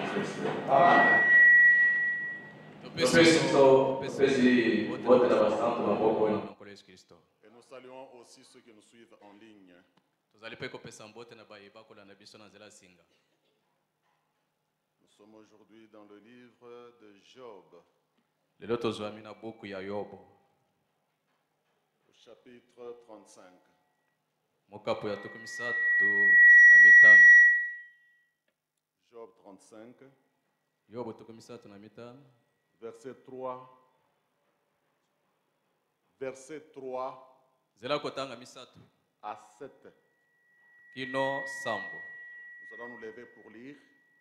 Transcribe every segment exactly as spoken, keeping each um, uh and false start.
Kristo. Amen. Kristo, pesi vote na basantu maboko wenu. Et nous saluons aussi ceux qui nous suivent en ligne. Nous sommes aujourd'hui dans le livre de Job. Au chapitre trente-cinq. Job trente-cinq. Verset trois. Verset trois à sept. Kino sambo. Nous allons nous lever pour lire.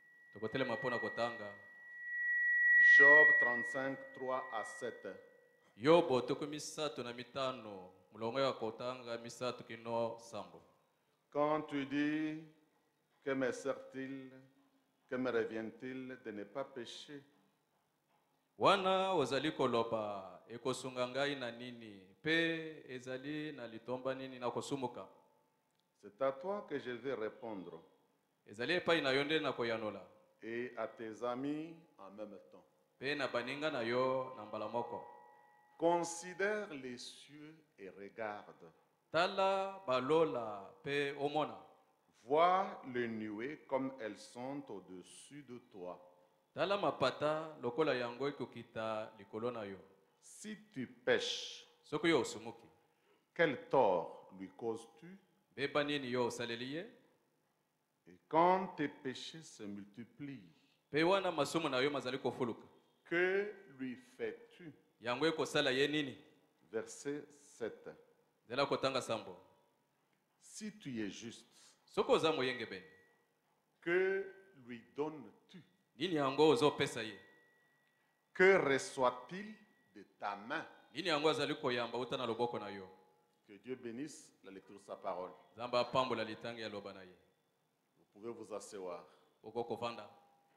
Job trente-cinq, trois à sept. Yobo tuku misatu na mitano. Mulongo ya kotanga misatu kino sambo. Quand tu dis, que me sert-il, que me revient-il de ne pas pécher? Wana wazali koloba ekosungangai na nini pe ezali na litomba nini na kosumuka. C'est à toi que je vais répondre. Ezali epai na yonde na koyanola. Et à tes amis en même temps. Pe na baninga na yo na mbala moko. Considère les cieux et regarde. Tala balola pe omona. Vois les nuées comme elles sont au-dessus de toi. Tala mapata lokola yango ikokita likolo na yo. Si tu pèches, soko yo osumuki, quel tort lui causes-tu? Beba nini yo osaleliye? Et quand tes péchés se multiplient, pe wana masumu na yo mazali kofuluka, que lui fais-tu? Yango ekosala ye nini? Verset sept. Zela kotanga sambo. Si tu es juste, soko za moyenge ben, que lui donnes-tu? Nini yango ozo pesa ye? Que reçoit-il de ta main? Nini yango azali koyamba uta na loboko na yo? Que Dieu bénisse la lecture de sa parole. Zamba pambola litangi ya loba na ye. Vous pouvez vous asseoir. Oko kovanda.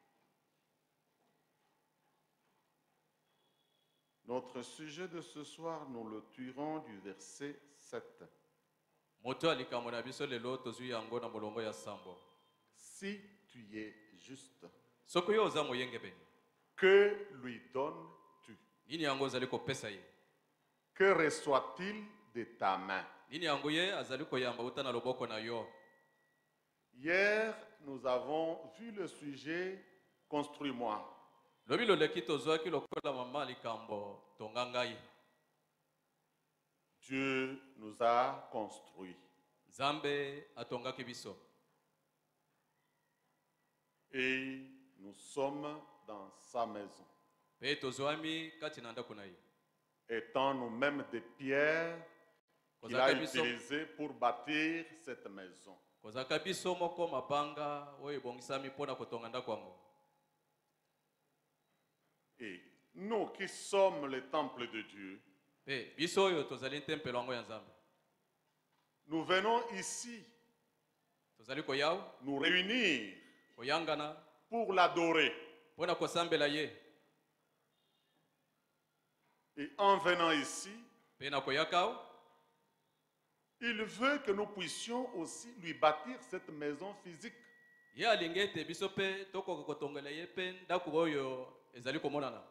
Notre sujet de ce soir, nous le tirons du verset sept. Moto alikamona biso lelo tozui yango na molongo ya sambo. Si tu es juste, soko yo oza moyenge ben, que lui donnes-tu? Nini yango azali kopesa ye? Que reçoit-il de ta main? Nini yango ye azali koyamba uta na loboko na yo? Hier, nous avons vu le sujet « Construis-moi ». Lobi loleki tozwaki lokola mama likambo tongangai. Dieu nous a construits. Zambe atongaki biso. Et nous sommes dans sa maison. Pe tozwami kati na ndako na ye. Étant nous-mêmes des pierres qu'il a utilisées pour bâtir cette maison. Kozaka biso moko mapanga oyo ebongisami mpona kotonga ndako yango. Et nous qui sommes le temple de Dieu, pe biso oyo tozali tempelo yango ya Nzambe. Nous venons ici tozali koyaw nous réunir koyangana pour l'adorer. Mpona kosambela ye. Et en venant ici, pe na koyakao, il veut que nous puissions aussi lui bâtir cette maison physique. Ye alingi ete biso pe tokoka kotongela ye pe ndako oyo ezali komonana.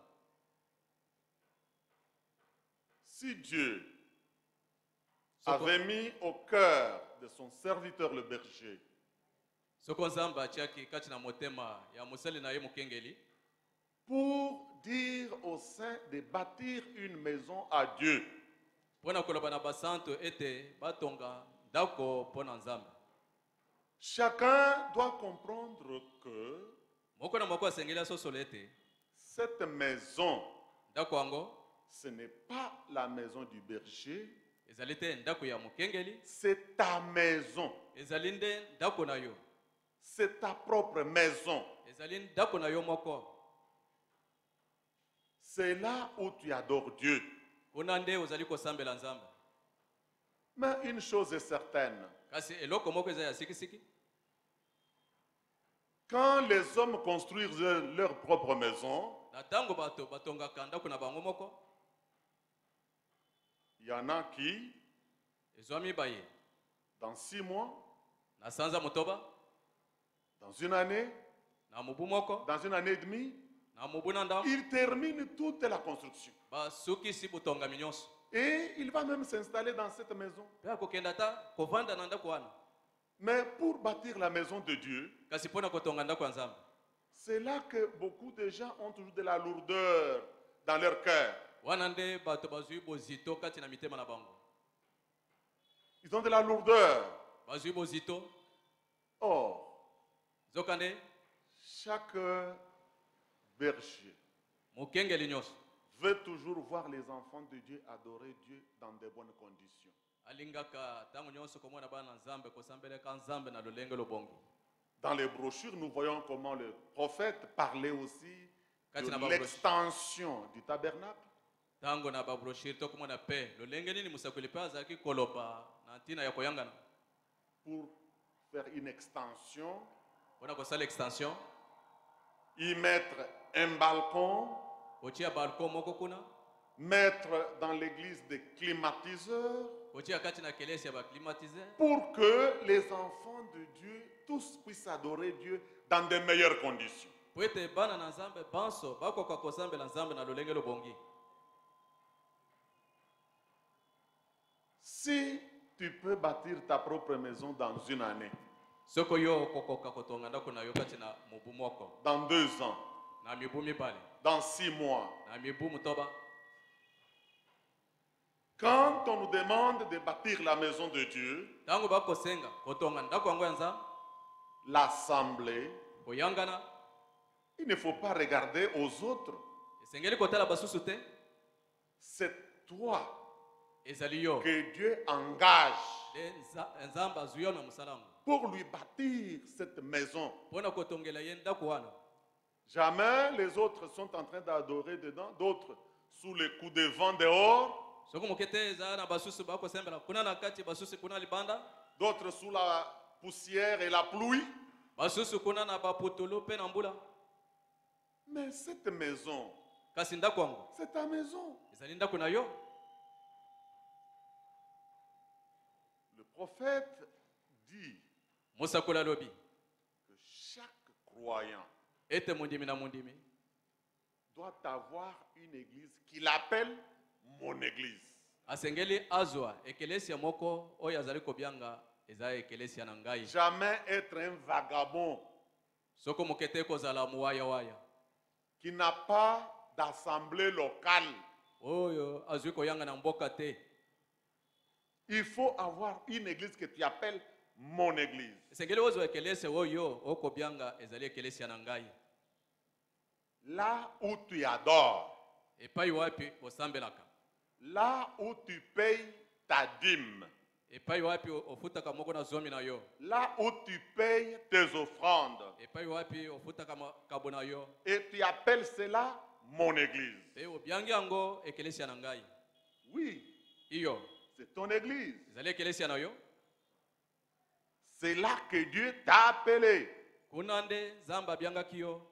Si Dieu avait mis au cœur de son serviteur le berger soko Nzambe atiaki kati na motema ya mosali na ye mokengeli, pour dire aux saints de bâtir une maison à Dieu, mpona koloba na basanto ete batonga ndako mpona Nzambe, chacun doit comprendre que moko na moko asengeli asosola ete cette maison, ndako yango ce n'est pas la maison du berger, ezali te ndako ya mokengeli, c'est ta maison, ezali nde ndako na yo, c'est ta propre maison. ezali ndako na yo moko. C'est là où tu adores Dieu. Kuna nde ozali kosambela Nzambe. Mais une chose est certaine, kasi eloko moko eza ya sikisiki, quand les hommes construisent leur propre maison, na tango bato batongaka ndako na bango moko, il y en a qui, ezwami baye dans six mois, na sanza motoba, dans une année, na mubu moko dans une année et demie, na mubu na ndambo il termine toute la construction. basukisi butongami nyonso Et il va même s'installer dans cette maison. mpe akokenda ta kovanda na ndako wana Mais pour bâtir la maison de Dieu, kasi mpona kotonga ndako ya nzambe c'est là que beaucoup de gens ont toujours de la lourdeur dans leur cœur. wana nde bato bazwi bozito kati na mitema na bango Ils ont de la lourdeur. bazwi bozito Or, zoka nde chaque berger mokengeli nyonso veut toujours voir les enfants de Dieu adorer Dieu dans de bonnes conditions. alingaka ntango nyonso komona bana na nzambe kosambeleka nzambe na lolenge lobongi Dans les brochures, nous voyons comment le prophète parlait aussi Kati na de ba l'extension du tabernacle. ntango na babroshire tokomona mpe lolenge nini mosakoli mpe azalaki koloba na ntina ya koyangana Pour faire une extension, mpona kosala extension y mettre un balcon, kotia balcon moko kuna mettre dans l'église des climatiseurs, kotia kati na kelesi ya baclimatiseur pour que les enfants de Dieu, tous puissent adorer Dieu dans de meilleures conditions. po ete bana na nzambe banso bakoka kosambela nzambe na lolenge lobongi Si tu peux bâtir ta propre maison dans une année, soko yo okokoka kotonga ndako na yo kati na mobu moko dans deux ans, na mibu mibale dans six mois, na mibu motoba quand on nous demande de bâtir la maison de Dieu, ntango bakosenga kotonga ndako yango ya nzambe l'assemblée, koyangana il ne faut pas regarder aux autres. esengeli kotala basusu te C'est toi ezali yo que Dieu engage nde nza- nzambe azwi yo na mosala yango pour lui bâtir cette maison. mpona kotongela ye ndako wana Jamais les autres sont en train d'adorer dedans, d'autres sous les coups de vent dehors, soki moke te eza na basusu bakosembela kuna na kati basusu kuna libanda d'autres sous la poussière et la pluie. basusu kuna na baputulu mpe na mbula Mais cette maison, kasi ndako yango c'est ta maison. ezali ndako na yo Le prophète dit mosakoli alobi que chaque croyant ete mondimi na mondimi doit avoir une église qu'il appelle mon église. asengeli azwa ekelesia moko oyo azali kobianga eza ekelesia na ngai Jamais être un vagabond soko moke te kozala mowayawaya qui n'a pas d'assemblée locale. oyo azwi koyanga na mboka te Il faut avoir une église que tu appelles mon église. esengeli ozwa ekelesia oyo okobianga ezali ekelesia na ngai Là où tu adores, epai wapi osambelaka là où tu payes ta dîme, epai wapi ofutaka moko na zomi na yo là où tu payes tes offrandes, epai wapi ofutaka makabo na yo et tu appelles cela mon église. mpe obiangi yango ekelesia na ngai Oui, iyo c'est ton église. ezali ekelesia na yo C'est là que Dieu t'a appelé. kuna nde nzambe abiangaki yo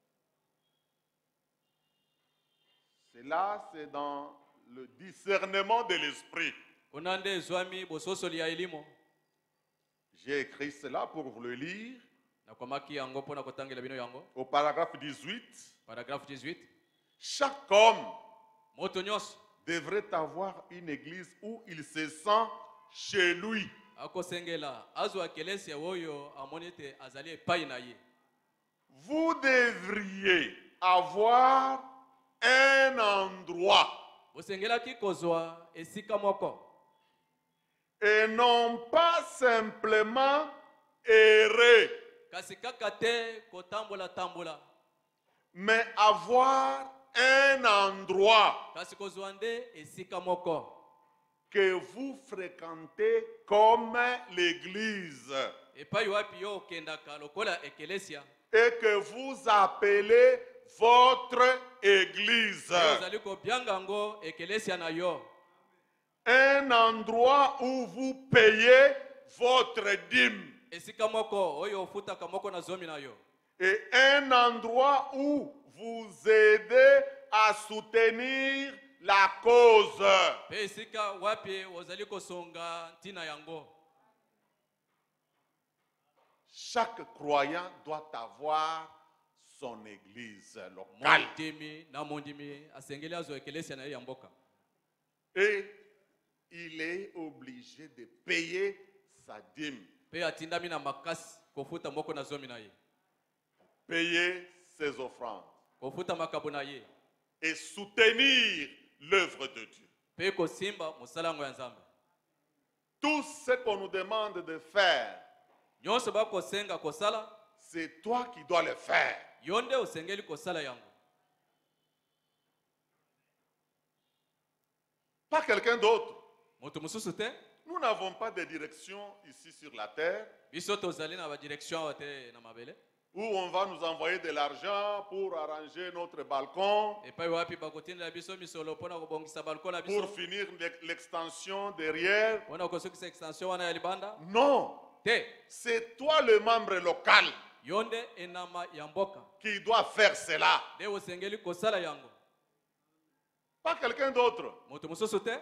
C'est là, c'est dans le discernement de l'esprit. kuna nde ezwami bososoli ya elimo J'ai écrit cela pour vous le lire nakomaki yango mpona kotangela bino yango au paragraphe dix-huit. paragraphe dix-huit Chaque homme moto nyonso devrait avoir une église où il se sent chez lui. akosengela azwa ekelesia oyo amoni ete azali epai na ye Vous devriez avoir un endroit bosengelaki kozwa esika moko et non pas simplement errer, kasi kaka te kotambola-tambola mais avoir un endroit kasi kozwa nde esika moko que vous fréquentez comme l'église epai wapi yo okendaka lokola ekelesia et que vous appelez votre église. yo ozali kobianga yango ekelesia na yo Un endroit où vous payez votre dîme esika moko oyo ofutaka moko na zomi na yo et un endroit où vous aidez à soutenir la cause. mpe esika wapi ozali kosonga ntina yango Chaque croyant doit avoir son église locale. mondimi na mondimi asengeli azwa ekelesi na ye ya mboka. Et il est obligé de payer sa dîme. Pe atindami na makasi kofuta moko na zomi na ye. Payer ses offrandes. Kofuta makabo na ye. Et soutenir l'œuvre de Dieu. Pe kosimba musalango ya Nzambe. Tout ce qu'on nous demande de faire, Nyonso ba kosenga kosala, c'est toi qui dois le faire. yonde osengeli kosala yango. Pas quelqu'un d'autre. Moto mususu te, Nous n'avons pas de direction ici sur la terre biso tozali na ba direction te na mabele. où on va nous envoyer de l'argent pour arranger notre balcon, E pa wapi ba kotinda biso misolo pona kobongisa balkon na biso. pour finir l'extension derrière. Pona kosukisa extension wana ya libanda. Non, Te, c'est toi le membre local yonde enama ya mboka. qui doit faire cela. De osengeli kosala yango. Pas quelqu'un d'autre. Moto mususu te,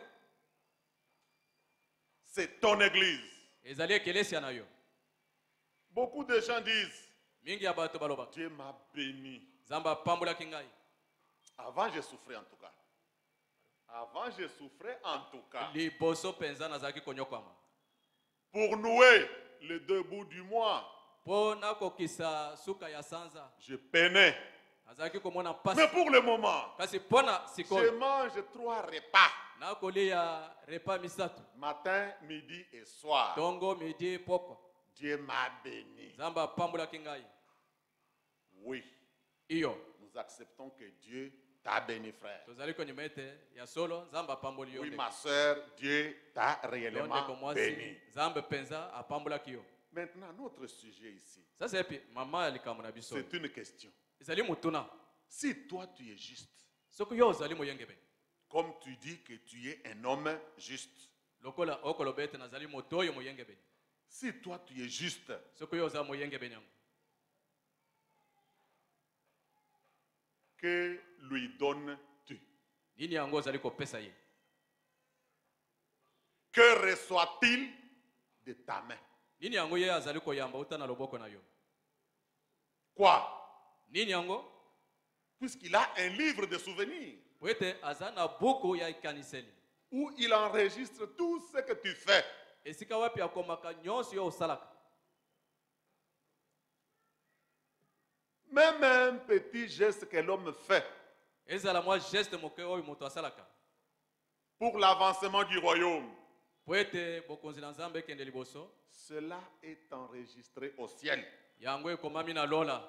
C'est ton église. ezali ekelesi na yo. Beaucoup de gens disent, Mingi ya bato baloba. Dieu m'a béni. Zamba pambula kingai. Avant, je souffrais en tout cas. Avant, je souffrais en tout cas. Liboso penza nazaki konyokwama. Pour nouer les deux bouts du mois, Pona kokisa suka ya sanza. je peinais. Azaki komona pasi. Mais pour le moment, Kasi pona je sikoyo. mange trois repas. Na kolia repa misatu. Matin, midi et soir. Tongo midi poko. Dieu m'a béni. Zamba pambula kingai. Oui, Iyo. nous acceptons que Dieu t'a béni, frère. Tozali ko nyumete ya solo zamba pambuli Oui, yonde. ma soeur, Dieu t'a Yonde réellement komwasi béni. zamba penza apambula kiyo. Maintenant, notre sujet ici, Sasa epi mama alikamuna biso. c'est une question. Ezali mutuna. Si toi, tu es juste, Soko yo zali moyengebe. comme tu dis que tu es un homme juste, Lokola okolobete nazali motoyo moyengebe. si toi, tu es juste, Soko yo za moyengebe nyango. que lui donnes-tu? Nini yango zali ko pesa ye? Que reçoit-il de ta main? Nini yango ye azali ko yamba uta na loboko na yo? Quoi? Nini yango? Puisqu'il a un livre de souvenirs Wete azana buku ya ikaniseli. où il enregistre tout ce que tu fais. Esika wapi akomaka nyonso yo osalaka. Même un petit geste que l'homme fait Ezala mwa geste moke oyo moto asalaka. pour l'avancement du royaume, Wete bokonzi na Nzambe kende liboso. cela est enregistré au ciel. Yango ekomami na lola.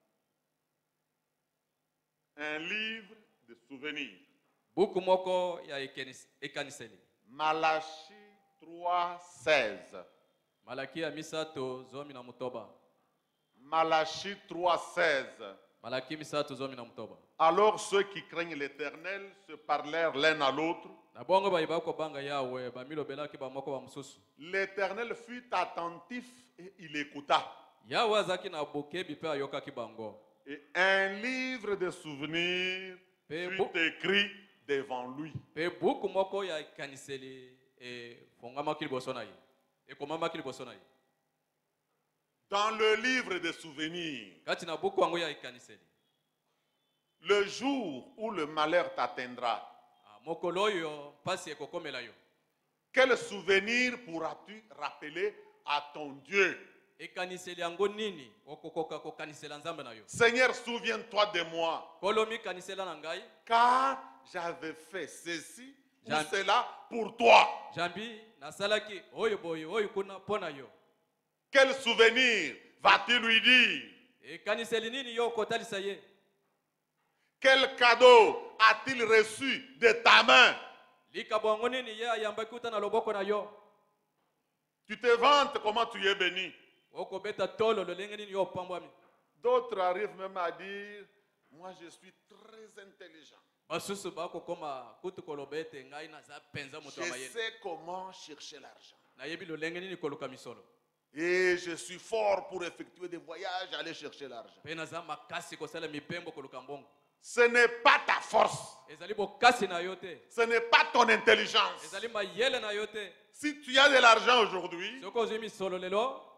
Un livre de souvenirs. Buku moko ya ikenis- ekaniseli. Malachie trois, seize. Malaki ya misato zomi na mutoba. Malachie trois, seize. Malaki misato zomi na mutoba. Alors ceux qui craignent l'Éternel se parlèrent l'un à l'autre. Na bongo bayiba ko banga yawe bamilobelaki bamoko ba mususu. L'Éternel fut attentif et il écouta. Yawe azaki na bokebi pe ayokaki bango. Et un livre de souvenirs Pe fut bu- écrit devant lui. Pe buku moko ya ekaniseli e fongamaki liboso na ye. Ekomamaki liboso na ye. Dans le livre de souvenirs, Kati na buku yango ya ekaniseli. le jour où le malheur t'atteindra, Ah, mokolo oyo pasi ekokomela yo. quel souvenir pourras-tu rappeler à ton Dieu? Ekaniseli yango nini okokoka kokanisela Nzambe na yo. Seigneur, souviens-toi de moi, Kolomi kanisela na ngai. car j'avais fait ceci ou Jean- cela pour toi. Jambi nasalaki oyo boyo oyo kuna pona yo. Quel souvenir vas-tu lui dire? Ekaniseli nini yo kotalisa ye? Quel cadeau a-t-il reçu de ta main? Likabo yango nini ye ayambaki uta na loboko na yo. Tu te vantes comment tu es béni. Okobeta tolo lolenge nini yo opambwami. D'autres arrivent même à dire, moi je suis très intelligent. Basusu bakokoma kutu kolobete ngai naza penza moto Je wa mayele. sais comment chercher l'argent. Nayebi lolenge nini koluka misolo. Et je suis fort pour effectuer des voyages, aller chercher l'argent. Pe naza makasi kosala mipembo koluka mbongo. Ce n'est pas ta force. Ezali bokasi na yo te. Ce n'est pas ton intelligence. Ezali mayele na yo te. Si tu as de l'argent aujourd'hui, Soko ozwi misolo lelo,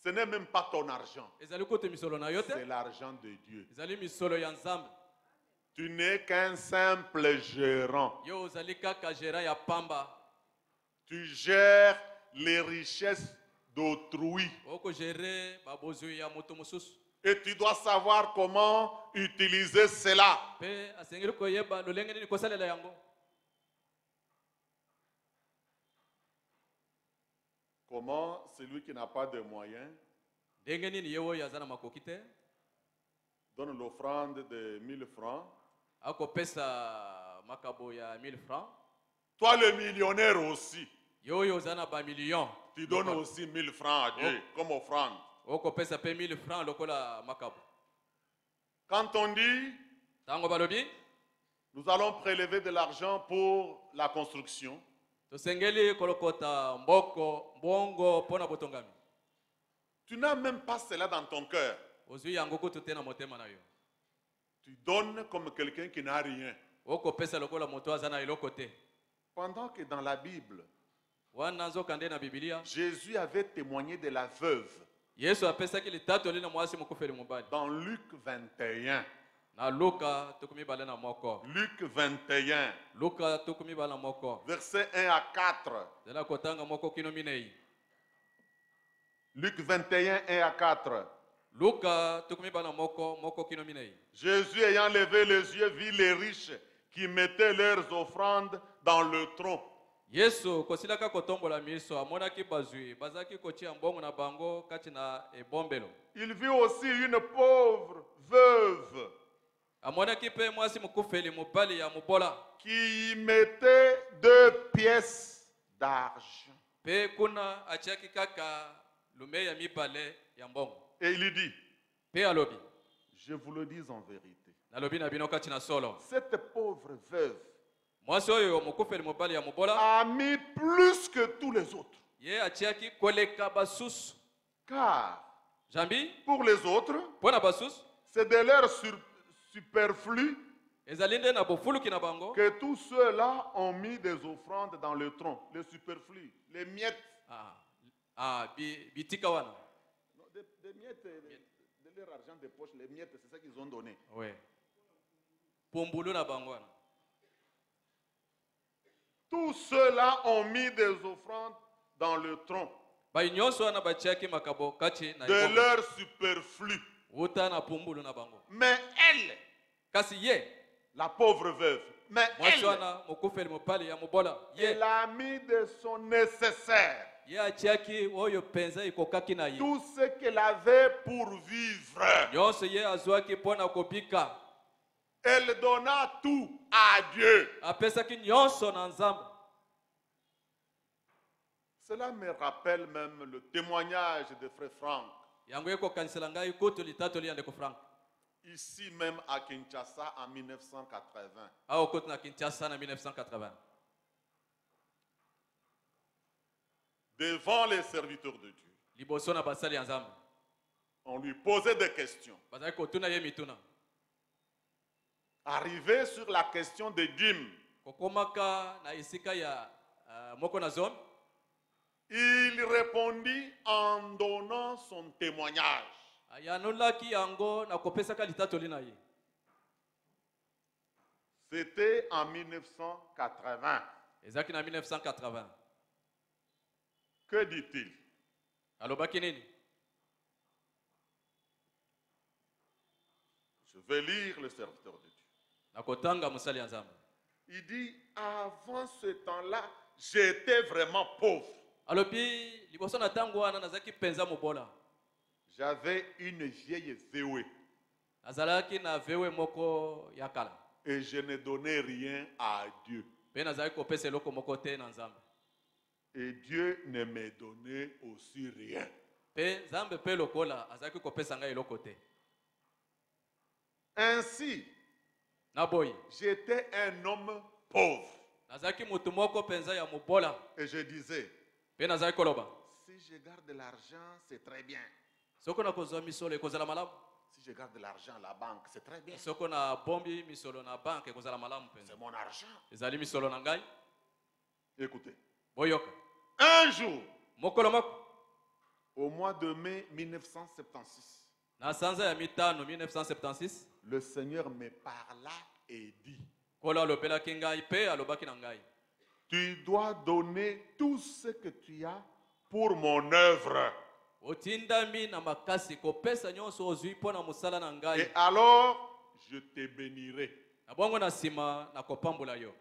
Ce n'est même pas ton argent. ezali kutu misolo na yo te, C'est l'argent de Dieu. ezali misolo ya nzambe. Tu n'es qu'un simple gérant. Yo ozali kaka gérant ya pamba. Tu gères les richesses d'autrui. Oko gérer babozwi ya moto mosusu. Et tu dois savoir comment utiliser cela. Pe asengeli koyeba lolenge nini kosalela yango. Comment celui qui n'a pas de moyens Ndenge nini ye oyo aza na makoki te donne l'offrande de mille francs. akopesa makabo ya mille francs. Toi le millionnaire aussi, Yo oyo oza na ba million. tu donnes aussi mille francs à Dieu comme offrande. Okopesa pe mille francs lokola makabo. Quand on dit Tango balobi nous allons prélever de l'argent pour la construction, tosengeli kolokota mboko mbongo pona botongami. tu n'as même pas cela dans ton cœur. Ozwi yango kutu te na motema na yo. Tu donnes comme quelqu'un qui n'a rien. Okopesa lokola moto aza na eloko te. Pendant que dans la Bible, Wana nzokande na Biblia, Jésus avait témoigné de la veuve Yesu apesaki litatoli na mwasi mokufeli mobali. dans Luc vingt et un. Na Luka tukumi bala na moko. Luc vingt et un, Luka tukumi bala moko. versets un à quatre. Zela kotanga moko kino minei. Luc vingt et un, un à quatre. Luka tukumi bala moko moko kino minei. Jésus ayant levé les yeux vit les riches qui mettaient leurs offrandes dans le tronc. Yesu kosilaka kotombola miso amonaki bazwi bazaki kotia mbongo na bango kati na ebombelo. Il vit aussi une pauvre veuve Amonaki pe mwasi mokufeli mobali ya mobola. qui y mettait deux pièces d'argent. Pe kuna atiaki kaka lume ya mibale ya mbongo. Et il lui dit, Pe alobi. je vous le dis en vérité, Nalobi na bino kati na solo. cette pauvre veuve Mwasi oyo mokufeli mobali ya mobola. a mis plus que tous les autres. Ye atiaki koleka basusu. Car Jambi pour les autres, pona basusu c'est de leur sur- superflu ezali nde na bofuluki na bango. que tous ceux-là ont mis des offrandes dans le tronc, les superflus, les miettes. Ah, ah bi, bitika wana. Non, des, des miettes de, de leur argent de poche, les miettes, c'est ça qu'ils ont donné. Ouais. Pumbulu na bango wana. Tous ceux-là ont mis des offrandes dans le tronc Bai nyonso wana batiaki makabo kati na de ibombe. leur superflu. Uta na pumbulu na bango. Mais elle, Kasi ye la pauvre veuve, mais mwasi elle, wana mokufeli mobali ya mobola. Ye elle a mis de son nécessaire, ye atiaki oyo penza ikokaki na ye. tout ce qu'elle avait pour vivre. Nyonso ye azwaki pona kobika. Elle donna tout à Dieu. Apesaki nyonso na nzambe. Cela me rappelle même le témoignage de Frère Franck, Yango eko kanisela ngai kutu litatoli ya ndeko Frank. ici même à Kinshasa en mille neuf cent quatre-vingts. Ao kutu na Kinshasa na mille neuf cent quatre-vingts. Devant les serviteurs de Dieu, Liboso na basali ya nzambe. on lui posait des questions. Bazali kotuna ye mituna. Arrivé sur la question de dîmes, Kokomaka na isika ya uh, moko na zone. il répondit en donnant son témoignage. Ayanolaki yango na kopesaka litatoli na ye. C'était en mille neuf cent quatre-vingts. Ezaki na mille neuf cent quatre-vingts. Que dit-il? Alobaki nini? Je vais lire le serviteur de Dieu. Na kotanga musali ya nzambe. Il dit, avant ce temps-là, j'étais vraiment pauvre. Alobi liboso na tango wana nazaki penza mobola. J'avais une vieille V O E Azalaki na vewe moko ya kala. et je ne donnais rien à Dieu. Pe nazaki kopesa eloko moko te na nzambe. Et Dieu ne me donnait aussi rien. Pe nzambe pe lokola azalaki kopesa ngai eloko te. Ainsi, Na boyi. j'étais un homme pauvre. Nazaki mutu moko penza ya mobola. Et je disais, Pe nazaki koloba. si je garde l'argent, c'est très bien. Soko na kozwa misolo ekozala malamu. Si je garde l'argent à la banque, c'est très bien. Soko na bombi misolo na banke ekozala malamu penza. C'est mon argent. Ezali misolo na ngai. Écoutez, Boyoka. un jour, Mokolo moko. au mois de mai mille neuf cent soixante-seize, na sanza ya mitano mille neuf cent soixante-seize le Seigneur me parla et dit, kolo alobelaki ngai mpe alobaki na ngai tu dois donner tout ce que tu as pour mon œuvre. otindami na makasi kopesa nyonso ozwi mpo na mosala na ngai Et alors, je te bénirai. na bongo na nsima na kopambola yo.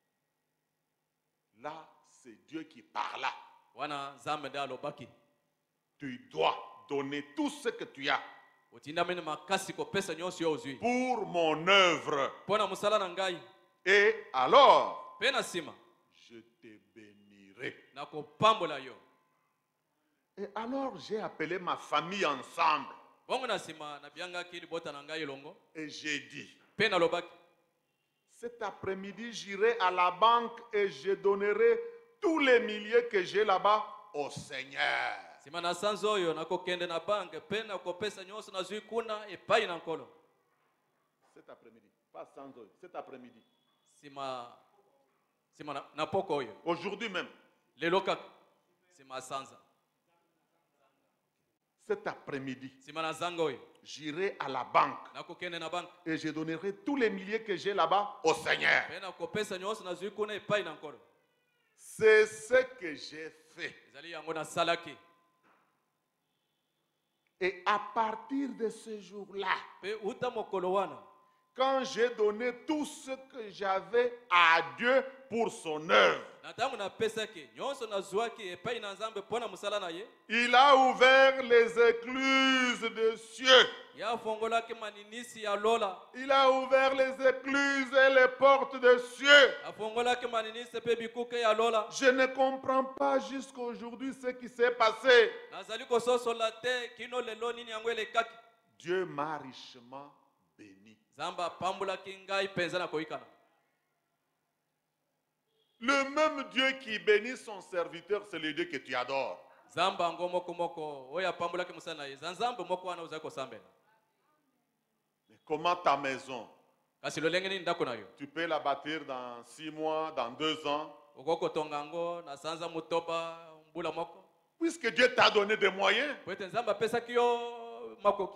Là, c'est Dieu qui parla. Wana nzambe nde alobaki Tu dois donner tout ce que tu as otindami na makasi kopesa nyonso yo ozwi pour mon œuvre. mpo na mosala na ngai Et alors, mpe na nsima je te bénirai. na kopambola yo. Et alors, j'ai appelé ma famille ensemble. Bongo na nsima nabiangaki libota na ngai elongo Et j'ai dit, mpe nalobaki cet après-midi, j'irai à la banque et je donnerai tous les milliers que j'ai là-bas au Seigneur. nsima na sanza oyo nakokende na banke mpe nakopesa nyonso nazwi kuna epai na nkolo. Cet après-midi, pas sans eux, cet après-midi. nsima nsima na, na poko oyo Aujourd'hui même, lelo kaka nsima ya sanza cet après-midi, nsima na zanga oyo j'irai à la banque nakokende na banke et je donnerai tous les milliers que j'ai là-bas au Seigneur. mpe nakopesa nyonso nazwi kuna epai na nkolo. C'est ce que j'ai fait. ezali yango nasalaki Et à partir de ce jour-là, mpe uta mokolo wana quand j'ai donné tout ce que j'avais à Dieu pour son œuvre, na ntango napesaki nyonso nazwaki epai na nzambe mpo na mosala na ye il a ouvert les écluses des cieux. ye afongolaki maninisi ya lola Il a ouvert les écluses et les portes des cieux. afongolaki maninisi mpe bikuke ya lola. Je ne comprends pas jusqu'aujourd'hui ce qui s'est passé. nazali kososola te kino lelo nini yango elekaki. Dieu m'a richement béni. nzambe apambolaki ngai mpenza na koyikana. Le même Dieu qui bénit son serviteur, c'est le Dieu que tu adores. nzambe yango moko moko oyo apambolaki mosala na ye za nzambe moko wana ozali kosambela. Mais comment ta maison, kasi lolenge nini ndako na yo tu peux la bâtir dans six mois, dans deux ans, okoki kotonga yango na sanza motoba mbula moko puisque Dieu t'a donné des moyens? po ete nzambe apesaki yo makoki.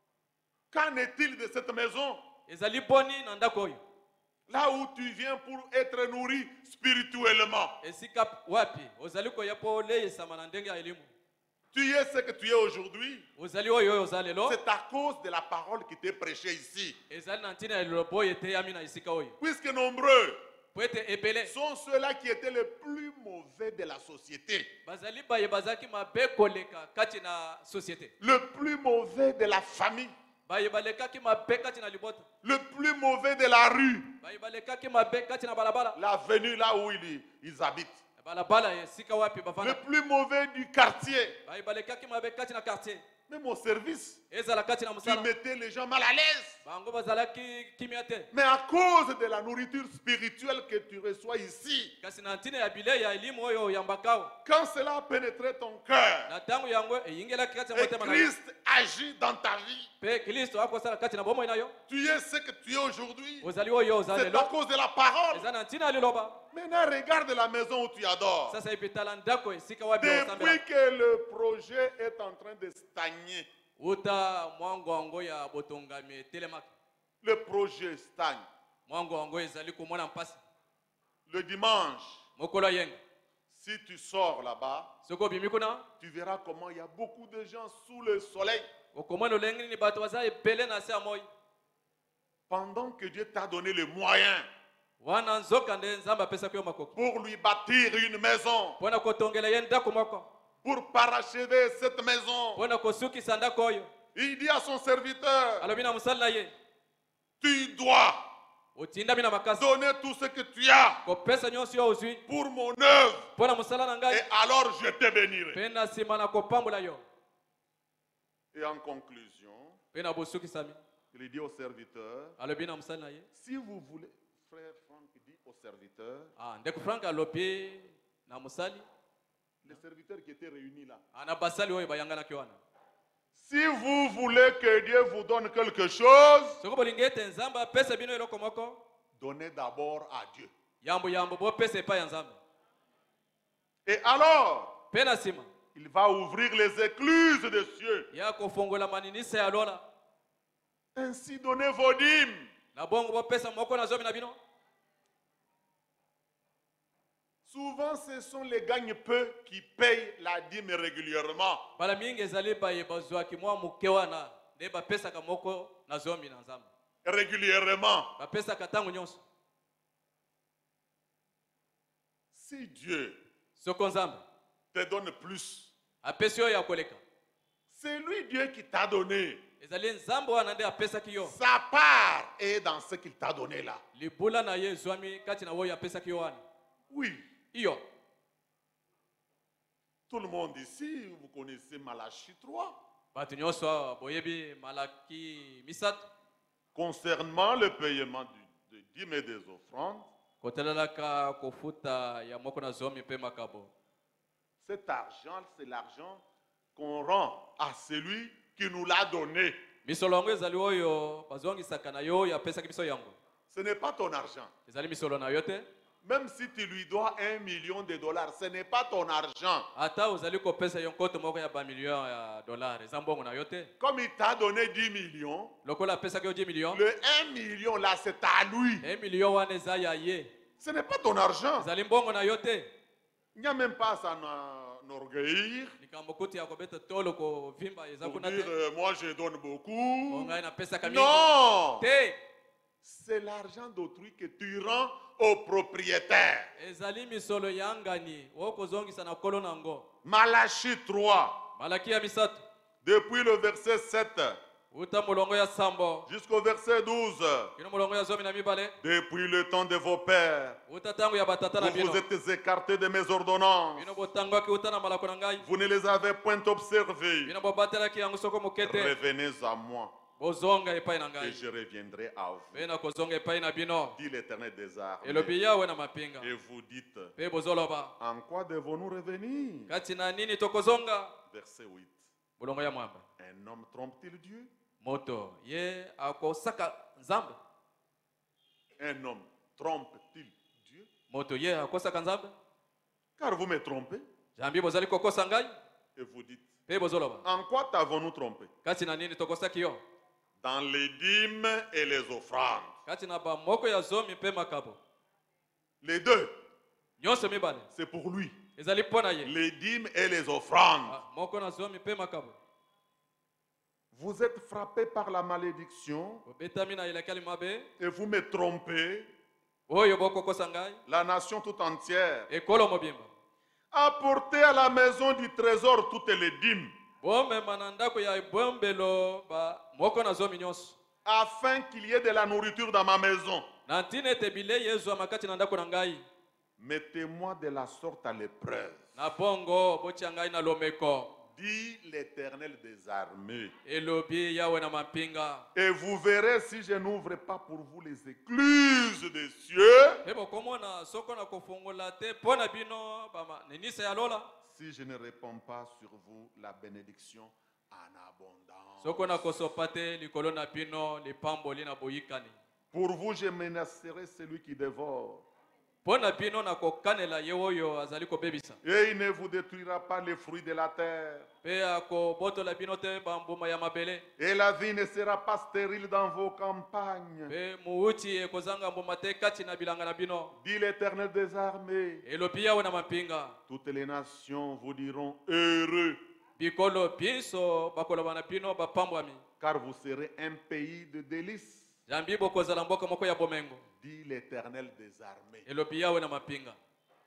Qu'en est-il de cette maison? ezali boni na ndako oyo Là où tu viens pour être nourri spirituellement. esika wapi ozali koya mpo oleyisama na ndenge ya elimu. Tu es ce que tu es aujourd'hui. ozali oyo oyo oza lelo C'est à cause de la parole qui t'est prêchée ici. ezali na ntina ya lilobo oyo eteyami na esika oyo Puisque nombreux po ete ebele sont ceux-là qui étaient les plus mauvais de la société. bazali baye bazalaki mabe koleka kati na société. Le plus mauvais de la famille. baye balekaki mabe kati na libota. Le plus mauvais de la rue. baye balekaki mabe kati na balabala. L'avenue là où ils, ils habitent. balabala esika wapi Le bafanda. plus mauvais du quartier. baye balekaki mabe kati na quartier. Même au service, ezala kati na tu mosala mettais les gens mal à l'aise. bango bazalaki kimia te. Mais à cause de la nourriture spirituelle que tu reçois ici, kasi na ntina ya bilei ya elimu oyo oyambakao quand cela a pénétré ton cœur, na ntango yango eyingelaki kati ya et motema na yo Christ agit dans ta vie, mpe kristo akosala kati na bomoi na yo tu es ce que tu es aujourd'hui. ozali oyo oza C'est lelo à cause de la parole. eza na ntina ya liloba. Maintenant, regarde la maison où tu adores. sasa hivi tala ndako esika wapi Depuis osambela que le projet est en train de stagner, uta mwango wango ya botongami etelemaki. le projet stagne. mwango wango ezali komona mpasi Le dimanche, mokolo yenga si tu sors là-bas, soki obimi kuna tu verras comment il y a beaucoup de gens sous le soleil. okomona olenge nini bato baza ebele na se ya moi Pendant que Dieu t'a donné les moyens wana nzoka nde nzambe apesaki yo makoki pour lui bâtir une maison, mpo na kotongela ye ndako moko pour parachever cette maison, mpo na kosukisa ndako oyo il dit à son serviteur, alobi na mosali na ye tu dois otindami na makasi donner tout ce que tu as kopesa nyonso yo ozwi pour mon œuvre, mpo na mosala na ngai et alors je te bénirai. mpe na nsima na kopambola yo. Et en conclusion, mpe na bosukisami il dit au serviteur, alobi na mosali na ye si vous voulez, frère Franck dit au serviteur, ah, ndeko frank alobi na mosali les serviteurs qui étaient réunis là, ah, na basali oyo bayanganaki wana si vous voulez que Dieu vous donne quelque chose, soki bolingi ete nzambe apesa bino eloko moko donnez d'abord à Dieu. yambo yambo bopesa epai ya nzambe Et alors, mpe na nsima il va ouvrir les écluses des cieux. ya kofongola maninisa ya lola Ainsi donnez vos dîmes. na bongo bopesa moko na zomi na bino. Souvent, ce sont les gagne-peu qui payent la dîme régulièrement. Bala mingi ezali baye bazwaki mwa moke wana nde bapesaka moko na zomi na nzambe. Régulièrement. Bapesaka ntango nyonso. Si Dieu Soko nzambe te donne plus, apesi oyo ya koleka, c'est lui Dieu qui t'a donné. ezali nzambe wana nde apesaki yo. Sa part est dans ce qu'il t'a donné là. Libula na ye ezwami kati na oyo apesaki yo wana. Oui. Iyo. Tout le monde ici, vous connaissez Malachie trois. Batu nyonso awa boyebi Malaki misato. Concernant le paiement du, de dîmes et des offrandes, Kotelalaka kofuta ya moko na zomi pe makabo. cet argent, c'est l'argent qu'on rend à celui qui nous l'a donné. Misolo yango ezali oyo bazongisaka na yo ya pesaki biso yango. Ce n'est pas ton argent. Ezali misolo na yo te. Même si tu lui dois un million de dollars, ce n'est pas ton argent. Ata ozali kopesa yo nkoto moko ya ba million ya dollars eza mbongo na yo te. Comme il t'a donné dix millions, Lokola apesaki yo dix millions. le un million là, c'est à lui. un million wana eza ya ye. Ce n'est pas ton argent. Ezali mbongo na yo te. Il n'y a même pas à s'en enorgueillir. Likambo kuti ya kobeta tolo ko vimba eza Pour kuna dire, te. euh, moi je donne beaucoup. Ongai na pesa mingi. Non! Te. C'est l'argent d'autrui que tu rends au propriétaire. Ezali misolo yangani wokozongisa na kolo nango. Malachie trois, Malaki ya misato. depuis le verset sept Uta mulongo ya sambo. jusqu'au verset douze. Kino mulongo ya zomi na mibale. Depuis le temps de vos pères, Uta tango ya batata na vous bino. vous êtes écartés de mes ordonnances. Bino botango ki uta na malako na ngai. Vous ne les avez point observées. Bino bobatela ki yango soko mokete. Revenez à moi Bozonga epai na et ngai. je reviendrai à vous, Bena kozonga epai na bino. dit l'Éternel des armées. Elobi yawe na mapinga. Et vous dites, Pe bozoloba. en quoi devons-nous revenir? Kati na nini tokozonga? Verset huit. Mulongo ya mwamba. Un homme trompe-t-il Dieu? Moto ye akosaka nzambe. Un homme trompe-t-il Dieu? Moto ye akosaka nzambe. Car vous me trompez. Jambi bozali kokosa ngai. Et vous dites, Pe bozoloba. en quoi t'avons-nous trompé? Kati na nini tokosaki yo? Dans les dîmes et les offrandes. Kati na ba moko ya zomi pe makabo. Les deux, Nyonso mibale. c'est pour lui. Ezali pona ye. Les dîmes et les offrandes. Ah, moko na zomi pe makabo. Vous êtes frappés par la malédiction Betami na ilakali mabe. et vous me trompez, Oyo boko kosa ngai. la nation tout entière. Ekolo mobimba. Apportez à la maison du trésor toutes les dîmes, Bombe manandako ya bombelo ba moko na zomi nyonso. afin qu'il y ait de la nourriture dans ma maison. Na ntine ete bile yezu amakati na ndako na ngai. Mettez-moi de la sorte à l'épreuve, Na bongo botia ngai na lomeko. dit l'Éternel des armées. Elobi yawe na mapinga. Et vous verrez si je n'ouvre pas pour vous les écluses des cieux, Ebo komona soko na kofongola te pona bino bama nenisa ya lola. si je ne réponds pas sur vous la bénédiction en abondance. Soko na kosopa te likolo na bino lipamboli na boyikani. Pour vous, je menacerai celui qui dévore. Pona bino na kokanela ye oyo azali kobebisa. Et il ne vous détruira pas les fruits de la terre. Pe akobotola bino te bambuma ya mabele. Et la vie ne sera pas stérile dans vos campagnes, Pe muuti ekozanga mbuma te kati na bilanga na bino. dit l'Éternel des armées. Elobi yawe na mapinga. Toutes les nations vous diront heureux, Bikolo biso bakoloba na bino bapambwami. car vous serez un pays de délices, Jambi bokozala mboka moko ya bomengo. dit l'Éternel des armées. Elobi yawe na mapinga.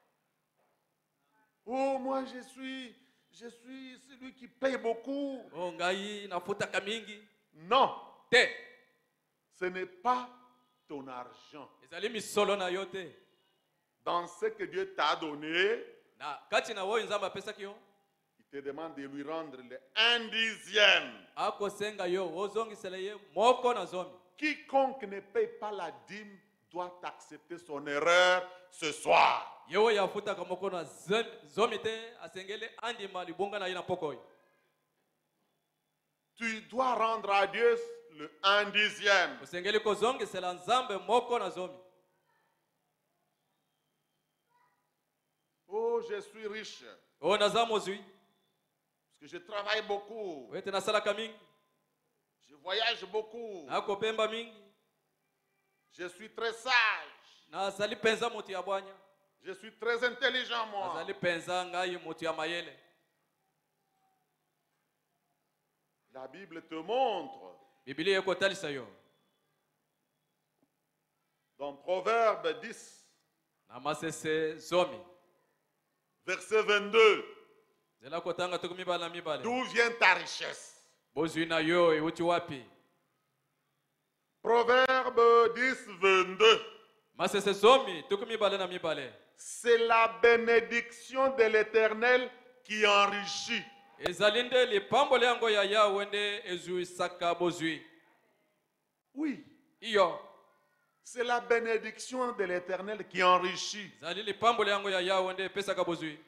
Oh, moi je suis, je suis celui qui paye beaucoup. O ngai nafutaka mingi. Non, Te. ce n'est pas ton argent. Ezali misolo na yo te. Dans ce que Dieu t'a donné, Na kati na woyo nzamba pesaki yo. il te demande de lui rendre le un dixième. Akosenga yo ozongisela ye moko na zomi. Quiconque ne paye pas la dîme doit accepter son erreur ce soir. Yewo yafutaka moko na zem- zomi te asengele andima libunga na ye na poko oyo. Tu dois rendre à Dieu le un dixième. Osengeli kozongisela nzambe moko na zomi. Oh, je suis riche. O naza mozwi. que je travaille beaucoup. wete nasalaka mingi Je voyage beaucoup. nakopemba mingi Je suis très sage. nazali mpenza moto ya bwanya Je suis très intelligent, moi. nazali mpenza ngai moto ya mayele. La Bible te montre Biblia ekotalisa yo dans Proverbe dix, na masese zomi verset vingt-deux, zela kotanga tuku mibale na mibale d'où vient ta richesse? bozwi na yo euti wapi. Proverbe dix, vingt-deux. Masese zomi tuku mibale na mibale C'est la bénédiction de l'Éternel qui enrichit. ezali nde lipamboli yango ya yawe nde ezwisaka bozwi. Oui, iyo c'est la bénédiction de l'Éternel qui enrichit. ezali lipamboli yango ya yawe nde epesaka bozwi.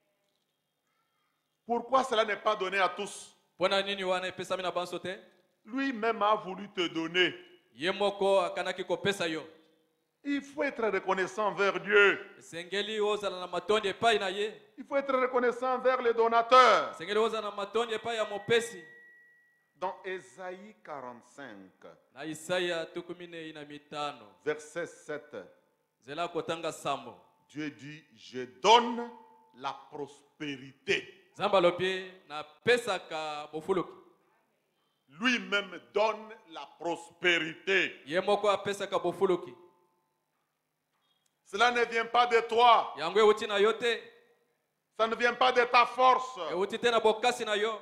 Pourquoi cela n'est pas donné à tous? mpona nini wana epesami na banso te? Lui-même a voulu te donner. ye moko akanaki kopesa yo. Il faut être reconnaissant envers Dieu. esengeli ozala na matondi epai na ye. Il faut être reconnaissant envers le donateur. esengeli ozala na matondi epai ya mopesi. Dans Ésaïe quarante-cinq, na Isaya tuku minei na mitano verset sept, zela kotanga sambo Dieu dit, je donne la prospérité. nzambe alobi napesaka bofuluki. Lui-même donne la prospérité. ye moko apesaka bofuluki. Cela ne vient pas de toi. yango euti na yo te. Ça ne vient pas de ta force. euti te na bokasi na yo.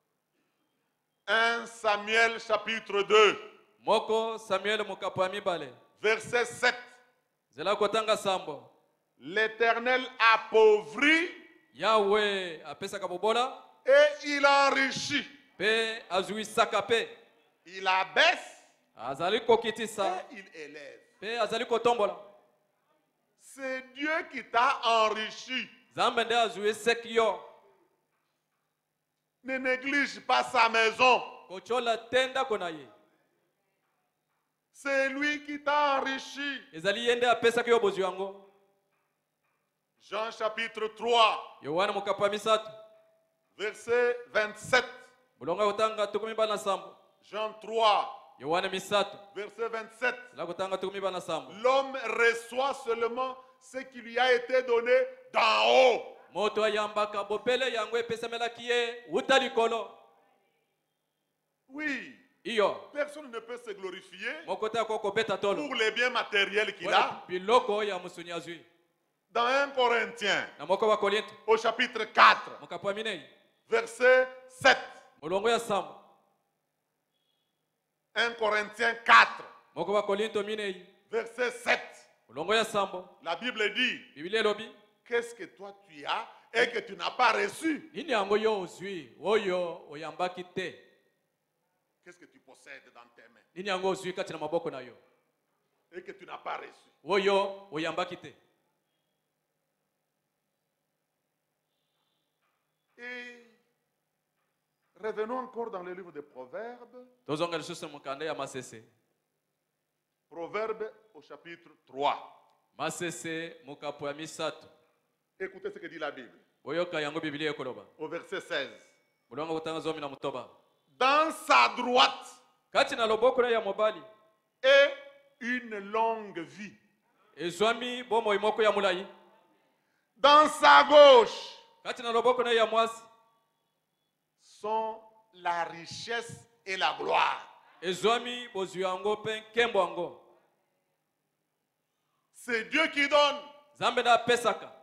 un Samuel chapitre deux, moko Samuel mokapo ya mibale verset sept. zela kotanga sambo L'Éternel appauvrit yawe apesaka bobola et il enrichit. pe azwisaka pe. Il abaisse azali kokitisa et il élève. pe azali kotombola. C'est Dieu qui t'a enrichi. nzambe nde azwiseki yo. Ne néglige pas sa maison. kochola te ndako na ye. C'est lui qui t'a enrichi. ezali ye nde apesaki yo bozwi yango. Jean chapitre trois, yohana mokapo ya misato verset vingt-sept. bulongo kotanga tuku mibale na sambo. Jean trois, yohana misato verset vingt-sept. zela kotanga tuku mibale na sambo. L'homme reçoit seulement ce qui lui a été donné d'en haut. moto ayambaka bopele yango epesamelaki ye uta likolo. Oui, iyo personne ne peut se glorifier moko te ako kobeta tolo pour les biens matériels qu'il wana a. biloko ya mosuni azwi. Dans un Corinthiens, na moko bakorinto au chapitre quatre, mokapo ya minei verset sept. molongo ya sambo. un Corinthiens quatre, moko bakorinto minei verset sept. molongo ya sambo. La Bible dit, biblia elobi qu'est-ce que toi tu as et que tu n'as pas reçu? nini yango yo ozwi oyo oyambaki te? Qu'est-ce que tu possèdes dans tes mains nini yango ozwi kati na maboko na yo et que tu n'as pas reçu? oyo oyambaki te? Et revenons encore dans le livre des Proverbes. tozonga lisusu mokanda ya masese. Proverbes au chapitre trois. masese mokapo ya misato. Écoutez ce que dit la Bible. boyoka yango biblia ekoloba Au verset seize. bulongo kotanga zomi na motoba. Dans sa droite kati na loboko na ya mobali est une longue vie. ezwami bomoi moko ya molai. Dans sa gauche kati na loboko na ya mwasi sont la richesse et la gloire. ezwami bozwi yango mpe nkembo yango. C'est Dieu qui donne. nzambe nde apesaka.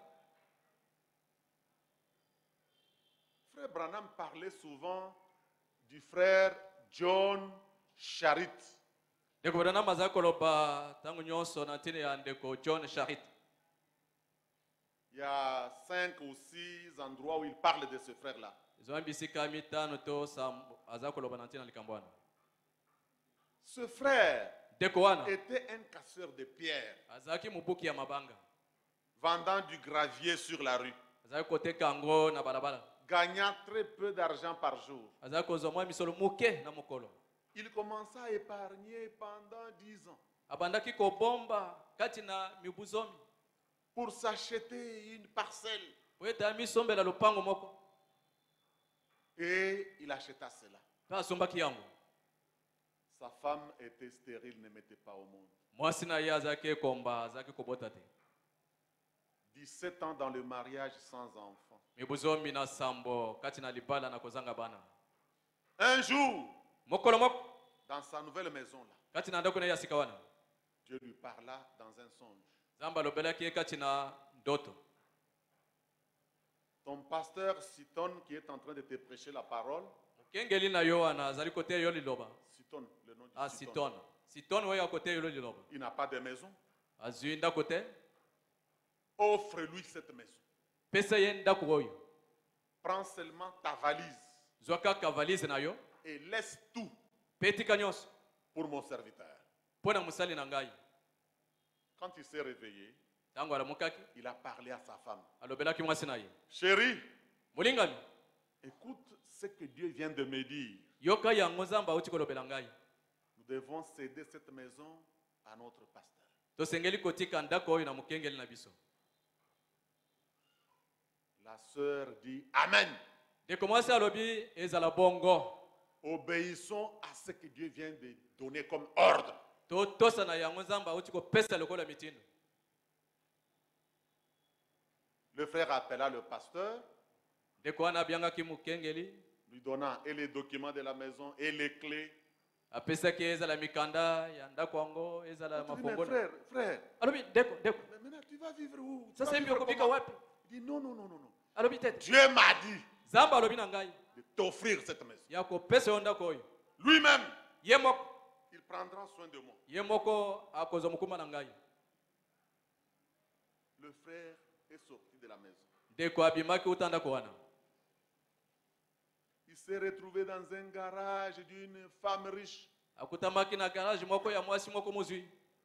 Frère Branham parlait souvent du frère John Charit. ndeko branham azali koloba ntango nyonso na ntina ya ndeko John Charit. Il y a cinq ou six endroits où il parle de ce frère-là. ezwami bisika mitano to sambo azali koloba na ntina likambo wana. Ce frère ndeko wana était un casseur de pierres, azalaki mobuki ya mabanga. vendant du gravier sur la rue, azalaki koteka yango na balabala. gagnant très peu d'argent par jour. azalaki kozwa mwa misolo moke na mokolo. Il commença à épargner pendant dix ans abandaki kobomba kati na mibu zomi pour s'acheter une parcelle. po ete amisombela lopango moko. Et il acheta cela. mpe asombaki yango. Sa femme était stérile, ne mettait pas au monde. Mwasi na ye azalaki ekomba azalaki kobota te. dix-sept ans dans le mariage sans enfant. Mibu zomi na sambo kati na libala na kozanga bana. Un jour, Mokolo moko dans sa nouvelle maison là, kati na ndako na ye ya sika wana. Dieu lui parla dans un songe. Nzambe alobelaki ye kati na ndoto. Ton pasteur Siton qui est en train de te prêcher la parole. Mokengeli na yo wana azali kote yo liloba. Siton, le nom du Ah Siton. Siton. Siton oyo akote yo liloba. Il n'a pas de maison. Azwi ndako te. Offre-lui cette maison. Pesa ye ndako oyo. Prends seulement ta valise. Zwa kaka valise na yo. Et laisse tout Pe tika nyonso pour mon serviteur. mpo na mosali na ngai. Quand il s'est réveillé, Ntango alamukaki il a parlé à sa femme. alobelaki mwasi na ye. Chérie, Molingami, écoute ce que Dieu vient de me dire. yoka yango Nzambe auti kolobela ngai. Nous devons céder cette maison à notre pasteur. Tosengeli kotika ndako oyo na mokengeli na biso. La sœur dit Amen. Ndeko mwasi alobi ezala bongo. Obéissons à ce que Dieu vient de donner comme ordre. Totosa na yango Nzambe auti kopesa lokola mitindo. Le frère appela le pasteur, Ndeko wana abiangaki mokengeli, lui donnant et les documents de la maison et les clés. apesaki ezala mikanda ya ndako yango ezala Il dit, mais mafongo. frère, frère, Alobi ndeko ndeko. mais maintenant tu vas vivre où? Tu Sasa vas hivi vivre okobika comment? wapi? Il dit non, non, non, non, non. Alobi tete. Dieu m'a dit Nzambe alobi na ngai de t'offrir cette maison. ya kopesa yo ndako oyo. Lui-même, Ye moko, il prendra soin de moi. ye moko akozwa mokuma na ngai. Le frère est sorti de la maison. Ndeko abimaki uta ndako wana. Il s'est retrouvé dans un garage d'une femme riche. Akutamaki na garage moko ya mwasi moko mozwi.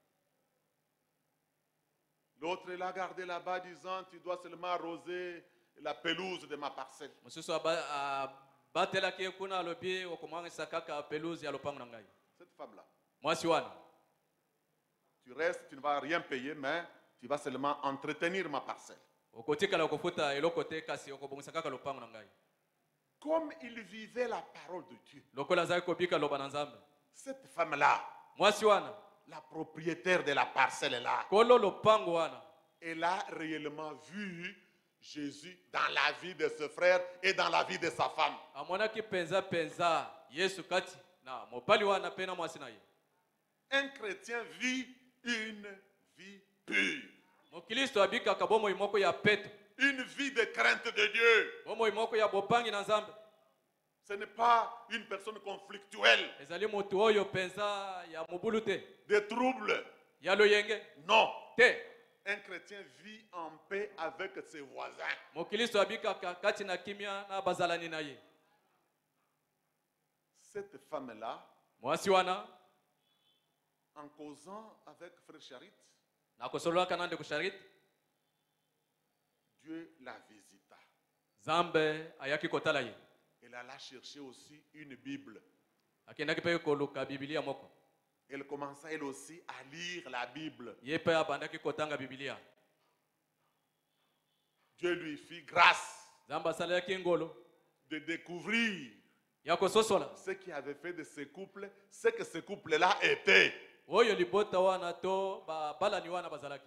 L'autre l'a gardé là-bas disant, tu dois seulement arroser la pelouse de ma parcelle. Mosusu abatelaki kuna alobi okomwangisa kaka pelouse ya lopango na ngai. Cette femme-là, Mwasi wana. tu restes, tu ne vas rien payer, mais tu vas seulement entretenir ma parcelle. Okotikala kofuta eloko te kasi okobongisa kaka lopango na ngai. Comme il vivait la parole de Dieu, Lokola azali kobika loba na Nzambe. cette femme-là, Mwasi wana. la propriétaire de la parcelle là, Kolo lopango wana. elle a réellement vu Jésus dans la vie de ce frère et dans la vie de sa femme. Amonaki penza penza Yesu kati na mobali wana pe na mwasi na ye. Un chrétien vit une vie pure, Mokristo abikaka bomoi moko ya peto. une vie de crainte de Dieu. Bomoi moko ya bopangi na Nzambe. Ce n'est pas une personne conflictuelle, Ezali motu oyo penza ya mobulu te. de troubles. Ya loyenge Non. te. Un chrétien vit en paix avec ses voisins. Mokristo abikaka kati na kimia na bazalani na ye. Cette femme-là, Mwasi wana en causant avec frère Charit, na kosololaka na ndeko Charit, Dieu la visita. Nzambe ayaki kotala ye. Elle alla chercher aussi une Bible. Akendaki pe koluka Biblia moko. Elle commença elle aussi à lire la Bible. Ye pe abandaki kotanga Biblia. Dieu lui fit grâce Nzambe asalaki ngolo de découvrir ya kososola. ce qui avait fait de ce couple, ce que ce couple-là était. Oyo libota wana to ba balani wana bazalaki.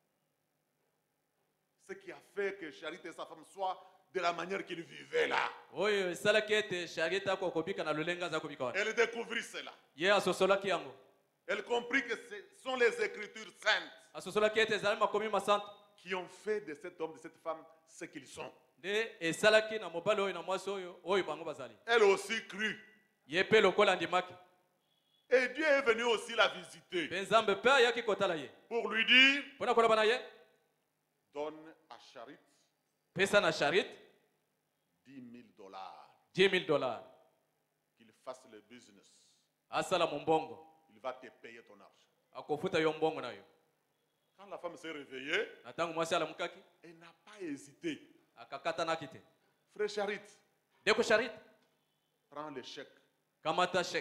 Ce qui a fait que Charit et sa femme soient de la manière qu'ils vivaient là. Oyo esalaki ete Charita ko kobika na lulenga za kobika wana. Elle découvrit cela. Ye asosolaki yango. Elle comprit que ce sont les Écritures saintes Asosolaki ete ezali makomi masantu. qui ont fait de cet homme, de cette femme, ce qu'ils sont. Nde esalaki na mobali oyo na mwasi oyo oyo bango bazali. Elle aussi crut. Ye pe lokola ndimaki. Et Dieu est venu aussi la visiter Pe Nzambe pe ayaki kotala ye. pour lui dire, Pona koloba na ye, donne à Charit pesa na Charit dix mille dollars, dix mille dollars. qu'il fasse le business. Asala mombongo. Il va te payer ton argent. Akofuta yo mbongo na yo. Quand la femme s'est réveillée, Na tangu mwasi alamukaki, elle n'a pas hésité. akakata na kite. Frère Charit, Deko Charit, prends le chèque, kamata chèque.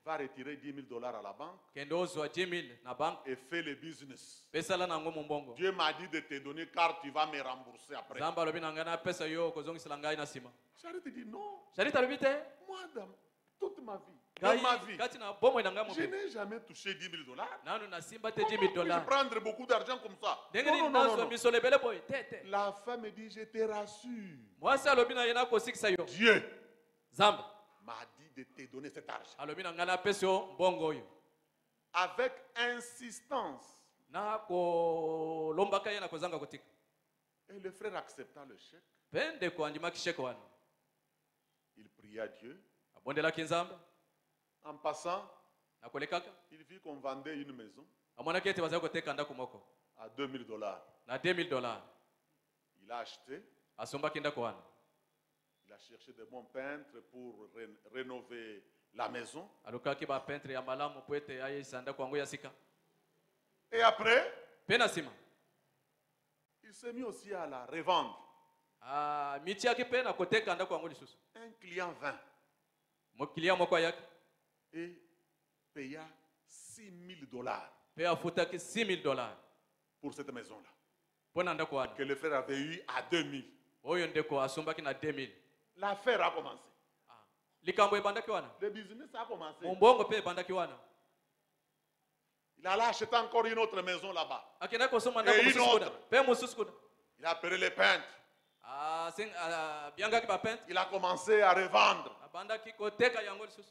va retirer dix mille dollars à la banque kende ozwa dix mille na bank et fait le business. pesala nango mombongo. Dieu m'a dit de te donner car tu vas me rembourser après. Zamba alobi na ngai na pesa yo kozongisela ngai na nsima. Charles te dit non. Charite alobi te Moi, dans toute ma vie, dans ngai ma vie, kati na bomoi na ngai je mobimba n'ai jamais touché dix mille dollars. nanu nasimba te Comment dix mille puis-je dollars. prendre beaucoup d'argent comme ça? Ndenge Non, nini non, non, non, nazwa non. misolo ebele boye te te. La femme me dit, je te rassure. Mwasi alobi na ye nakosikisa yo. Dieu Zamba m'a dit de te donner cet argent. alobi na ngai napesi yo mbongo oyo. Avec insistance. Na kolombaka ye na kozanga kotika. Et le frère accepta le chèque. Mpe ndeko andimaki sheke wana. Il pria Dieu. Abondelaki Nzambe En passant, na kolekaka. il vit qu'on vendait une maison Amonaki ete bazali koteka ndako moko à deux mille dollars. na deux mille dollars. Il a acheté. Asombaki ndako wana. Il a cherché de bons peintres pour ré rénover la maison. Alukaki ba peintre ya malamu po ete ayesa ndako yango ya sika. Et après, Mpe na nsima il s'est mis aussi à la revendre. ah, mitiaki mpe na koteka ndako yango lisusu. Un client vint Mokilia moko ayaki et paya six mille dollars mpe afutaki six mille dollars pour cette maison-là, mpo na ndako wana que le frère avait eu à deux mille. oyo ndeko asombaki na deux mille. L'affaire a commencé. Ah. Likambo ebandaki wana Le business a commencé. mombongo mpe ebandaki wana. Il allait acheter encore une autre maison là-bas. Akendaki kosomba ndako Et une mosusu kuna autre. mpe mosusu kuna. Il a appelé les peintres. Ah, sing- ah, biangaki bapeintre Il a commencé à revendre. abandaki koteka yango lisusu.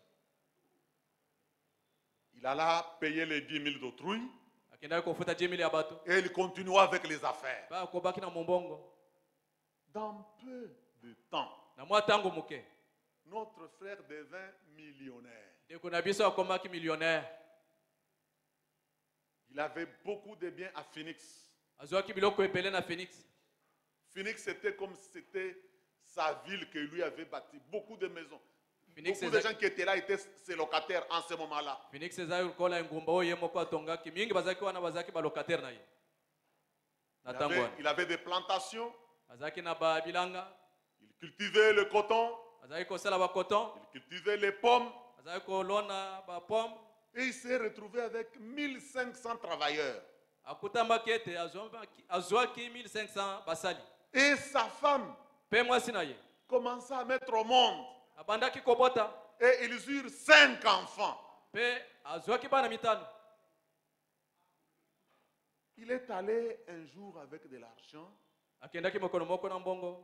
Il alla payer les dix mille d'autrui Akendaki kofuta dix mille ya bato et il continua avec les affaires. mpe akobaki na mombongo. Dans peu de temps, Na mwa ntango moke notre frère devint millionnaire. ndeko na biso akomaki millionnaire. Il avait beaucoup de biens à Phoenix. Azwaki biloko ebele na Phoenix. Phoenix, c'était comme si c'était sa ville que lui avait bâti. Beaucoup de maisons. Phoenix, Beaucoup de gens qui étaient là étaient ses locataires en ce moment-là. Phoenix ezali kola engumba oyo ye moko atongaki mingi bazalaki wana bazalaki balocataire na ye. Na Il ntango avait, wana il avait des plantations. azalaki na babilanga, Il cultivait le coton. azalaki kosala bacoton, Il cultivait les pommes. azalaki kolona bapomme. Et il s'est retrouvé avec mille cinq cents travailleurs. Akutamaki ete azwaki- azwaki mille cinq cents basali. Et sa femme Mpe mwasi na ye commença à mettre au monde. abandaki kobota Et ils eurent cinq enfants. mpe azwaki bana mitano. Il est allé un jour avec de l'argent Akendaki mokolo moko na mbongo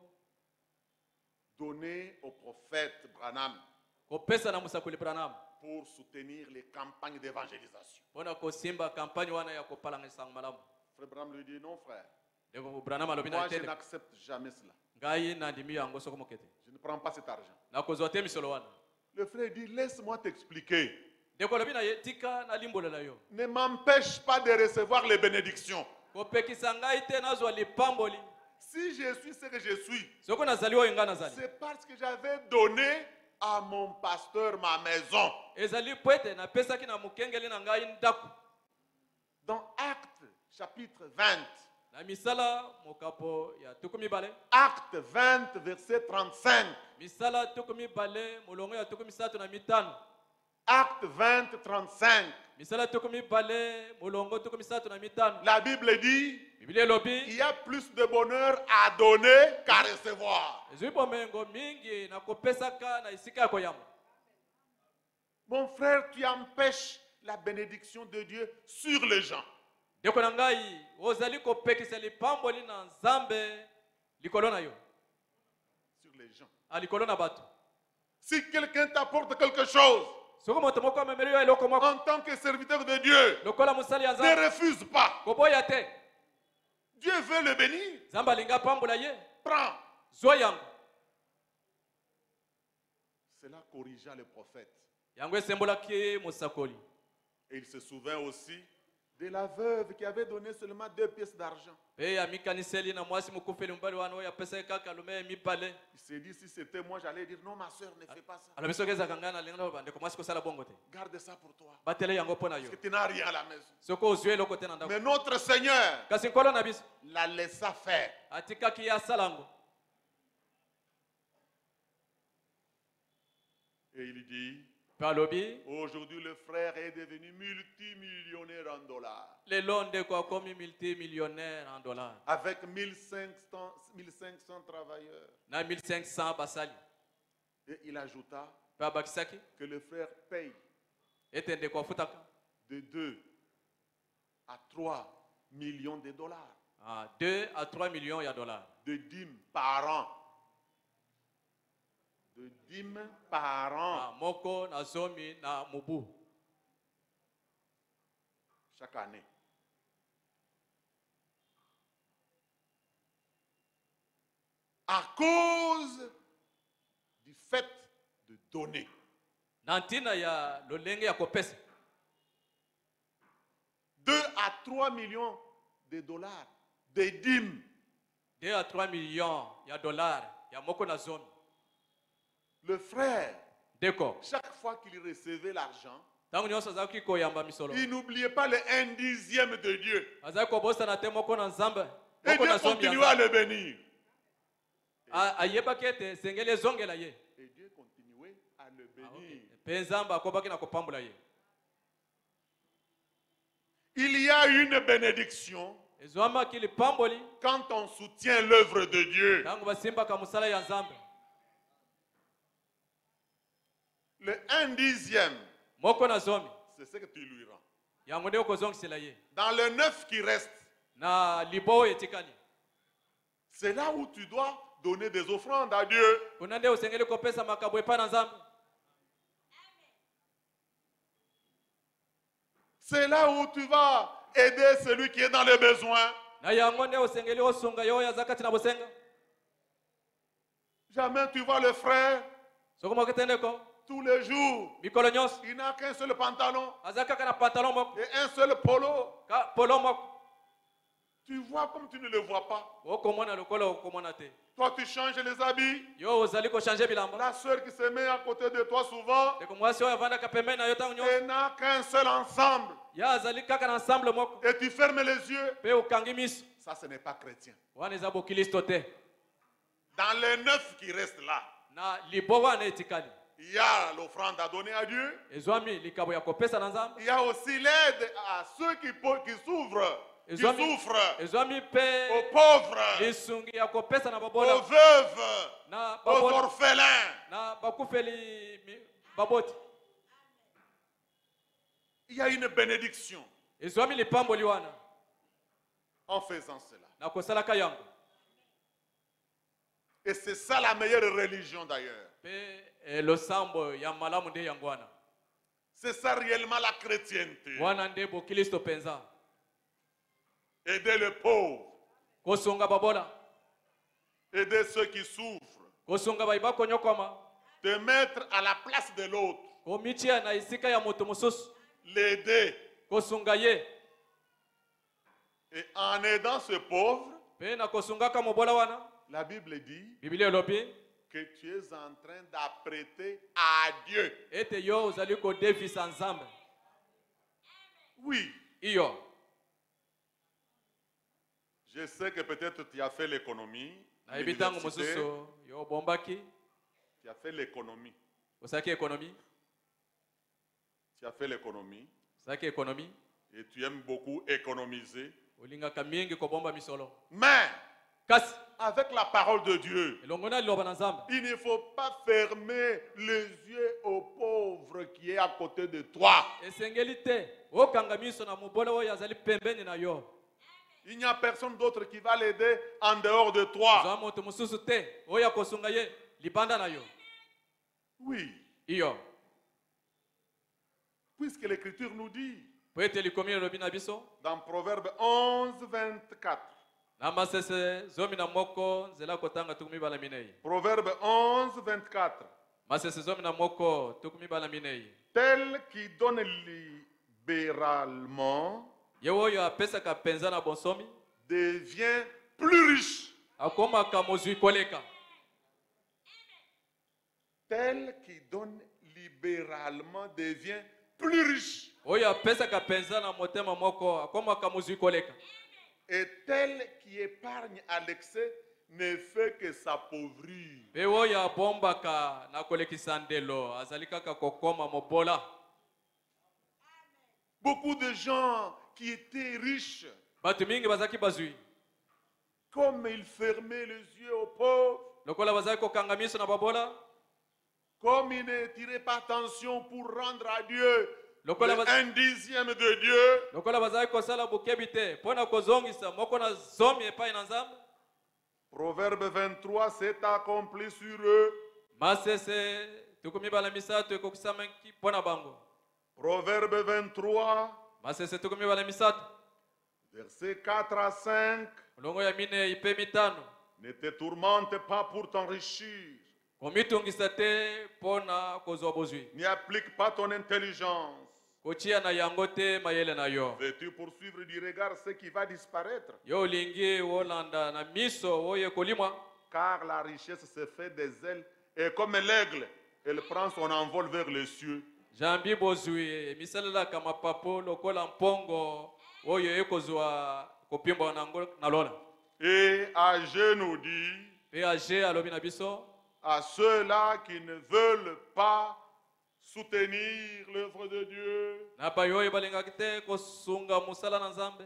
donné au prophète Branham kopesa na musakuli Branham pour soutenir les campagnes d'évangélisation. mpona kosimba kampagne wana ya kopalangisa malamu. Frère Branham lui dit non frère, Ndeko Branham alobi na moi je tele n'accepte jamais cela. ngai nandimi yango soko mokete Je ne prends pas cet argent. nakozwa te misolo wana. Le frère dit laisse-moi t'expliquer. Ndeko alobi na ye tika nalimbolela yo Ne m'empêche pas de recevoir les bénédictions. kopekisa ngai te nazwa lipamboli. Si je suis ce que je suis, Soko nazali oyo ngai nazali c'est parce que j'avais donné à mon pasteur ma maison. ezali po ete napesaki na mokengeli na ngai ndako. Dans Actes chapitre vingt, Na misala mokapo ya tuku mibale Acte vingt, verset trente-cinq. misala tuku mibale molongo ya tuku misato na mitano. Acte vingt, trente-cinq. Misala tuku mibale molongo tuku misato na mitano. La Bible dit, Biblia il elobi y a plus de bonheur à donner qu'à recevoir. ezwi bomengo mingi na kopesaka na esika ya koyamba. Mon frère, tu empêches la bénédiction de Dieu sur les gens. Ndeko na ngai ozali kopekisa lipamboli na Nzambe likolo na yo Sur les gens. a likolo na bato. Si quelqu'un t'apporte quelque chose, Soko moto moko amemeli yo eloko moko en tant que serviteur de Dieu, lokola mosali ya ne Nzambe refuse pas. koboya te. Dieu veut le bénir. Nzambe alingi apambola ye Prends. zwa yango. Cela corrigea le prophète. Yango esembolaki mosakoli. Et il se souvint aussi de la veuve qui avait donné seulement deux pièces d'argent. Pe ya mikaniseli na mwasi mukufeli mbali wana oyo apesaki kaka lume mibale. Il s'est dit, si c'était moi, j'allais dire, non, ma soeur, ne fais pas ça. Alobi soki ezalaka ngai nalingi na bandeko mwasi kosala bongo te. Garde ça pour toi. Batele yango mpo na yo Parce que tu n'as rien à la maison. soki ozwi eloko te na ndako. Mais notre Seigneur Kasi nkolo na biso la laissa faire. atikaki ye asala yango. Et il dit, Mpe Pe alobi Aujourd'hui, le frère est devenu multimillionnaire en dollars. le londe ko akomi multimillionnaire en dollars. Avec mille cinq cents, mille cinq cents travailleurs. Na mille cinq cents basali. Et il ajouta Pe abakisaki que le frère paye ete ndeko afutaka de deux à trois millions de dollars ah, deux à trois millions ya dollars. de dîmes par an. De dîmes par an. Ah, moko na zomi na mubu. Chaque année. À cause du fait de donner. Nantina ya lolenge ya kopesa. deux à trois millions de dollars de dîmes. deux à trois millions ya dollars ya moko na zomi. Le frère, Deko. chaque fois qu'il recevait l'argent, Tangu nyonso azaki koyamba misolo. il n'oubliait pas le un dixième de Dieu. Azaki kobosa na te moko na nzambe. Et Moko na Dieu zomi ya continuait à nzambe. le bénir. A- ayebaki ete sengeli ezongela ye. Et Dieu continuait à le Ah, okay. bénir. Pe nzambe akobaki na kopambola ye. Il y a une bénédiction Ezwamaki lipamboli quand on soutient l'œuvre de Dieu. tangu basimbaka mosala ya nzambe. Le un dixième, Moko na zomi c'est ce que tu lui rends. yango nde okozongisela ye. Dans le neuf qui reste, Na libo etikali. c'est là où tu dois donner des offrandes à Dieu. Kuna nde osengeli kopesa makabo epa na nzambe. C'est là où tu vas aider celui qui est dans les besoins. Na yango nde osengeli osunga yo ya zakati na bosenga. Jamais tu vois le frère, Soko ketendeko tous les jours, mikolo nyonso il n'a qu'un seul pantalon azaka kana pantalon moko et un seul polo. ka polo moko. Tu vois comme tu ne le vois pas. Okomona lokolo okomona te. Toi, tu changes les habits. Yo ozali ko changer bilamba. La sœur qui se met à côté de toi souvent, Deko mwasi oyo avanda ka pembeni na yo tangu nyonso. elle n'a qu'un seul ensemble. Ya azali kaka na ensemble moko. Et tu fermes les yeux. Pe okangi miso. Ça, ce n'est pas chrétien. Wana eza bokilisto te. Dans les neuf qui restent là, Na libo wana etikali. il y a l'offrande à donner à Dieu. Ezwami likabo ya kopesa na nzambe. Il y a aussi l'aide à ceux qui, po- qui souffrent, qui Ezwami souffrent, ezwami aux pe pauvres, lisungi ya kopesa na aux babola veuves, na aux babola orphelins. na bakufeli mi- baboti. Il y a une bénédiction Ezwami lipamboli wana en faisant cela. na kosalaka yango. Et c'est ça la meilleure religion d'ailleurs. Pe eh, losambo ya malamu nde yango wana. C'est ça réellement la chrétienté. Wana nde bokilisto penza. Aider les pauvres, Kosunga babola, aider ceux qui souffrent, kosunga baiba konyokoma, te mettre à la place de l'autre, komitia na isika ya moto mosusu, l'aider. kosunga ye. Et en aidant ce pauvre, Pe na kosungaka mobola wana, la Bible dit Biblia elobi que tu es en train d'apprêter à Dieu. ete yo ozali kodefisa nzambe. Oui, Iyo je sais que peut-être tu as fait l'économie. na ebitango l'université, mosusu yo bombaki, Tu as fait l'économie. osaki ekonomi, Tu as fait l'économie. osaki ekonomi, Et tu aimes beaucoup économiser. olingaka mingi kobomba misolo. Mais Kasi avec la parole de Dieu, elongo na liloba na nzambe, il ne faut pas fermer les yeux au pauvre qui est à côté de toi. esengeli te okanga miso na mobola oyo azali pembeni na yo. Il n'y a personne d'autre qui va l'aider en dehors de toi. Zwa moto mosusu te oyo akosunga ye libanda na yo. Oui, Iyo puisque l'Écriture nous dit po ete likomi elobi na biso dans Proverbe onze, vingt-quatre. na masese zomi na moko nzela kotanga tuku mibala minei. Proverbe onze, vingt-quatre. Masese zomi na moko tuku mibala minei. Tel qui donne libéralement Ye oyo apesaka penza na bonsomi devient plus riche. akomaka mozwi koleka. Tel qui donne libéralement devient plus riche. Oyo apesaka penza na motema moko akomaka mozwi koleka. Et tel qui épargne à l'excès ne fait que s'appauvrir. Pe oyo abombaka na kolekisa ndelo azali kaka kokoma mobola. Beaucoup de gens qui étaient riches, Batu mingi bazaki bazui. comme ils fermaient les yeux aux pauvres, Lokola bazali kokanga miso na babola. comme ils ne tiraient pas attention pour rendre à Dieu Lokola le baz- un dixième de Dieu, Lokola bazali kosala bukebi te pona kozongisa moko na zomi epai na Nzambe. Proverbe vingt-trois s'est accompli sur eux. Masese tukumi bala misato ekokisama ki pona bango. Proverbe vingt-trois, Masese tukumi bala misato. versets quatre à cinq. Mulongo ya mine ipe mitano. Ne te tourmente pas pour t'enrichir. Komitungisa te pona kozwa bozwi. N'applique pas ton intelligence. Kochia na yango te mayele na yo. Veux-tu poursuivre du regard ce qui va disparaître? Yo lingi wolanda na miso oye kolimwa. Car la richesse se fait des ailes et comme l'aigle, elle prend son envol vers les cieux. Jambi bozwi misalela kama papo lokola mpongo oyo ekozwa kopimba nango na lola. Et Agé nous dit, Pe age alobi na biso à ceux-là qui ne veulent pas soutenir l'œuvre de Dieu, na pa yo balingaki te kosunga musala na Nzambe.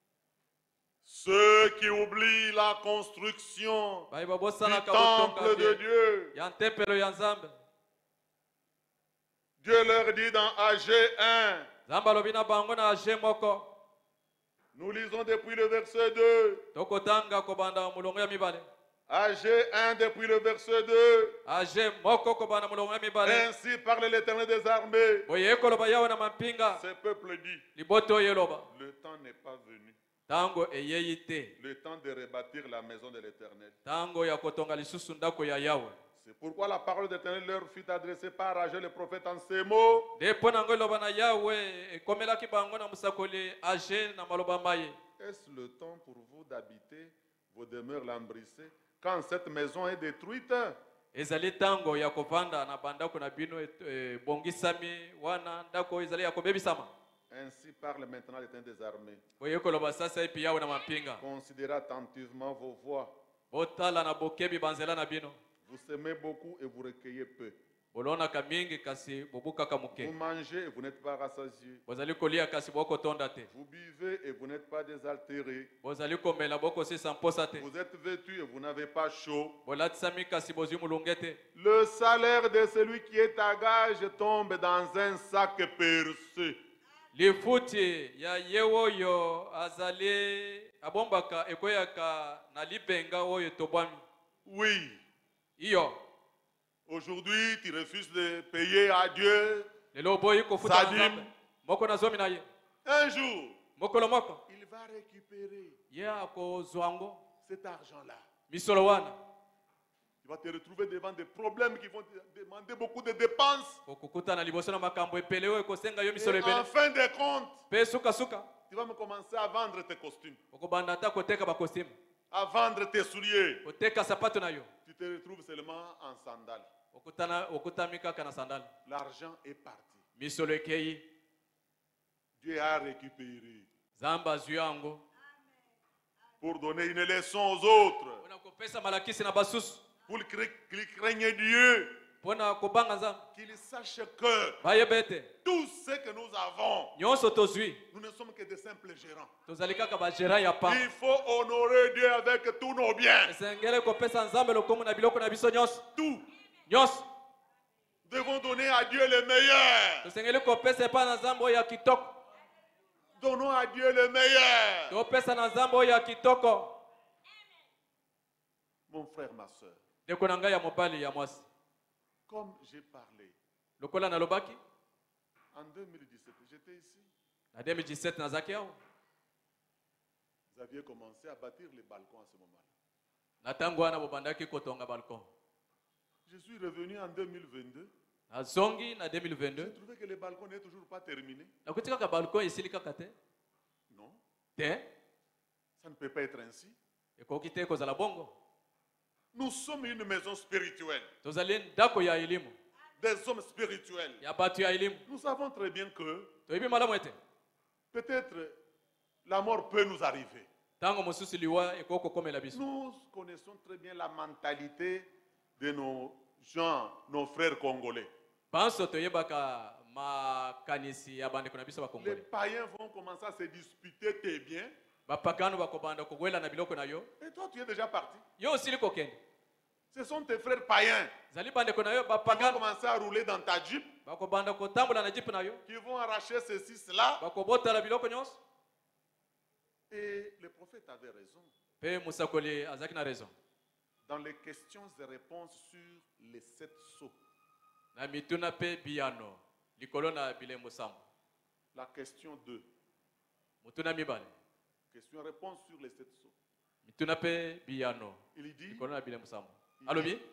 ceux qui oublient la construction Bai du babosana ka temple de botonga Dieu. ya tempelo ya Nzambe. Dieu leur dit dans Agé un, Nzambe alobi na bango na age moko. nous lisons depuis le verset deux, Tokotanga kobanda mulongo ya mibale. Agé un depuis le verset deux, Age moko kobanda mulongo ya mibale. ainsi parle l'Éternel des armées. Boye koloba yawe na mampinga. Ce peuple dit, Liboto yeloba. le temps n'est pas venu, Tango eyeyi te. le temps de rebâtir la maison de l'Éternel. Tango ya kotonga lisusu ndako ya yawe. C'est pourquoi la parole de l'Éternel leur fut adressée par Agé le prophète en ces mots. De pona ngo loba na yawe ekomelaki bango na musakoli age na maloba maye. Est-ce le temps pour vous d'habiter vos demeures lambrissées quand cette maison est détruite? Ezali tango ya kovanda na bandako na bino e, bongisami wana ndako ezali ya kobebisama. Ainsi parle maintenant l'Éternel des armées. Boye koloba sasa epi yawe na mampinga. Considérez attentivement vos voies. Botala na bokebi banzela na bino. Vous semez beaucoup et vous recueillez peu. Bolona ka mingi kasi bobukaka Vous muke. mangez et vous n'êtes pas rassasiés. Bozali kolia kasi boko tonda te. Vous buvez et vous n'êtes pas désaltérés. Bozali komela boko sisa mposa te. Vous êtes vêtus et vous n'avez pas chaud. Bolatisami kasi bozwi mulungete. Le salaire de celui qui est à gage tombe dans un sac percé. Lifuti ya yewoyo azali abombaka ekoyaka na libenga oyo tobwami. Oui, Iyo. aujourd'hui tu refuses de payer à Dieu. Lelo boyi kofuta Sadim. na Nzambe. Moko na zomi na ye. Un jour, Mokolo moko. il va récupérer Ye akozwango. cet argent-là. Misolo wana. Tu vas te retrouver devant des problèmes qui vont te demander beaucoup de dépenses. Kokukuta na liboso na makambo epele oyo kosenga yo Et misolo en ebele. fin de compte, Pe suka suka. tu vas me commencer à vendre tes costumes, Okobanda ata koteka ba costume. à vendre tes souliers. Koteka sapato na yo. Tu te retrouves seulement en sandales. Okutana okutami kaka na sandali. L'argent est parti. Misolo ekei. Dieu a récupéré Zamba zuyango. pour donner une leçon aux autres. Pona kopesa malakisi na basusu. Pour qu'ils craignent Dieu. Pona kobanga Nzambe. Qu'ils sachent que Bayebete. tout ce que nous avons, Nyonso tozwi. nous ne sommes que de simples gérants. Tozali kaka ba gérant ya pamba. Il faut honorer Dieu avec tous nos biens. Esengele kopesa Nzambe lokomo na biloko na biso nyonso. Tout. Nyonso. Nous devons donner à Dieu le meilleur. Tosengeli kopesa epa na Nzambe oyo ya kitoko. Donnons à Dieu le meilleur. Topesa na Nzambe oyo ya kitoko. Mon frère, ma soeur, Ndeko na ngai ya mobali ya mwasi. comme j'ai parlé, Lokola na lobaki. en deux mille dix-sept, j'étais ici. Na deux mille dix-sept nazaki awa. Vous aviez commencé à bâtir les balcons à ce moment-là. Na tango wana bobandaki kotonga balcon. Je suis revenu en deux mille vingt-deux. Na zongi na deux mille J'ai vingt-deux. trouvé que le balcon n'est toujours pas terminé. Nakuti kaka balcon esili kaka te. Non, Te. ça ne peut pas être ainsi. Ekoki te kozala bongo. Nous sommes une maison spirituelle, Tozali ndako ya elimu. des hommes spirituels. Ya batu ya elimu. Nous savons très bien que Toyebi malamu ete. peut-être la mort peut nous arriver. Tango mosusu liwa ekoko komela biso. Nous connaissons très bien la mentalité de nos gens, nos frères congolais. Banso toyebaka makanisi ya bande kuna biso ba Les Congolais. païens vont commencer à se disputer tes biens. Bapagano bakobanda kogwela na biloko na yo. Et toi, tu es déjà parti. Yo osili kokende. Ce sont tes frères païens Zali bande kuna yo qui vont bapagano commencer à rouler dans ta jeep, bakobanda kotambola na jipe na yo. qui vont arracher ceci, cela. Bakobota la biloko nyonso. Et le prophète avait raison. Pe musakoli azaki na raison. Dans les questions et réponses sur les sept sceaux. Na mituna pe biano likolo na bilembo sambo. La question deux. Mutuna mibale. Question-réponse sur les sept sceaux. Mituna pe biano Il dit, likolo na bilembo sambo. il Alobi dit,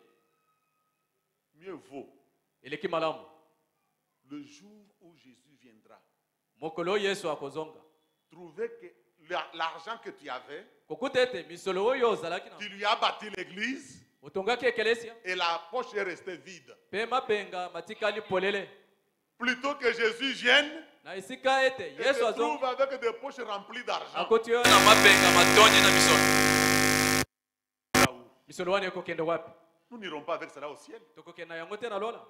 mieux vaut eleki malamu le jour où Jésus viendra. mokolo Yesu akozonga. Trouver que la- l'argent que tu avais, Kokuta ete misolo oyo ozalaki na tu lui as bâti l'église otongaki ekelesia et la poche est restée vide. pe mapenga matikali polele Plutôt que Jésus vienne na esika ete et Yesu se azonga trouve avec des poches remplies d'argent. akoti oyo na mapenga matonyi na misolo Là où misolo wana ekokende wapi nous n'irons pas avec cela au ciel. tokokende na yango te na lola.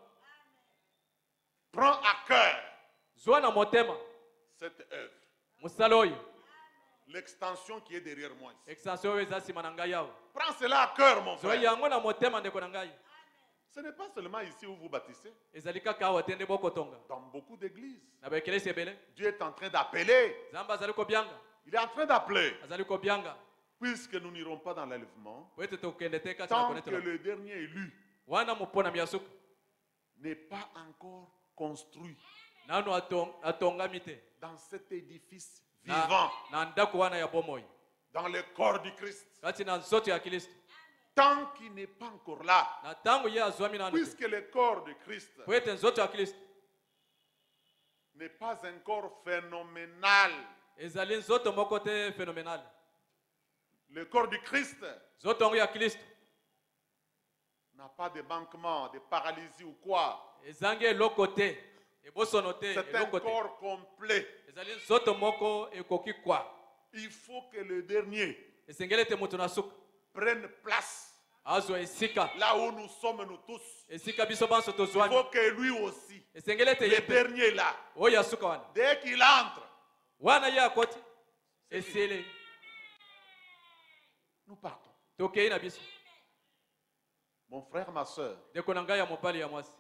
Prends à cœur Zwa na motema cette œuvre. mosala oyo L'extension qui est derrière moi. Ici. extension oyo eza nsima na ngai awa. Prends cela à cœur, mon Zwa frère. yango na motema ndeko na ngai. Ce n'est pas seulement ici où vous bâtissez. Ezali kaka awa te nde bokotonga Dans beaucoup d'églises, na baekelesi ebele. Dieu est en train d'appeler. Nzambe azali kobianga Il est en train d'appeler. azali kobianga Puisque nous n'irons pas dans l'enlèvement, po ete tokende te kati na tant que konetela le dernier élu wana mopona miasuka n'est pas encore construit nano atong- atongami te dans cet édifice na, vivant, na ndako wana ya bomoi dans le corps du Christ. kati na nzoto ya Kristo Tant qu'il n'est pas encore là, na tango ye azwami nano te puisque le corps de Christ po ete nzoto ya Kristo n'est pas un corps phénoménal, ezali nzoto moko te phénoménal. le corps du Christ Nzoto yango ya Kristo n'a pas de manquement, de paralysie ou quoi. ezangi eloko te ebosono te C'est un eloko te corps complet. ezali nzoto moko ekoki kwa Il faut que le dernier esengeli ete moto na suka prenne place azwa esika là où nous sommes nous tous. esika biso banso Il tozwami faut que lui aussi, esengeli ete ye le mpe dernier là, oyo ya suka wana dès qu'il entre, wana ye akoti esele nous partons. tokei na biso Mon frère, ma soeur, ndeko na ngai ya mobali ya mwasi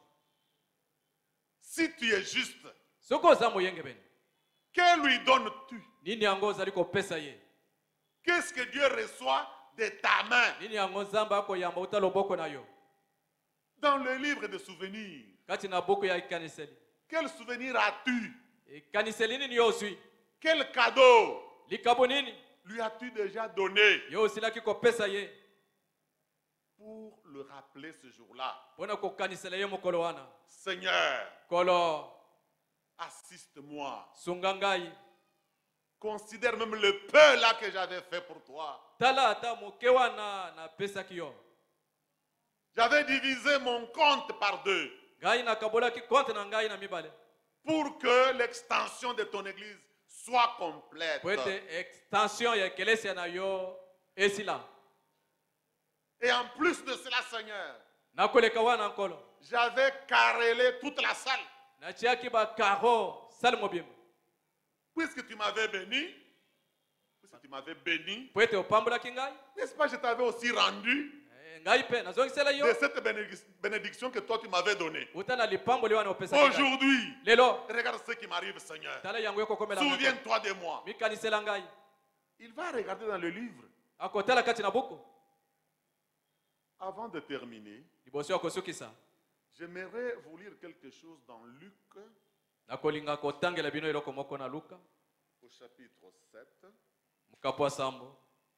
si tu es juste, soki oza moyenge bene que lui donnes-tu? nini yango ozali kopesa ye Qu'est-ce que Dieu reçoit de ta main? nini yango nzambe akoyamba uta loboko na yo Dans le livre de souvenirs, kati na buku ya ekaniseli quel souvenir as-tu? ekaniseli nini yo ozwi Quel cadeau likabo nini lui as-tu déjà donné yo osilaki kopesa ye pour le rappeler ce jour-là? mpona kokanisela ye mokolo wana Seigneur, kolo assiste-moi. sunga ngai Considère même le peu là que j'avais fait pour toi. tala ata moke wana napesaki yo J'avais divisé mon compte par deux ngai nakabolaki konte na ngai na mibale pour que l'extension de ton église soit complète. po ete extension ya ekelesia na yo esila Et en plus de cela, Seigneur, nakoleka wana nkolo j'avais carrelé toute la salle. natiaki bakaro sale mobimba Puisque tu m'avais béni, puisque tu m'avais béni, po ete opambolaki ngai n'est-ce pas, je t'avais aussi rendu Eh, ngai mpe nazongisela yo de cette bénédic- bénédiction que toi tu m'avais donnée. uta na lipamboli wana opesaki ngai. Aujourd'hui, lelo regarde ce qui m'arrive, Seigneur. tala yango ekokomela ngai. Souviens-toi de moi. mikanisela ngai Il va regarder dans le livre. akotala kati na buku Avant de terminer, liboso ya kosukisa j'aimerais vous lire quelque chose dans Luc nakolinga kotangela bino eloko moko na luka au chapitre sept. mokapo ya sambo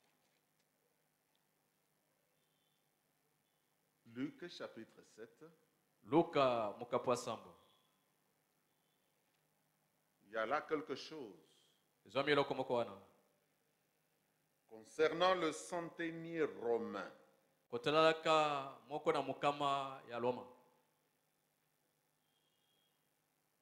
Luc chapitre sept. luka mokapo ya sambo Il y a là quelque chose ezwami eloko moko wana concernant le centenier romain. kotalalaka moko na mokama ya loma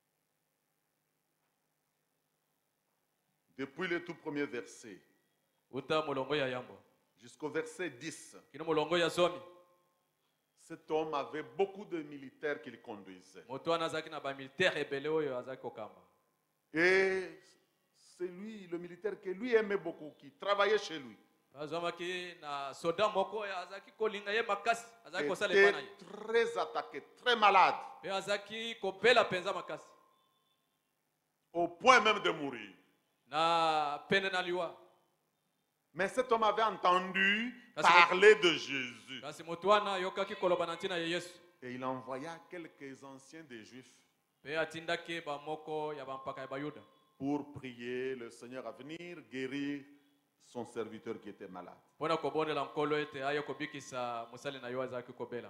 Depuis le tout premier verset. uta molongo ya yambo Jusqu'au verset dix. kino molongo ya zomi Cet homme avait beaucoup de militaires qu'il conduisait. moto wana azalaki na bamilitaire ebele oyo azalaki kokamba. Et c'est lui, le militaire que lui aimait beaucoup, qui travaillait chez lui, azwamaki na soda moko oyo azalaki kolinga ye makasi azalaki kosala était epa na ye très attaqué, très malade, mpe azalaki kobela mpenza makasi au point même de mourir. na pene na liwa. Mais cet homme avait entendu Parce que- parler de Jésus. kasi moto wana ayokaki koloba na ntina ya yesu Et il envoya quelques anciens des Juifs mpe atindaki bamoko ya bampaka ya bayuda pour prier le Seigneur à venir guérir son serviteur qui était malade. mpona kobondela nkolo ete aye kobikisa mosali na yo azalaki kobela.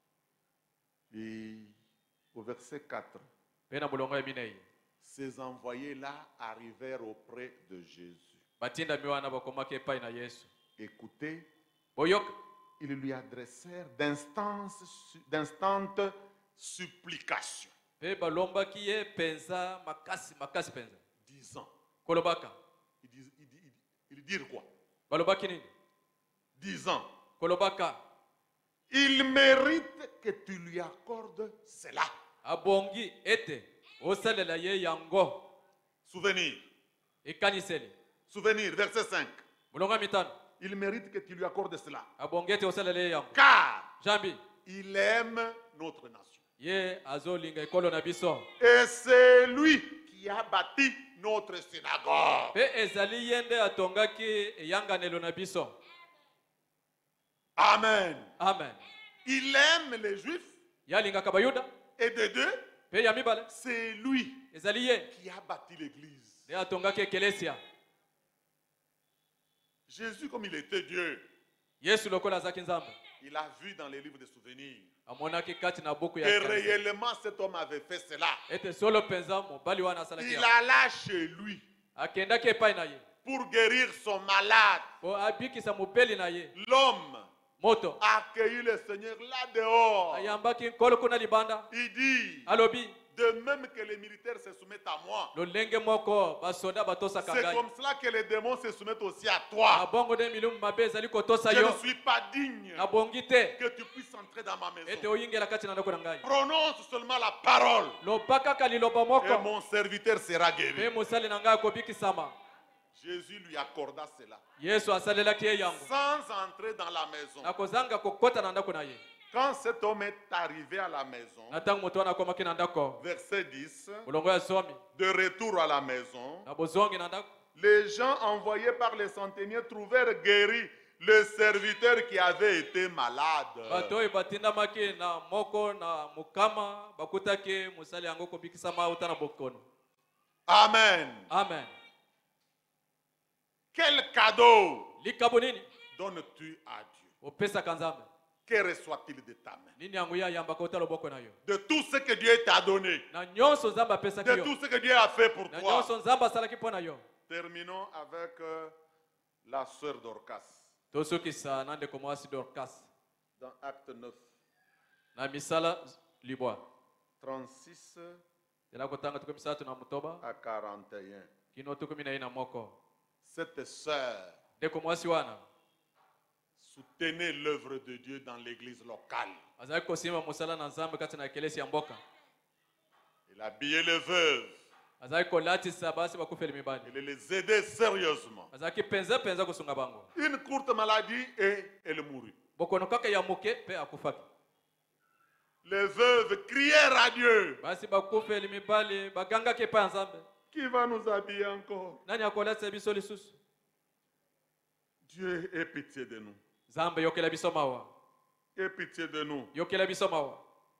Et au verset quatre, mpe na molongo ya minei ces envoyés-là arrivèrent auprès de Jésus. batindami wana bakomaki epai na yesu. Écoutez, boyoka ils lui adressèrent d'instances- d'instantes supplications, mpe balombaki ye mpenza makasi makasi mpenza disant, kolobaka ils, disent, ils, disent- ils dirent quoi? balobaki nini Disant, kolobaka il mérite que tu lui accordes cela. abongi ete osalela ye yango Souvenir, ekaniseli. souvenir, verset cinq. molongo ya mitano Il mérite que tu lui accordes cela. abongi ete osalela ye yango Car jambi il aime notre nation. ye azolinga ekolo na biso Et c'est lui qui a bâti notre synagogue. mpe ezali ye nde atongaki eyanganelo na biso. Amen. amen. Il aime les Juifs. ye alingaka bayuda Et de deux, mpe ya mibale c'est lui ezali ye qui a bâti l'église. nde atongaki ekelesia. Jésus, comme il était Dieu, yesu lokola azalaki nzambe il a vu dans les livres de souvenirs amonaki kati na buku ya que kanisa réellement cet homme avait fait cela. ete solo mpenza mobali wana asalaki Il yango. alla chez lui akendaki epai na ye pour guérir son malade. po abikisa mobeli na ye. L'homme moto a accueilli le Seigneur là dehors. ayambaki nkolo kuna libanda Il dit, alobi de même que les militaires se soumettent à moi, lolenge moko basoda batosaka c'est ngai comme cela que les démons se soumettent aussi à toi. na bongo nde milimu mabe ezali kotosa Je ne yo suis pas digne nabongi te que tu puisses entrer dans ma ete maison. oyingela kati na ndako na ngai. Prononce seulement la parole loba kaka liloba et moko mon serviteur sera mpe guéri. mosali na ngai akobikisama. Jésus lui accorda cela yesu asalelaki ye yango sans entrer dans la maison. na kozanga kokota na ndako na ye. Quand cet homme est arrivé à la maison, na ntango moto wana akomaki na ndako verset dix, molongo ya zomi de retour à la maison, na bozongi na ndako les gens envoyés par les centeniers trouvèrent guéri le serviteur qui avait été malade. bato oyo batindamaki na moko na mokama bakutaki mosali yango kobikisama uta na bokono. Amen. amen. Quel cadeau likabo nini donnes-tu à Dieu? opesaka nzambe? Que reçoit-il de ta main? nini yango ye ayambaka uta loboko na yo? De tout ce que Dieu t'a donné, na nyonso nzambe apesaki de yo, tout ce que Dieu a fait pour na toi. nyonso nzambe asalaki mpo na yo. Terminons avec euh, la sœur Dorcas tosukisa na ndeko mwasi dorkas dans Acte neuf, na misala libwa trente-six ela kotanga tuku misatu na mutoba à quarante et un. kino tuku mina ina moko. Cette sœur ndeko mwasi wana soutenait l'œuvre de Dieu dans l'église locale. azalaki kosimba mosala na nzambe kati na ekelesi ya mboka. Elle habillait les veuves. azalaki kolatisa basi bakufeli mibali. Elle les aidait sérieusement. azalaki mpenza mpenza kosunga bango. Une courte maladie et elle mourut. bokono kaka ya moke mpe akufaki. Les veuves crièrent à Dieu. basi bakufeli mibali bagangaki epai ya nzambe. Qui va nous habiller encore? nani akolatisa biso lisusu? Dieu ait pitié de nous. nzambe yokela biso mawa. Ait pitié de nous. yokela biso mawa.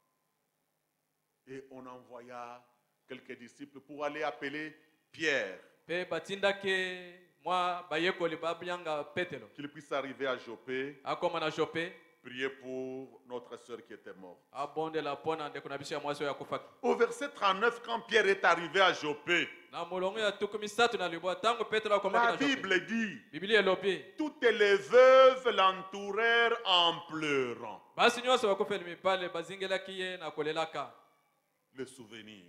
Et on envoya quelques disciples pour aller appeler Pierre, mpe batindaki mwa bayekoli babyanga petelo qu'il puisse arriver à Joppé, akoma na jope prier pour notre sœur qui était morte. abondela mpo na ndeko na biso ya mwasi oyo akufaki. Au verset trente-neuf, quand Pierre est arrivé à Joppé, na molongo ya tuku misatu na libwa ntango petelo akomaki la na jope Bible dit, biblia elobi toutes les veuves l'entourèrent en pleurant. basi nyonso bakufeli mibale bazingelaki ye na kolelaka Le souvenir.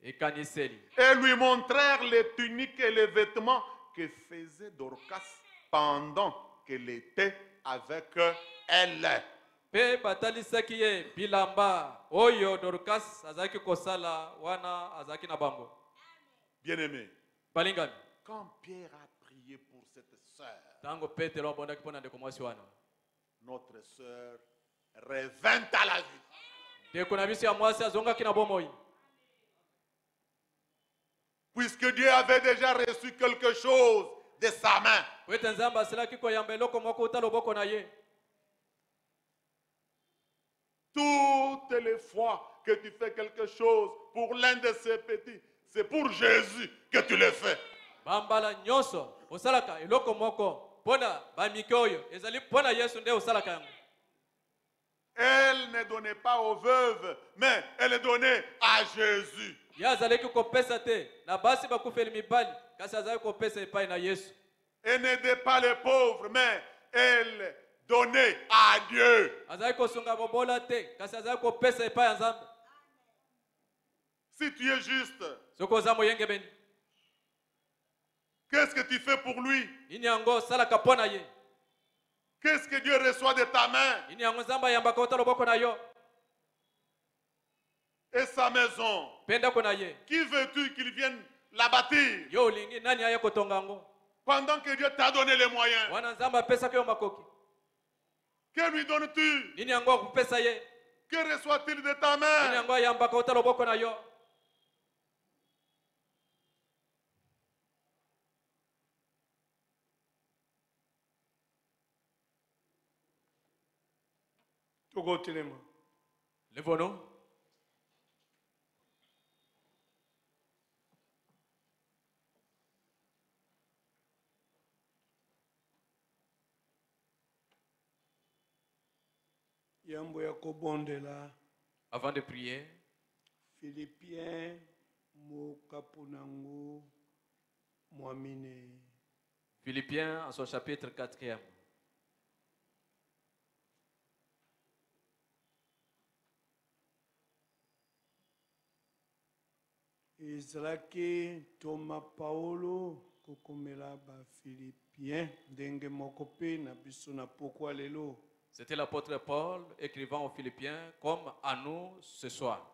ekaniseli. Et lui montrèrent les tuniques et les vêtements que faisait Dorcas pendant qu'elle était avec elle. Pe batalisaki ye bilamba oyo Dorcas azaki kosala wana azaki na bango. Bien-aimé, Balingami. quand Pierre a prié pour cette sœur, Tango Petero abondaki pona ndeko mwasi wana. notre sœur revint à la vie. Ndeko na biso ya mwasi azongaki na bomoi. Puisque Dieu avait déjà reçu quelque chose de sa main. Wete nzamba asilaki koyamba eloko moko uta loboko na ye. Toutes les fois que tu fais quelque chose pour l'un de ces petits, c'est pour Jésus que tu le fais. Bambala nyoso osalaka eloko moko pona bamike oyo ezali pona Yesu nde osalaka yango. Elle ne donnait pas aux veuves, mais elle donnait à Jésus. Ya azalaki kopesa te na basi bakufeli mibali kasi azali kopesa epai na Yesu. Elle n'aidait pas les pauvres, mais elle donnait à Dieu. Azali kosunga bobola te kasi azali kopesa epai ya Nzambe. Si tu es juste, Soko za moyenge beni. qu'est-ce que tu fais pour lui? Ini yango salaka pona ye. Qu'est-ce que Dieu reçoit de ta main? Ini yango Nzamba yambaka uta loboko na yo. Et sa maison, Penda kona ye. qui veux-tu qu'il vienne la bâtir? Yo lingi nani aya kotonga ngo. Pendant que Dieu t'a donné les moyens, Wana Nzamba pesa ke yo makoki. que lui donnes-tu? Nini yango kupesa ye. Que reçoit-il de ta Nini main? yango yambaka uta loboko na yo. Levons-nous. Yambo ya kobondela Avant de prier, Philippiens mokapunango mwamine. Philippiens en son chapitre quatrième. Ezalaki Thomas Paulo kokomela ba Philippiens ndenge moko pe na biso na pokwa lelo. C'était l'apôtre Paul écrivant aux Philippiens comme à nous ce soir.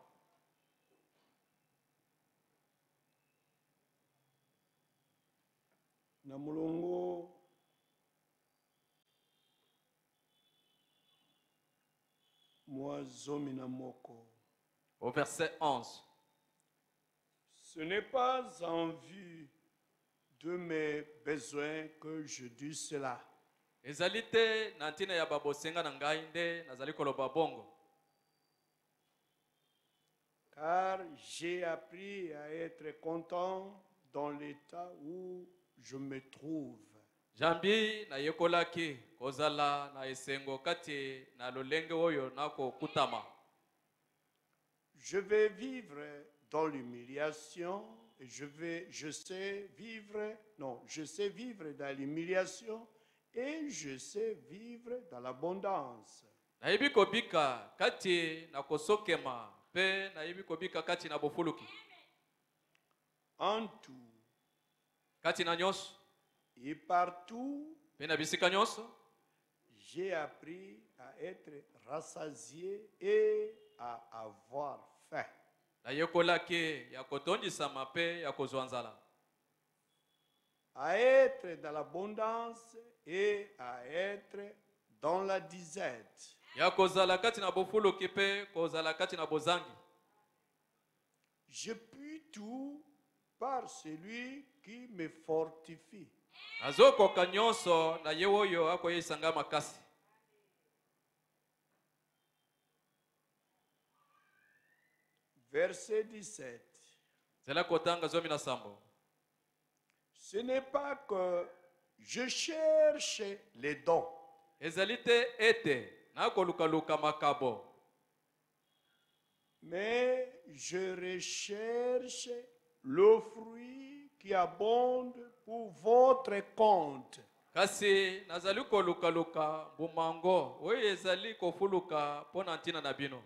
Na mulongo mwa zomi na moko. Au verset onze. Ce n'est pas en vue de mes besoins que je dis cela. Ezali te na ntina ya babosenga na ngai nde nazali koloba bongo. Car j'ai appris à être content dans l'état où je me trouve. Jambi na yekolaki kozala na esengo kati na lolenge oyo nako kutama. Je vais vivre dans l'humiliation et je vais, je sais vivre, non, je sais vivre dans l'humiliation et je sais vivre dans l'abondance. Naibi kobika kati na kosokema pe naibi kobika kati na bofuluki. En tout Kati na nyonso et partout, pe na bisika nyonso j'ai appris à être rassasié et à avoir faim. na yekolaki ya kotondisama pe ya kozwa nzala. À être dans l'abondance et à être dans la disette. Ya kozala kati na bofuluki pe kozala kati na bozangi. Je puis tout par celui qui me fortifie. Nazokoka nyonso na ye oyo akoyesanga makasi. Verset dix-sept. Zela kotanga zomi na sambo. Ce n'est pas que je cherche les dons, Ezali te ete na kolukaluka makabo. mais je recherche le fruit qui abonde pour votre compte. Kasi nazali kolukaluka bumango oyo ezali kofuluka pona ntina na bino.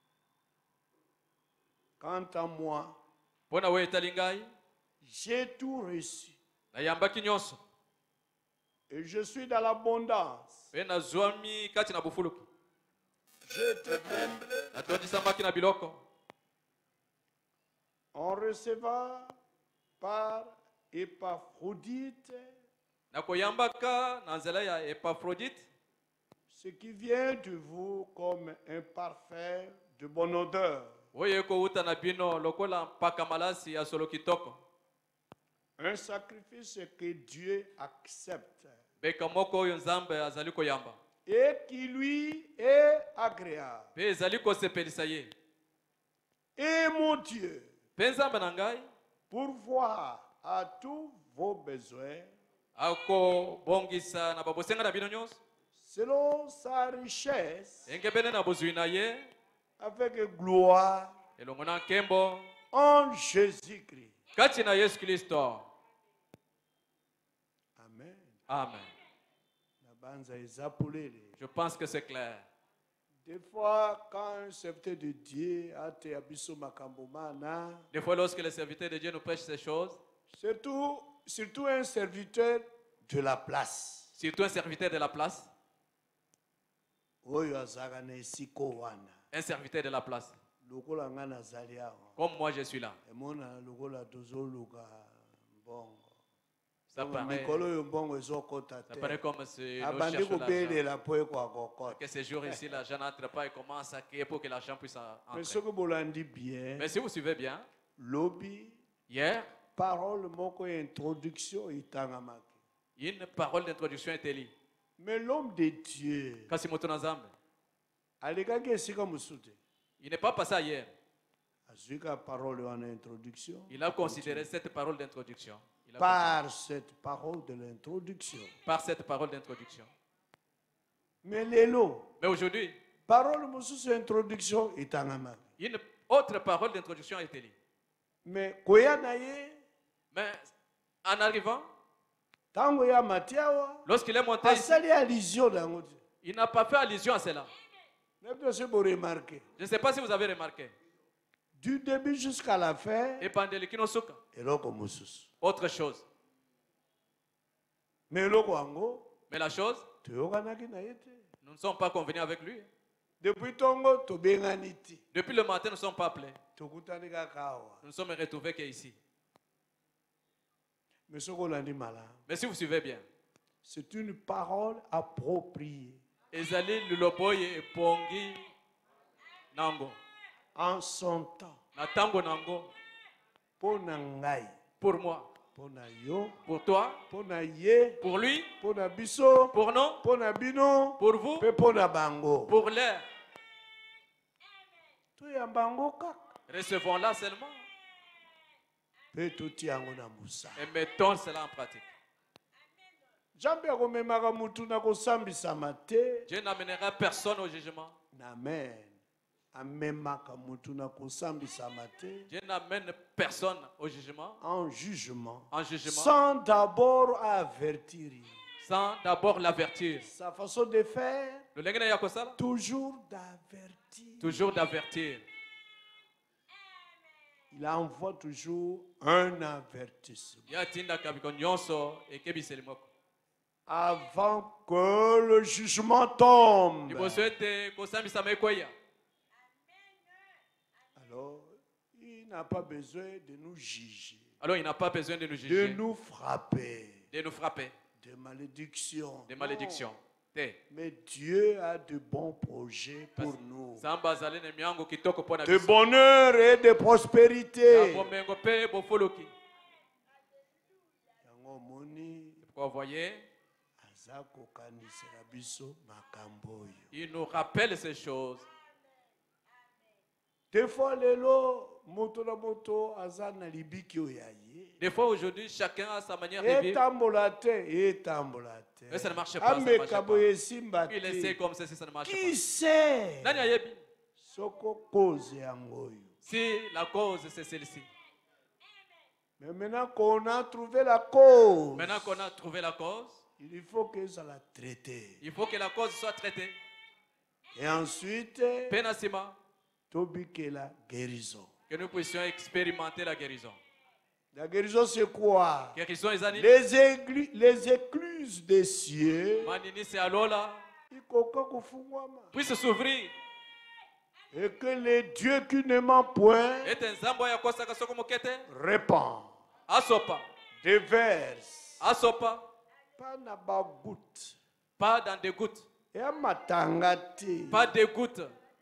Quant à moi, Pona we etalingai j'ai tout reçu na yambaki nyonso. Et je suis dans l'abondance. Mpe nazwami kati na bufuluki. Je te comble Natondisambaki na biloko. en recevant par Épaphrodite Nakoyambaka na nzela ya Epaphrodite. ce qui vient de vous comme un parfum de bonne odeur, Oyo ekouta na bino lokola mpaka malasi ya solo kitoko. un sacrifice que Dieu accepte Beka moko oyo Nzambe azali koyamba. et qui lui est agréable. Mpe ezali kosepelisa ye. Et mon Dieu, Mpe Nzambe na ngai pourvoir à tous vos besoins akobongisa na babosenga na bino nyonso. selon sa richesse Engebene na bozwi na ye avec gloire elongo na nkembo en Jésus-Christ. kati na Yesu Kristo. Amen. Amen. Nabanza ezapulele. Je pense que c'est clair. Des fois, quand un serviteur de Dieu a te abiso makambo mana, Des fois, lorsque les serviteurs de Dieu nous prêchent ces choses, surtout, surtout un serviteur de la place. surtout un serviteur de la place, Oyo azaka na esiko wana. un serviteur de la place, Lokola nga nazali awa. comme moi je suis là. Emona lokola tozoluka mbongo. Ça paraît, Mikolo yo mbongo ezokota ça te. paraît comme si nous Abandi cherchons l'argent. kobelela po ekwa kokota. Que ces jours ici, l'argent n'entre pas et commence à crier pour que l'argent puisse Mais entrer. ce que bolandi bien, Mais si vous suivez bien, lobi, hier, parole moko introduction itangamaki. une parole d'introduction était lue. Mais l'homme de Dieu, Kasi moto na Nzambe, alekaki esika musute. il n'est pas passé hier. Azwika parole wana introduction. Il a considéré cette parole d'introduction. Il a Par cette parole de l'introduction. considéré- par cette parole d'introduction. Mais lelo, Mais aujourd'hui, parole mususu introduction itangamaki. une autre parole d'introduction a été lue. Mais koya na ye, Mais en arrivant, tango ya matiawa, lorsqu'il est monté ici, asali allusion dango te. il n'a pas fait allusion à cela. N'est-ce pas vous remarquer? Je ne sais pas si vous avez remarqué. Du début jusqu'à la fin, Et pendant le kinosuka, eloko mususu. autre chose. Mais eloko yango, Mais la chose, toyokanaki na ye te. nous ne sommes pas convenus avec lui. Depuis tongo tobengani te. Depuis le matin, nous ne sommes pas appelés. Tokutani kaka awa. Nous ne sommes retrouvés qu'ici. Mais ce qu'on a dit malin, Mais si vous suivez bien, c'est une parole appropriée Ezali luloboye epongi nango. en son temps. Na tango nango, Pour ngai, pour moi, pour na yo, pour toi, pour na ye, pour lui, pour na biso, pour nous, pour na bino, pour vous, pe pour na bango. pour l'air. To ya bango kaka. Recevons-la seulement Pe toti yango na musa. et mettons cela en pratique. Jambe akomemaka mutu na kosambisama te. Dieu n'amènera personne au jugement. Amen. Amemaka mutu na kosambisama te. Dieu n'amène personne au jugement, En jugement. en jugement, Sans d'abord avertir. sans d'abord l'avertir. Sa façon de faire, Le lengene ya kosala, toujours d'avertir. toujours d'avertir. Il envoie toujours un avertissement. Ya tinda kabiko nyonso ekebiseli moko. Avant que le jugement tombe. Liboso ete kosambisama ekweya. Alors, il n'a pas besoin de nous juger, Alors il n'a pas besoin de nous de juger, nous frapper, de nous frapper, de malédictions. de malédictions. Te. Mais Dieu a de bons projets pour nous. Samba azali na miango kitoko pona De biso. bonheur et de Ya prospérité. bomengo pe bofoloki. Yango moni Vous voyez, aza kokanisela biso makambo oyo. il nous rappelle ces choses. Des fois lelo moto na moto aza na libiki oyo ya ye. Des fois aujourd'hui, chacun a sa manière de vivre. Etambola te, etambola te. Mais ça ne marche pas, ça ne marche Ameka pas. boye esimba Il essaie te. comme ça, si ça ne marche Qui pas. sait Nani ayebi? soko cause yango oyo? Si la cause c'est celle-ci. Mais maintenant qu'on a trouvé la cause, Maintenant qu'on a trouvé la cause, il faut que ça la traite. il faut que la cause soit traitée. Et ensuite, Penasima, tobike la guérison. que nous puissions expérimenter la guérison. La guérison, c'est quoi? Guérison, les années. Les, églu- les écluses église des cieux Maninisi alola. ikoka kufungwama. Puisse s'ouvrir. Et que le Dieu qui ne ment point Et nzambo ya kosaka soko mokete. répand, Asopa. déverse, Asopa. pas na ba goutte, Pas dans des gouttes. et à matangati, Pas des gouttes.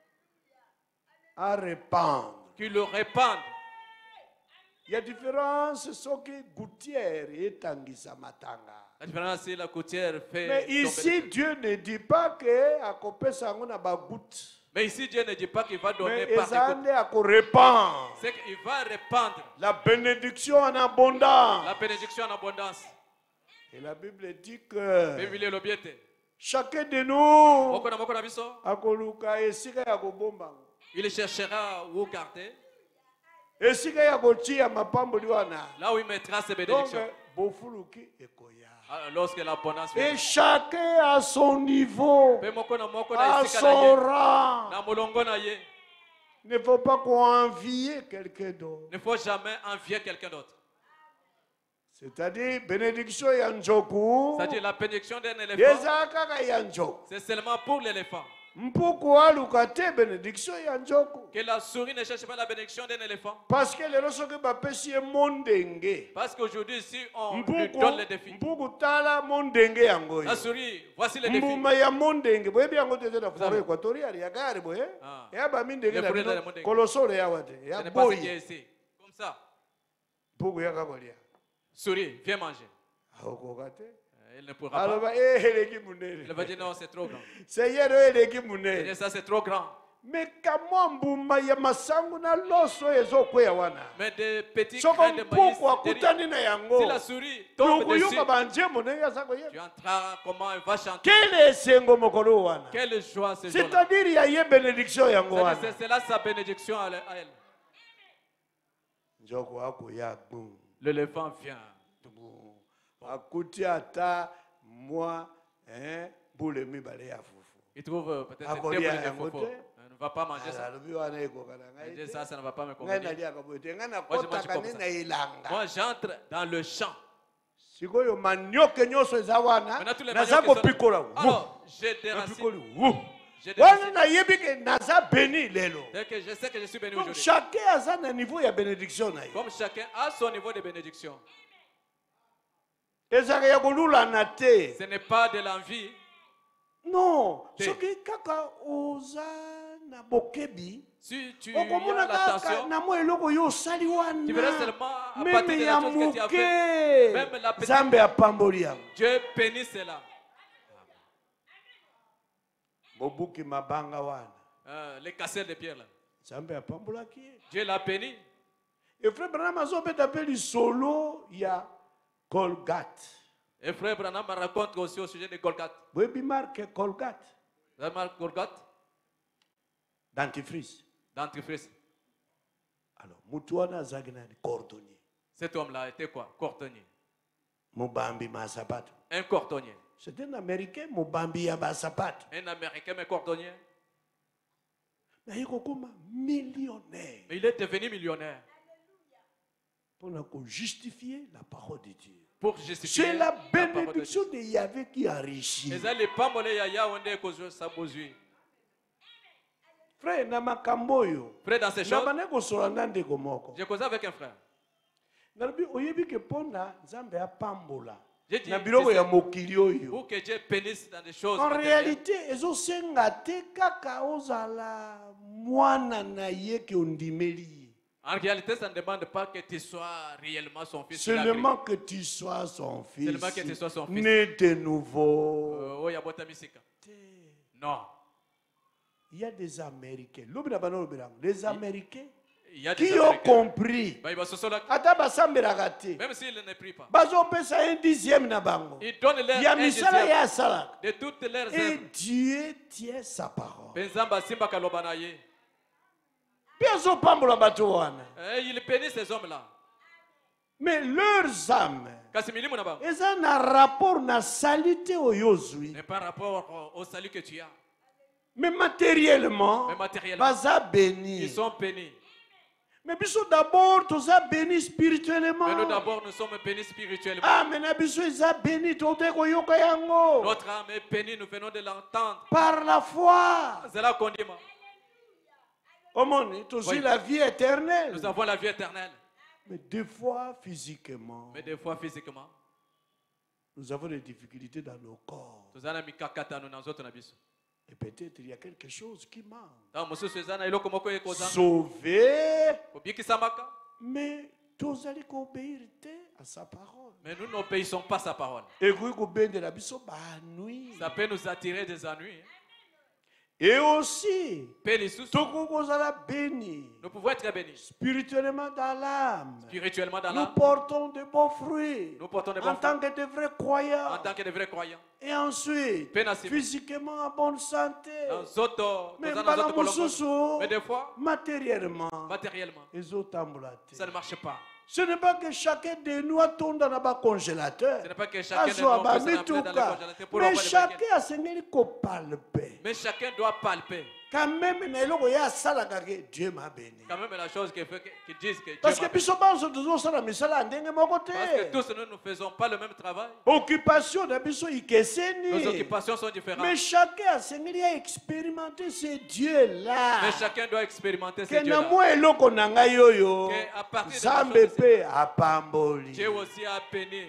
à répandre. Qui le répandent. Il y a différence, ce qui gouttière et tangisa matanga. La différence, c'est la côtière fait. Mais ici, tomber. Dieu ne dit pas que à couper ça on a ba goutte. Mais ici, Dieu ne dit pas qu'il va donner Mais par des gouttes. ils à répandre C'est qu'il va répandre la bénédiction en abondance. la bénédiction en abondance. Et la Bible dit que Bible lobiete. chacun de nous Moko na moko na biso, akoluka esika ya kobomba. il cherchera où garder. Esika ya kotia mapamboli wana. Là où il mettra ses Donc bénédictions. bofuluki ekoya. Alors, lorsque l'abondance Et vient. chacun à son niveau, Pe moko na moko na à esika na son ye. rang. Na molongo na ye. Ne faut pas qu'on envie quelqu'un d'autre. Ne faut jamais envier quelqu'un d'autre. C'est-à-dire, bénédiction ya njoku. C'est-à-dire la bénédiction d'un éléphant. Yeza kaka ya njoku. C'est seulement pour l'éléphant. Mpuku aluka te bénédiction ya njoku. Que la souris ne cherche pas la bénédiction d'un éléphant. Parce que les soki bapesi ye mondenge. Parce qu'aujourd'hui, si on lui Mpuku, donne le défi, mpuku tala mondenge yango. la souris, voici le défi. Mbuma ya mondenge. Boye biango tete na Vous forêt avez- équatoriale ya gare boye. Ah. Ya ba mindenge Les na forêts bino. de mondenge. Kolosole ya wate. Ce Ya n'est pas ce qui est boy. ici. Comme ça. Mpuku ya kakolia. Souris, viens manger. Aokoka te. Euh, Il ne pourra pas. Alors, eh, eleki munene. Il va dire non, c'est trop grand. Seigneur, eleki Il dit, munene. ça, c'est trop grand. Mais kamwa mbuma ya masangu na loso ezokweya wana. Mais des petits Soko grains de maïs. mpuku akutani na yango. Si la souris tombe dessus, Yokuyuka banjemo ndenge azako tu ye. entreras comment elle va chanter. Quel esengo mokolo wana. Quelle joie ce jour-là. C'est-à-dire ya ye bénédiction yango C'est-à-dire, wana. C'est c'est là sa bénédiction à elle- à elle. Njoko akoya gbum. L'éléphant vient. Akuti ata moi hein boule mibale ya fufu. Il trouve euh, peut-être Ah, deux Kolia, boules de un fofo. côté. Elle ne va pas manger ça. Alobi wana ekoka na Elle dit, ngai. ça, ça ne va pas me Ngai convenir. nalia kabote. Ngai na Moi, je mange kota comme kane ça. na ilanga. Moi, j'entre dans le champ. Sikoyo manioke nyonso eza wana. Maintenant, tous les Naza maniocs qui sont- kopikola. Alors, j'ai des racines. Napikoli. Wou. J'ai des Wana racines. nayebi ke naza béni lelo. Dès que je sais que je suis béni Donc aujourd'hui. chacun a sa niveau ya bénédiction na ye. Comme chacun a son niveau de bénédiction. Ezaka ya kolulana te. Ce n'est pas de l'envie. Non, Te. soki kaka oza na bokebi. Si tu as Okomona kaka l'attention, na mo eloko yo osali tu verras wana. seulement à Meme partir de ya la chose que tu as fait. moke. Même la petite- Nzambe apamboli yango. Dieu bénit cela. Bobuki mabanga wana. Euh, les casseurs de pierre là. Nzambe apambolaki ye. Dieu l'a béni. Et frère Branham azobeta pe lisolo ya Colgate. Et frère Branham raconte aussi au sujet de Golgotha. Boyebi marque Colgate. Vous avez marqué Golgotha? Dentifrice. Dentifrice. Alors, mutu wana azalaki nani cordonnier. Cet homme-là était quoi? Cordonnier. Mobambi masapato. Un cordonnier. C'est un Américain, mobambi ya basapato. Un Américain, mais cordonnier. Mais il kokoma millionnaire. Mais il est devenu millionnaire. Pour justifier la parole de Dieu. Pour justifier C'est la parole de bénédiction Dieu. de Yahvé qui enrichit. Les allez pas moller yaya on est cause ça bozui. Frère, na makambo yo. Frère, dans ces Na choses, bana kosola na ndeko moko. j'ai causé avec un frère. Nalobi oyebi ke ponda Nzambe apambola. J'ai dit, Na biloko c'est ya ça. mokili oyo. Pour que Dieu bénisse dans des choses. En matérielles. réalité, ezosenga te kaka ozala mwana na ye ke ondimeli. En réalité, ça ne demande pas que tu sois réellement son fils. il a Seulement que tu sois son fils. Seulement que tu sois son fils. Né de crié. nouveau. Euh, oh, y a bota misika. Non. Il y a des Américains. Lobi na bana lobi nango. Les Américains Il y a des qui ont Américains. compris. Bah, il va se sola- Ata basambelaka te. Même s'il ne prie pas. Bazopesa un dixième na bango. Il donne leur Ya un misala dixième ya asalaka. de toutes leurs Et œuvres. Dieu tient sa parole. Benzamba simba kaloba na ye. Puis azopambola bato wana. Eh, il bénit ces hommes-là. Mais leurs âmes, Kasi milimu na ba. eza na rapport na salité oyo ozwi. Mais par rapport au, au salut que tu as. Mais matériellement, Mais matériellement, baza ils béni. sont bénis. Mais biso d'abord, tous a béni spirituellement. Mais nous d'abord, nous sommes bénis spirituellement. Ah, mais na biso isa béni, tote koyoka yango. Notre âme est bénie, nous venons de l'entendre. Par la foi. C'est là qu'on dit, Omoni, tous Oui. la vie éternelle. nous avons la vie éternelle. Mais des fois, physiquement, Mais des fois, physiquement, nous avons des difficultés dans nos corps. nous avons mis kakata nous dans notre nabiso. Et peut-être il y a quelque chose qui manque. Dans mon sous ezana iloko moko ekozana. Sauvé, Obikisamaka. mais tous allez obéir à sa parole. Mais nous n'obéissons pas à sa parole. Et vous pouvez de la biso ba nuit. Ça peut nous attirer des ennuis. hein. Et aussi, Pélissus, toko kozala béni. nous pouvons être bénis. Spirituellement dans l'âme. Spirituellement dans Nous l'âme, portons de beaux fruits. nous portons des En bons tant que de vrais croyants. en tant que de vrais croyants. Et ensuite, Pénassim. physiquement en bonne santé. Dans autres, Mais dans mbala autres colonnes. mosusu, Mais des fois, matériellement, matériellement, ezotambola te. ça ne marche pas. Ce n'est pas que chacun de nous attend dans un congélateur. Ce n'est pas que chacun de Azwa nous ba peut s'en appeler dans le mituka. congélateur pour Mais avoir des chacun baguettes. a sengeli ko palper. Mais chacun doit palper. Quand même na eloko ya salaka ke Dieu m'a béni. Quand même la chose qui fait que- qui disent que Dieu Parce que m'a béni. biso banso tozosala misala ndenge moko te. Parce que tous nous ne faisons pas le même travail. Occupation na biso Nos ikeseni. occupations sont différentes. Mais chacun a sengeli à expérimenter ce Dieu-là. Mais chacun doit expérimenter ce Que na Dieu-là. mwa eloko na ngai oyo Que à partir de Nzambe la chose pe apamboli. Dieu aussi a béni.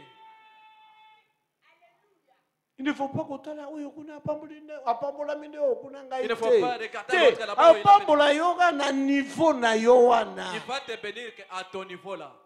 Il ne faut pas kotala oyo kuna apamboli nde apambola minde oyo kuna ngai Il ne faut te. pas regarder Te, l'autre là-bas où il a apambola yoga na niveau na yo wana. Il va te bénir à ton niveau là.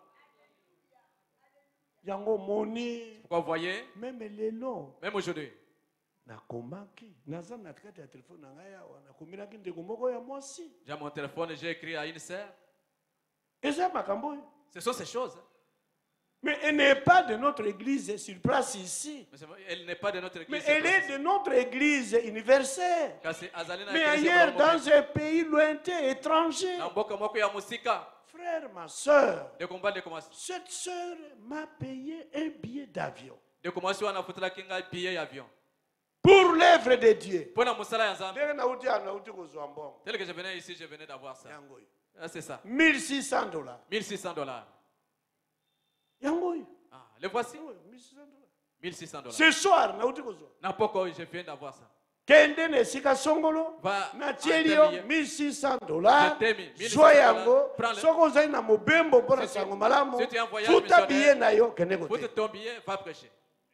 Yango moni Pourquoi vous voyez, même lelo même aujourd'hui, nakomaki naza na kati ya telefone na ngai awa nakomelaki ndeko moko ya mwasi. j'ai mon téléphone et j'ai écrit à une sœur. Eza makambo oyo. Ce sont ces choses. hein. Mais elle n'est pas de notre église sur place ici. Mais c'est- elle n'est pas de notre Mais église. elle est de notre église universelle. Car c'est Azalina Mais Église ailleurs, Bolombo. dans un pays lointain, étranger. Na mboka moko ya musika. Frère, ma soeur, De combat de commencer. cette soeur m'a payé un billet d'avion. De commencer on a foutu la kinga billet avion. Pour l'œuvre de Dieu. Pour la musala ya Nzambe. Ndenge nauti ya nauti kozwa mbongo. Tel que je venais ici, je venais d'avoir ça. Yango oyo. Ah, c'est ça. mille six cents dollars. mille six cents dollars. Yango oyo. Ah, le voici. Yango oyo, mille six cents dollars. mille six cents dollars. Ce soir, nauti kozwa. N'importe je viens d'avoir ça. Kende na esika songolo. Va Na à tieli tel yo lieu. mille six cents dollars. Je t'ai mis mille six cents Zwa dollars. yango. Prends-le. Soko ozali na mobembo mpona Si tu- sango malamu. si tu es en voyage Futa missionnaire, billet na yo kende Foute kote. ton billet, va prêcher.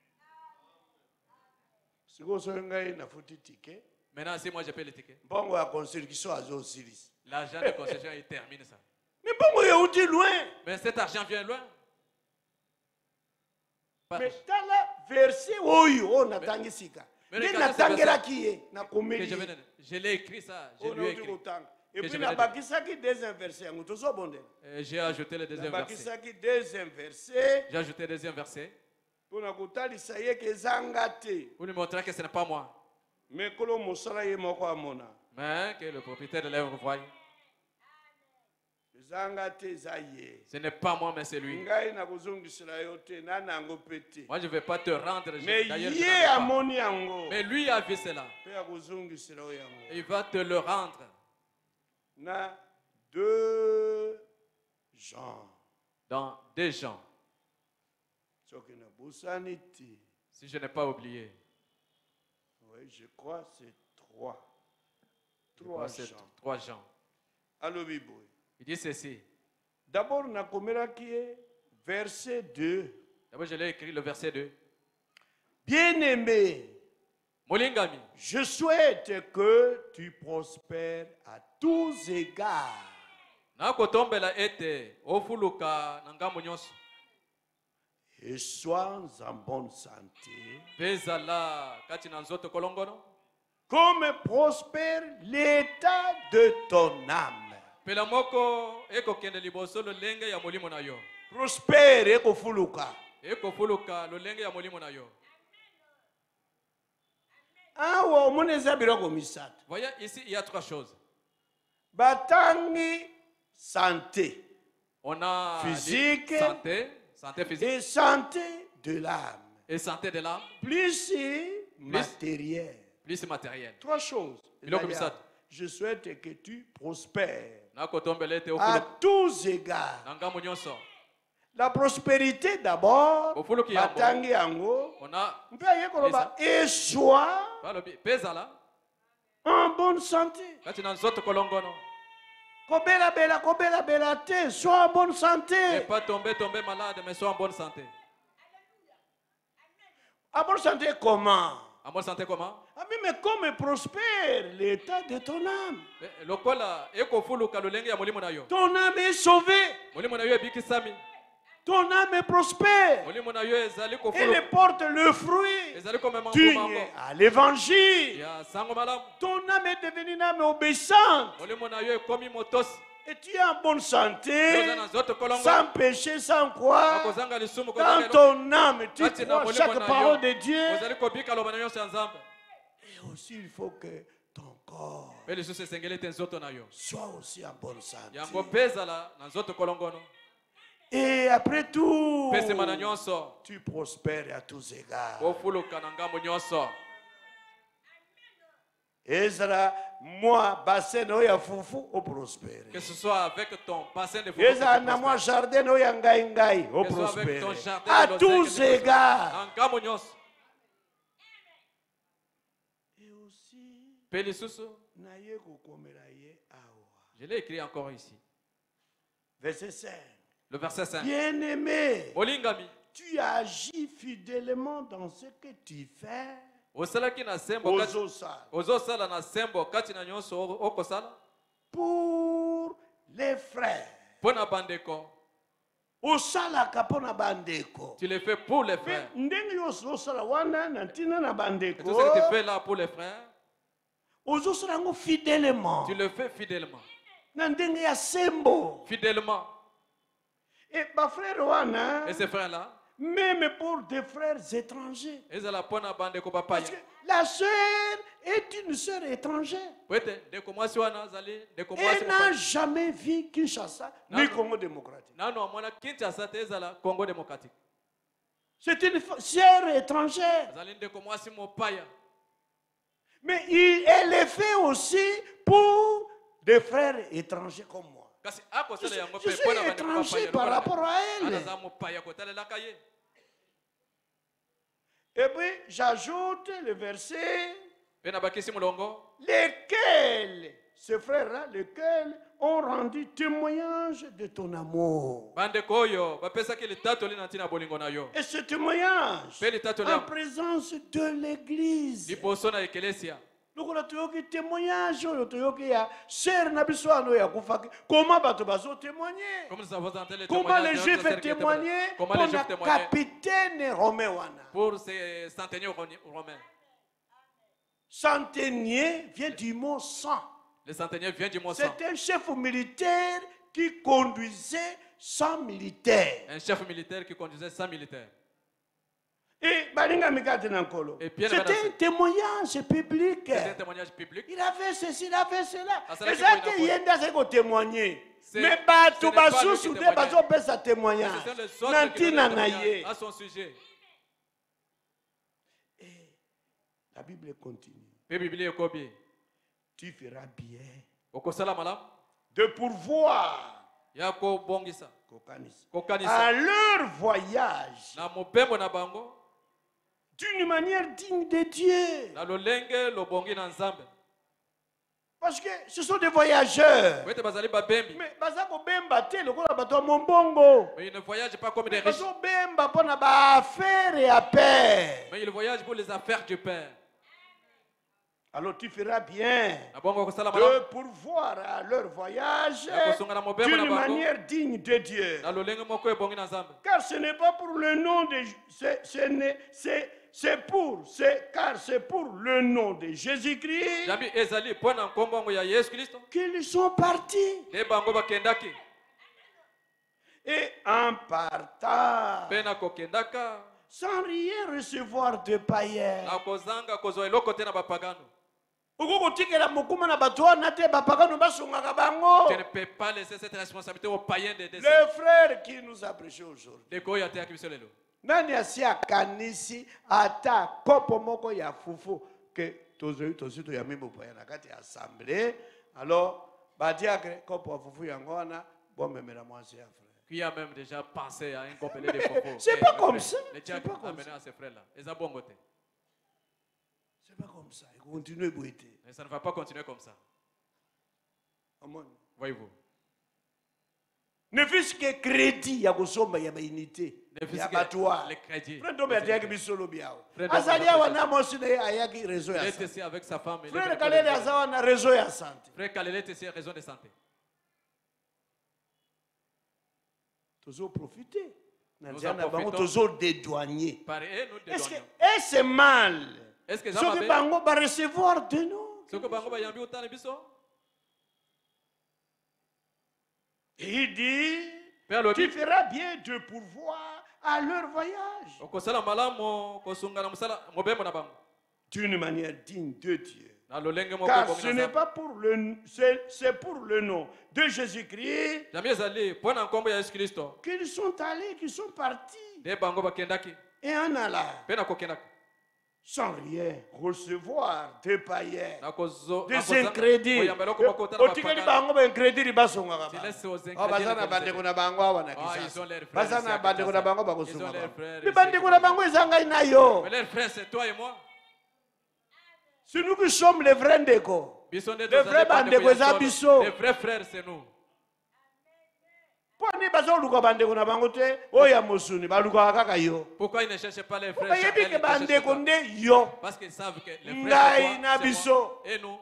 Sikoyo soki ngai nafuti tike. Maintenant, si moi je paye le ticket, Mbongo ya construction azosilisa. l'argent de concession, il termine ça. Mais bongo euti loin. Mais cet argent vient loin. Pas- Mais tala verset oyo oyo natangi sika. Mais Nde regardez ce natangelaki ye que nakomeli je, ye. venais, je l'ai écrit ça, je Oyo lui ai nauti écrit. kotanga. Que Et je puis venais de- nabakisaki deuxième verset yango tozobondela. Euh, J'ai ajouté le deuxième verset. Nabakisaki deuxième verset J'ai ajouté le deuxième verset mpona kotalisa ye ke ezanga te. pour lui montrer que ce n'est pas moi, Mais kolo mosala ye moko amona. mais que le propriétaire de l'œuvre voit. Ezanga te eza ye. Ce n'est pas moi, mais c'est lui. Ngai nakozongisela yo te na nango pe te. Moi, je ne vais pas te rendre. je- Mais D'ailleurs, je ye n'en ai pas. amoni yango. Mais lui a vu cela. Mpe akozongisela yo yango. Il va te le rendre. Na deux Jean. Dans deux gens, soki nabosani te. si je n'ai pas oublié. Oui, je crois que c'est trois. Je Trois crois que c'est Jean. Trois gens. Alobi boye. Il dit ceci. D'abord nakomelaki ye verset deux. D'abord, je l'ai écrit le verset deux. Bien-aimé, Molingami, je souhaite que tu prospères à tous égards nakotombela ete ofuluka na ngambo nyonso et sois en bonne santé, mpe ezala kati na nzoto kolongono comme prospère l'état de ton âme. mpela moko ekokende liboso lolenge ya molimo na yo Prospère ekofuluka. ekofuluka lolenge ya molimo na yo. Awa omoni eza biloko misato. Voyez, ici, il y a trois choses. Batangi santé On a Physique. dit santé, santé physique et santé de l'âme. et santé de l'âme, Plus matériel. plus matériel. Trois choses. Biloko misato. je souhaite que tu prospères nakotombela ete à ofuluka tous égards. na ngambo nyonso. La prospérité d'abord, Ofuluki yango. batangi yango, Ona mpe aye koloba, et sois balobi pezala en bonne santé. kati na nzoto kolongono. Kobela bela, kobela bela te, sois en bonne Ne santé. pas tomber tomber malade mais sois en bonne santé. En bonne santé comment? En bonne santé comment? Ami, mais comme prospère l'état de ton âme. Eh, lokola ekofuluka lolenge ya molimo na yo. Ton âme est sauvée. Molimo na yo ebikisami. Ton âme est prospère. Molimo na yo ezali Elle kofuluka. porte le fruit Ezali comme digne mango. à l'évangile. Ya sango malamu. Ton âme est devenue une âme obéissante. Molimo na yo ekomi motosi. Et tu es en bonne santé, Yoza na nzoto kolongo. sans péché, sans quoi. Akozanga lisumu Dans kozanga. ton âme, tu Kati na crois molimo chaque na parole yo. de Dieu. Ozali kobika loba na nyonso ya Nzambe. Et aussi, il faut que ton corps Pe lisusu esengeli ete nzoto na yo. soit aussi en bonne santé. Yango pezala na nzoto kolongono. Et après tout, Pesema na nyonso. tu prospères à tous égards. Ofuluka na ngambo nyonso. Ezra, moi, bassin no ya fufu, au prospère. Que ce soit avec ton bassin de Ezra, na moi, jardin no ya ngai ngai, au Que ce soit avec prospère. ton jardin À de l'oseille tous que tu prospères. égards. Na ngambo nyonso. Et aussi, Pe lisusu. na ye kokomela ye awa. Je l'ai écrit encore ici. Verset cinq. Le verset cinq. Bien-aimé, Olingami. tu agis fidèlement dans ce que tu fais Osalaki na sembo aux kati. osala. Ozosala na sembo kati na nyonso okosala. Pour les frères. Pona bandeko. Osalaka mpona bandeko. Tu le fais pour les Mpe frères. ndenge nyonso osala wana na ntina na Et bandeko, tout ce que tu fais là pour les frères, ozosala yango fidèlement tu le fais fidèlement. na ndenge ya sembo. Fidèlement. Et bafrère wana, Et ces frères-là, même pour des frères étrangers. ils ont pona bandeko Parce papaya. que la sœur est une sœur étrangère. Peut-être de comment si wana zali, de comment si Elle n'a jamais vu Kinshasa Non, ni non. Congo démocratique. nano amona Kinshasa te ezala Congo démocratique. C'est une fa- sœur étrangère. Zali de comment si mopaya. Mais il- elle est faite aussi pour des frères étrangers comme moi. Kasi ako Je sala suis, yango je pe suis pona bandeko étranger papaya. par rapport à elle. Anaza mopaya kotalela kaye. Et puis, j'ajoute le verset, Pe na bakisi mulongo. lesquels, ces frères-là, lesquels ont rendu témoignage de ton amour. Bandeko oyo bapesaki litato lina ntina bolingo na yo. Et ce témoignage, Pe litato en lia présence de l'Église. liboso na ekelesia. lokola toyoki témoignage oyo toyoki ya sere na biso wana oyo akufaki comment bato bazotémoigne, Comme nous avons entendu les comment les témoignages de juifs notre sœur qui était témoignaient témoignée. Comment les mpona juifs témoignaient capitaine romain wana. pour ces centeniers romains. Centenier vient du mot cent. Les centeniers viennent du mot sang. C'est un chef militaire qui conduisait cent militaires. Un chef militaire qui conduisait cent militaires. Et balinga mikate na nkolo. Et bien, C'était madame, un témoignage public. C'est un témoignage public. Il a fait ceci, il a fait cela. Ah, ça, là, Et qui ça, peut y il y a des témoigner. C'est- Mais ce bato n'est pas lui basusu qui te témoignait. bazopesa Ce témoignage. sont les autres qui donnent Nantina le na témoignage ye. à son sujet. Et la Bible continue. Pe Biblia ekobi. Tu feras bien Okosala malamu. de pourvoir Ya kobongisa. kokanisa. Kokanisa. À leur voyage Na mopembo na bango. d'une manière digne de Dieu. Na lolenge lobongi na nzambe. Parce que ce sont des voyageurs. Wete bazali babembi. Mais baza kobemba te lokola bato ya mombongo. Mais ils ne voyagent pas comme des riches. bazobemba mpona baaffaire ya paix. Mais ils voyagent pour les affaires du Père. Alors tu feras bien Na bongo okosala de malamu. pourvoir à leur voyage Ya kosunga na mopembo na d'une bango. manière digne de Dieu. Na lolenge moko ebongi na nzambe. Car ce n'est pas pour le nom de c'est ce n'est- c'est c'est pour c'est car c'est pour le nom de Jésus-Christ Jambi ezali pona nkombongo ya Yesu Kristo. qu'ils sont partis. Ne bango bakendaki. Et en partant, Pe na kokendaka. sans rien recevoir de païens. Na kozanga kozwa eloko te na bapagano. okokotikela mokuma na bato wana te bapagano basungaka bango. Tu ne peux pas laisser cette responsabilité aux païens de Le descendre. frère qui nous a prêché aujourd'hui, Deko oyo ateyaki biso lelo. nani asi akanisi ata kopo moko ya fufu ke tozoi tosi to yami bopoya na kati ya assemblée. Alors ba diacre ko po fufu yango wana bo memela mwasi ya frère. Qui a même déjà pensé à un complet de fofo. C'est pas comme ça. Les diacres amenés à ces frères-là. Ils ont bon côté. C'est pas comme ça. Il continue à boiter. Mais ça ne va pas continuer comme ça. Amen. Voyez-vous. Ne fût-ce que crédit ya kusomba ya unité. Ne fût-ce Ya que batwa. les crédits. Frère Dombe atiaki bisolo biao. Frère Dombe Azalia wana mosi na ayaki réseau Il ya est santé. ici avec sa femme. il est Frère venu Kalele pour les- azawa na réseau ya santé. Frère Kalele est ici à raison de santé. Tozo profiter. Nous en Nandiana bango profitons. tozo dédouanier. Pareil, et nous Est-ce que dédouanions. est c'est mal? Est-ce que Ce ça que va bango va recevoir de nous. Ce que bango ba yambi utana biso. Et il dit, Père tu Lodi. feras bien de pourvoir à leur voyage. Okosala malamu kosungana musala mobembo na bango. D'une manière digne de Dieu. Na lolenge moko Car bongi ce na n'est Nzambe. pas pour le, c'est c'est pour le nom de Jésus-Christ Jamii ezali pona nkombo ya Yesu Kristo. qu'ils sont allés, qu'ils sont partis. De bango bakendaki. Et en allant, Pe na kokendaki. sans rien recevoir des païens, Na kozo. des incrédits. Oyamba loko moko utana Otikeli bapagani. bango ba incrédits libasonga Tu kaba. laisses aux Oh, incrédits. bazana les bandeko observer. na bango awa na Ah, ils ont Kinshasa. leurs frères. Bazana ici à bandeko na Kinshasa. bango Ils ont bakosunga leurs bango. frères. Mais ici. bandeko na bango ezanga ina yo. Mais leurs frères, c'est toi et moi. C'est nous qui sommes les vrais ndeko. Biso nde Les tozali vrais bandeko bandeko ya eza solo. biso. Les vrais frères, c'est nous. Poni bazoluka bandeko na bango te oya mosuni balukaka kaka yo. Pourquoi ils ne cherchent pas les frères? Bayebi charnels, ke ils cherchent bandeko toi. nde yo. Parce qu'ils savent que les Ngai frères, na c'est toi, biso. c'est moi. Et nous,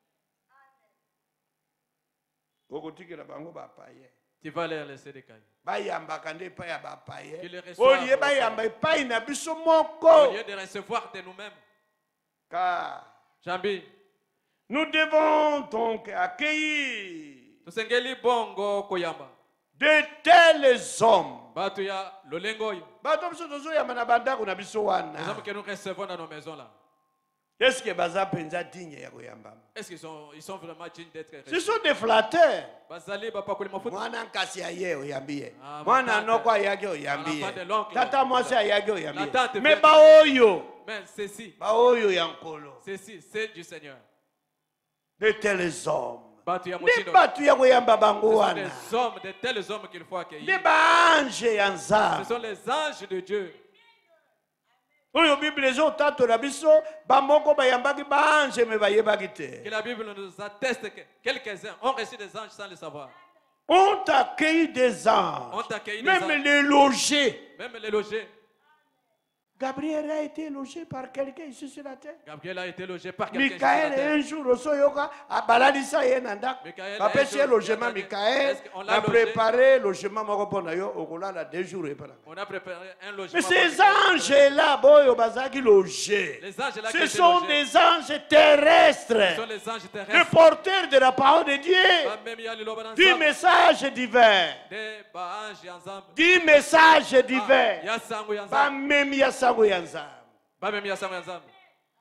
Okotikela bango bapaye. tu vas les laisser décailler. Bayambaka nde epai ya bapaye. Qu'ils les reçoivent. Olie bayamba epai na biso Au moko. lieu de recevoir de nous-mêmes. Car Jambi, nous devons donc accueillir tusengeli bongo koyamba. de tels hommes. Batu ya lolengo oyo. Bato biso tozoyamba na bandako na biso Les wana. hommes que nous recevons dans nos maisons là. Est-ce que baza penza digne ya koyamba? Est-ce qu'ils sont, ils sont vraiment dignes d'être Ce reçus? sont des flatteurs. Bazali bapa kuli mafuta. Mwana nkasi aye oyambiye. Ah, Mwana ma noko tante. ayage oyambiye. L'enfant de l'oncle. Tata mwasi ayage La oyambiye. tante Mais vient baoyo, Mais ceci, baoyo ya nkolo. ceci, c'est du Seigneur. De tels hommes. Batu ya Nde motindo. batu ya koyamba Ce bango sont wana. des hommes, de tels hommes qu'il faut Nde accueillir. baange ya Ce nzambe. sont les anges de Dieu. Oyo Bible ezotatola biso bamoko bayambaki baange me bayebaki te. Que la Bible nous atteste que quelques-uns ont reçu des anges sans le savoir. On accueilli des anges. On accueilli des Même anges. les logés. Même les logés. Gabriel a été logé par quelqu'un ici sur la terre. Gabriel a été logé par quelqu'un sur la Michael terre. un jour osoyoka abalalisa ye na ndako. Michael, Bapesi un ye jour, logement il a dit, Michael est-ce qu'on l'a na logé? préparé logement moko mpona yo okolala deux jours epana. On a préparé un logement. Mais pour ces Michael. anges là boyo bazaki logés. Les anges là qui Ce étaient sont logés, des anges ce sont terrestres. les anges Les terrestres. porteurs de la parole de Dieu. Même il y a le lobe Du ensemble. message divin. Des bah, anges ensemble. Du message Ah, divin. ya sango ya nzambe. Bamemi ya sango ya nzambe. Ba même ya sango ya nzambe.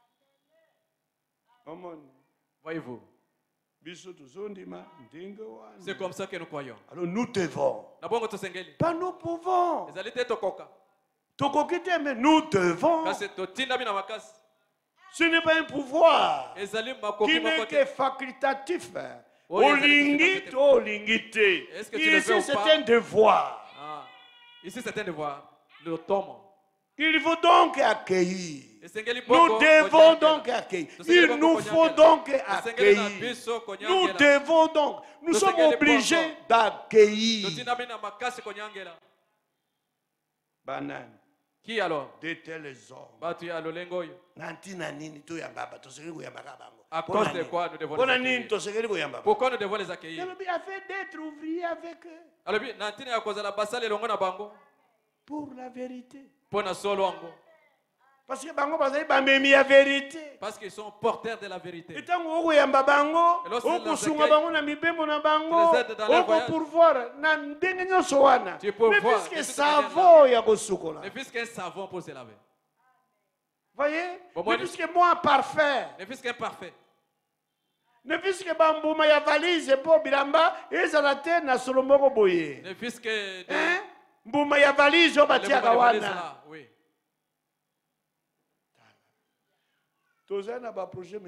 Omoni. Voyez-vous, Biso tozondima ndenge wana. c'est comme ça que nous croyons. Alors nous devons. Na bongo tosengeli. Pas nous pouvons. Ezali te tokoka. Tokoki te, mais nous devons. Kasi totinda bina makasi. Ce n'est pas un pouvoir Ezali qui makoki n'est moko que te. facultatif. Oui, Olingi facultatif. to olingi te. Est-ce que tu le fais Ici, ou c'est pas? un devoir. Ah. Ici c'est un devoir. Le tomo. Il faut donc accueillir. Esengeli Nous bongo devons konyangela. donc accueillir. Tosengeli Il bongo nous konyangela. faut donc Tosengeli na accueillir. biso Nous konyangela. devons donc, nous sommes Tosengeli obligés bongo. d'accueillir. Totinda bina makasi konyangela. Banane, Qui alors? de tels hommes. Batu ya lolengo oyo. Nanti na nini toyamba ba tosengeli koyamba ka bango. À Mpona cause de nini? quoi nous devons les Mpona nini accueillir? tosengeli koyamba ba? Pourquoi nous devons les accueillir? Yalobi afin d'être ouvrier avec eux Alors bien, nantini ya kozala basali elongo na bango. pour la vérité. Pona solo ango. Parce que bango bazali bamemi ya vérité. Parce qu'ils sont porteurs de la vérité. Etango okoyamba bango, Et lorsqu'ils okosunga les bango na mibembo na bango, tu les aides dans leur voyage. okopourvoir na ndenge nyonso wana. Tu peux Mais voir, puisque de toute savon ya kosukola. Ne fût-ce qu'un savon pour se laver. Voyez? Bon, moi, Mais puisque moi parfait. Ne fût-ce qu'un parfait. Ne puisque bambuma ya valise po bilamba ezala te na solo moko boye. Ne fût-ce que de- Hein? Mbuma ya valise o le batiaka moment de wana. là, oui. Nous avons beaucoup de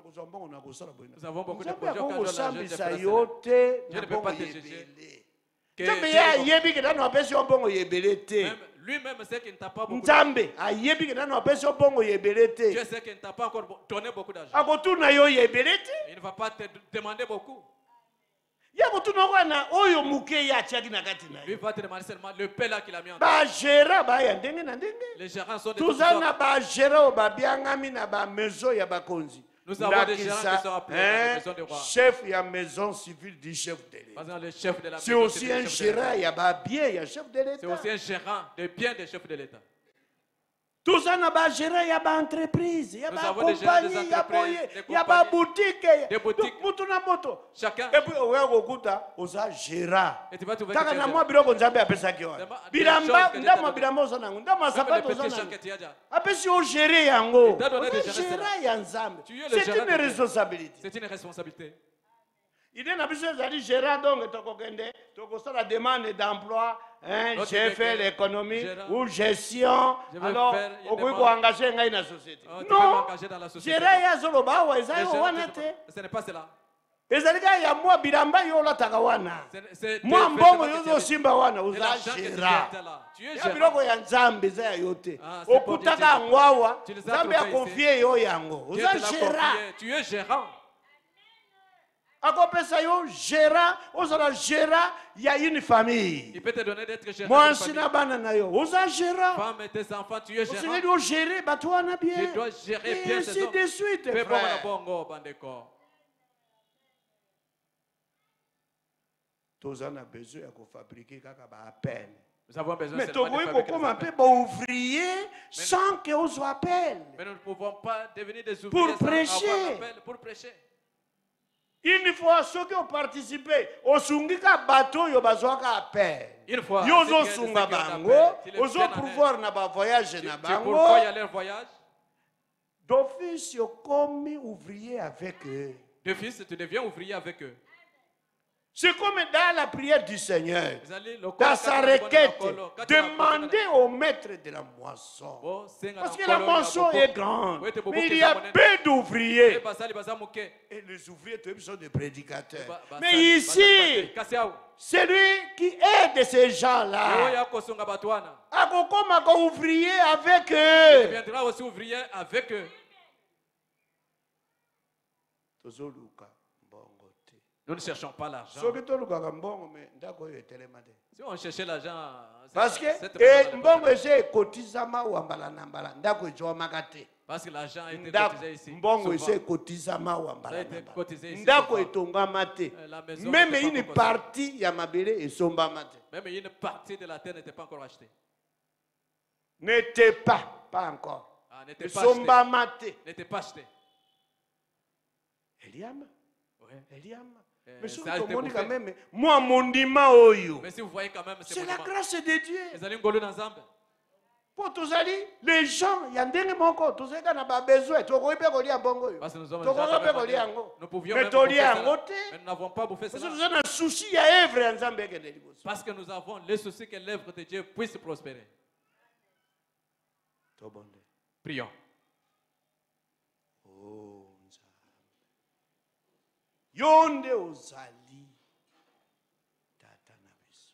projets quand je gens la- je qui te sont fais la Je Je ne peux pas te juger. Que Nzambe Dieu ye est ayebi ke nano apesi yo mbongo yebele te. Même lui-même sait qu'il ne t'a pas beaucoup Nzambe ayebi ke nano apesi yo mbongo yebele te. Dieu sait qu'il ne t'a pas encore donné beaucoup d'argent. Akotuna yo yebele te. Il ne va pas te demander beaucoup. Ya kotuna wana oyo muke ya atiaki na kati na Lui yo. va te demander seulement le paix là qu'il a mis en Ba gera ba ya ndenge na ndenge. Les gérants sont des Tuza toutes na sortes. ba gera o ba biangami na ba maison ya bakonzi. Nous avons des gérants Ndakisa, qui sont appelés dans les hein, maisons des rois. chef ya maison civile du chef de l'État. Par exemple, le chef de la C'est maison, aussi le un chef de l'État. gérant ya ba bien ya chef de C'est l'État. aussi un gérant de biens des chefs de l'État. Tuza na ba gérant ya ba entreprise, ya Nous ba avons des gérants des compagnie, ya entreprises, boye, des ya ba compagnies, boutique, des boutiques. mutu na moto. Chacun. Et puis oya kokuta oza gérant. Et tu vas trouver Kaka que tu na es mwa biloko nzambe apesaki yo. Vraiment, des Bilamba choses que Dieu t'a ndama donné. bilamba oza nango, ndama Même les sapato oza petits champs nango. que tu as déjà. Apesi yo gérer yango. Il t'a donné Oza des gérants, gérant ya nzambe. Tu es le C'est gérant une de Dieu. responsabilité. C'est une responsabilité. Idée na biso ezali gérant donc tokokende tokosala demande d'emploi. Hein, L'autre j'ai dit fait que l'économie gérant, ou gestion. je veux Alors, faire une okoki demande. koengage ngai na société. Oh, tu peux Non, m'engager dans la société. gérant ya azoloba awa eza Les yo gérants, wana ce te. n'est pas- ce n'est pas cela. ezali kaka ya mwa bilamba yo olataka wana. C'est- c'est mwa tes mbongo vêtements yo que tu as mis. ozosimba wana Et oza l'argent que tu gérant. gardes là. Tu es ya gérant. biloko ya nzambe eza ya yo te. Ah, c'est pour okutaka Dieu, yango awa tu les as nzambe trouvés akonfie yo yango Dieu oza te l'a gérant. confié. Tu es gérant. akopesa yo gérant ozala gérant ya une famille. Il peut te donner d'être gérant. mwasi de na famille. bana na yo oza gérant. Femme et tes enfants, tu es gérant. osengeli ogérer bato wana bien. Tu dois gérer Et bien ainsi tes hommes. de suite, Fais bon frère. la bongo, bandeko. toza na besoin ya kofabrike kaka baappel. Nous avons besoin mais seulement de tokoki fabriquer kokoma des mpe appels. baouvrier sans que ozwa appel. Mais nous ne pouvons pas devenir des Pour ouvriers sans prêcher. avoir l'appel pour prêcher. Une fois soki oparticipe osungi ka bato oyo bazwaka appel. Une fois, yo ceux qui- ozosunga ceux qui ont bango appel, tu les ozo tiens en pourvoir na bavoyage Tu, na tu bango pourquoi y aller en voyage? d'office okomi ouvrier avec eux. De fils, tu deviens ouvrier avec eux. C'est comme dans la prière du Seigneur. Vous allez le Dans sa requête, demandez au maître de la moisson. Parce que la moisson est grande. Mais il y a peu d'ouvriers. Et les ouvriers sont des prédicateurs. Mais ici, celui qui aide ces gens-là, akokoma ouvrier avec Tu eux. deviendras aussi ouvrier avec eux. Nous ne cherchons pas l'argent. soki tolukaka mbongo me ndako oyo etelema te. Si on cherchait l'argent, Parce que cette eh, raison n'est pas mbongo ese ekotizama wambala na mbala ndako ezwamaka te. parce que l'argent a été Ndako- cotisé ici. mbongo ese souvent. ekotizama Ça a wambala été na mbala. cotisé ici ndako souvent. etongama te. Euh, la maison Même n'était pas une encore partie ya mabele esombama te. Même une partie de la terre n'était pas encore achetée. N'était pas, pas encore. Ah, n'était pas achetée. Esombama te. N'était pas achetée. Eliama, Ouais. Eliama. Euh, Mais ça soki a été tomoni bouffé. quand même, moi mondima oyo. Mais si vous voyez quand même, c'est C'est la monument. grâce de Dieu. Les allez ngolo dans Zambie. Po tozali les gens ya ndenge moko tozali na ba besoin tokoki pe kolia mbongo oyo. Parce que nous avons Tokoki déjà pe même kolia demandé. yango. Nous pouvions Mais même bouffer tolia cela. yango Mais te. nous n'avons pas bouffé Parce cela. que nous avons un souci ya œuvre ya Nzambe ekende liboso. Parce que nous avons le souci que l'œuvre de Dieu puisse prospérer. Tobonde. Prions. Oh Nzambe. Yo nde ozali tata na biso.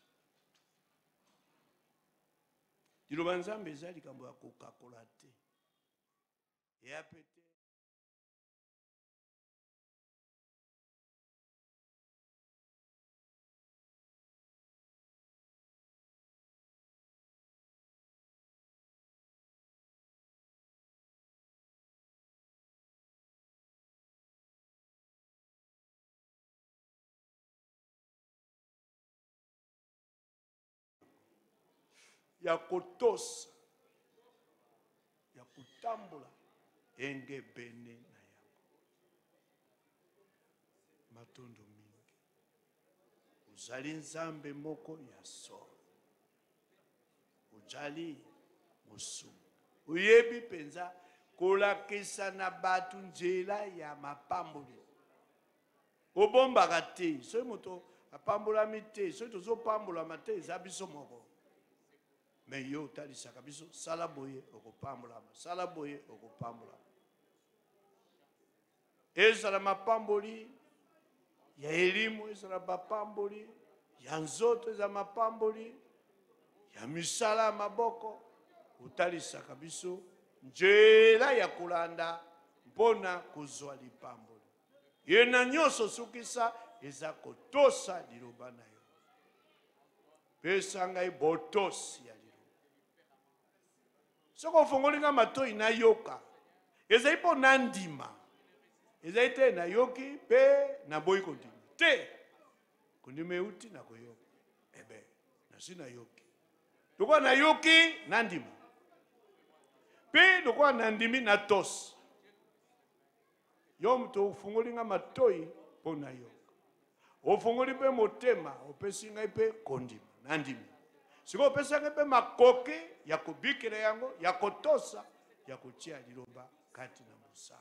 Liloba Nzambe eza likambo ya kokakola te. Ya pete ya kotosa ya kotambola enge bene na yango matondo mingi ozali Nzambe moko ya solo ozali mosumu oyebi penza kolakisa na bato nzela ya mapamboli obombaka te soki moto apambolami te soki tozopambolama te eza biso moko. Mais yo talisaka biso sala boye okopambolama sala boye okopambolama ezala mapamboli ya elimu, ezala mapamboli ya nzoto, ezala mapamboli ya misala maboko, utalisaka biso njela ya kulanda mpona kozwa lipamboli. Yena nyonso sukisa eza kotosa liloba na yo. Pesa ngai botosi ya liloba. Soko fongolinga matoi na yoka, eza ipo nandima, eza ite na yoki pe na boyi kondima. Te, kondime uti na koyoka. Ebe, nasi na yoki. Tukwa na yoki nandima. Pe tukwa nandimi na tos. Yo mto ufungolinga matoi po na yoka. Ofungoli pe motema, opesi ngai pe kondima, nandimi. Siko opesi ngai pe makoke ya kubikira yango, ya kotosa, ya kuchia liloba kati na musala.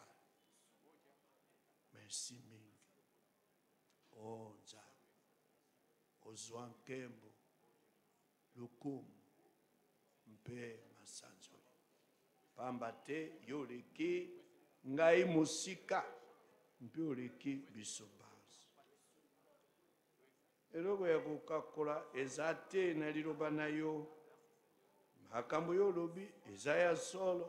Merci mingi. Oh Nzambe, ozwa nkembo, lukumu, mpe masanzoli. Pamba te yoleki ngai musika, mpe oleki bisoba. Eloko ya kukakola ezate na liloba na yo, makambo yo lobi eza ya solo.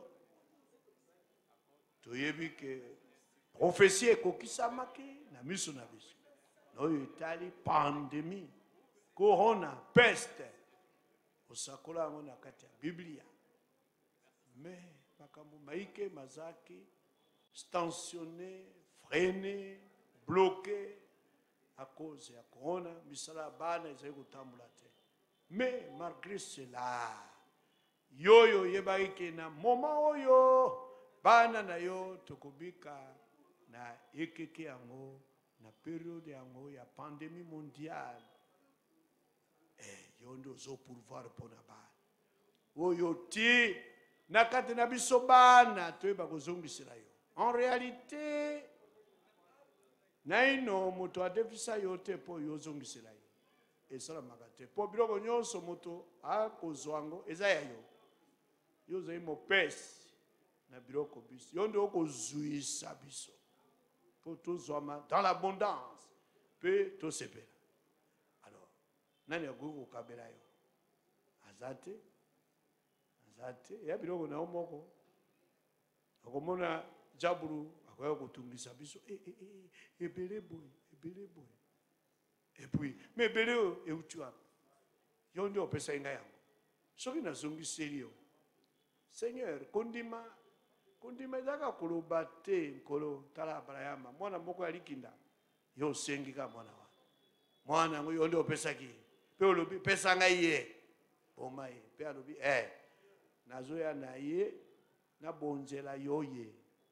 Toyebi ke profesie ekokisamaki na miso na biso. Noyo etali pandemie, corona, peste. Osakola yango na kati ya Biblia. Mais makambo maike mazaki, stansionné, freiné, bloqué, à cause ya corona, misala bana ezali kotambula te. Mais malgré cela, yoyo yebaike na moma oyo bana na yo tokobika na ekeke yango na période yango ya pandémie mondiale. Eh yondo zo pourvoir pona bana. Oyo ti nakati na biso bana toyeba kozongisela yo. En réalité, naino moto adefisa yote po yozongisela yo. Esala magate. Po biloko nyonso moto akozwango eza ya yo. Yoza imo pesi na biloko biso. Yondo okozuisa biso. Po tozwama dans l'abondance. Pe to sepela. Alors, nani agogo kabela yo? Azate. Azate. Ya biloko na omoko. Okomona jaburu akoya kotungisa biso. Eh eh eh. Ebele boy. Ebele boy. Et puis, mais belé e utua. Yondo opesa inga yango. Soki na zongi serio. Seigneur, kondima kondima zaka koloba te nkolo tala Abrahama. Mwana moko alikinda. Yo sengi ka mwana wa. Mwana ngo yondo opesa ki. Pe olobi pesa nga ye. Boma ye. Pe alobi eh. Nazoya na ye na bonzela yo ye.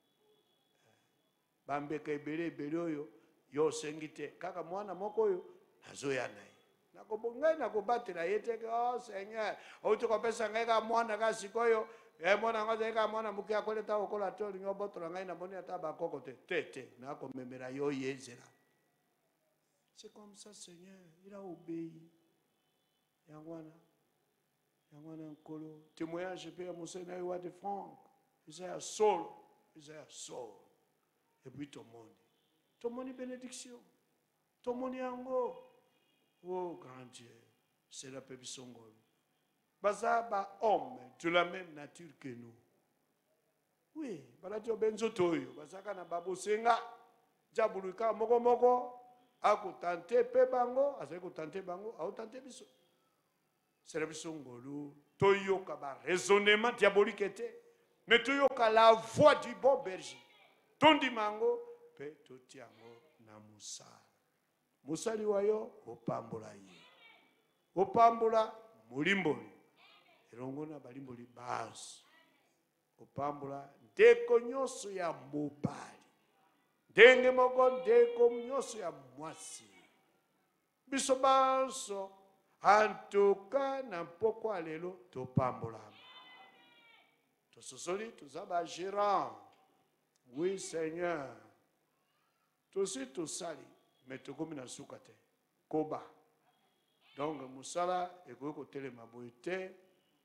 Bambeka ebele ebele oyo yo sengi te. Kaka mwana moko yo nazoya naye. Nakobongai nakobatela yete ke oh Seigneur, otuko pesa ngai ka mwana ka sikoyo, e mwana ngaze ka mwana muki akoleta okola to lingo botola ngai na boni ata ba koko te tete na komemela yo yezela. C'est comme ça Seigneur, il a obéi. Yangwana. Yangwana nkolo. Témoignage pe Monseigneur wa de Franck. Isaiah Saul, Isaiah Saul. Et puis tout le monde. Tout le monde bénédiction. Tout le monde yango. Oh grand Dieu, c'est la peuple songol. Baza ba homme de la même nature que nous. Oui, balati obenzo toyo, bazaka na babosenga, jabuluka moko moko, akutante pe bango, azeko tante bango, au tante biso. C'est la songolu, toyo ka ba raisonnement diabolique était, mais toyo ka la voix du bon berger. Tondi mango pe totiango na musa. Musali wayo opambola ye. Opambola mulimboli. Elongona balimboli basi. Opambola ndeko nyoso ya mobali. Ndenge moko ndeko nyoso ya mwasi. Biso baso antuka na mpoko alelo topambola. Tososoli tozaba gérant. Oui Seigneur. Tosi tosali. Mais tu comme na soukate koba donc musala eko ko telema boite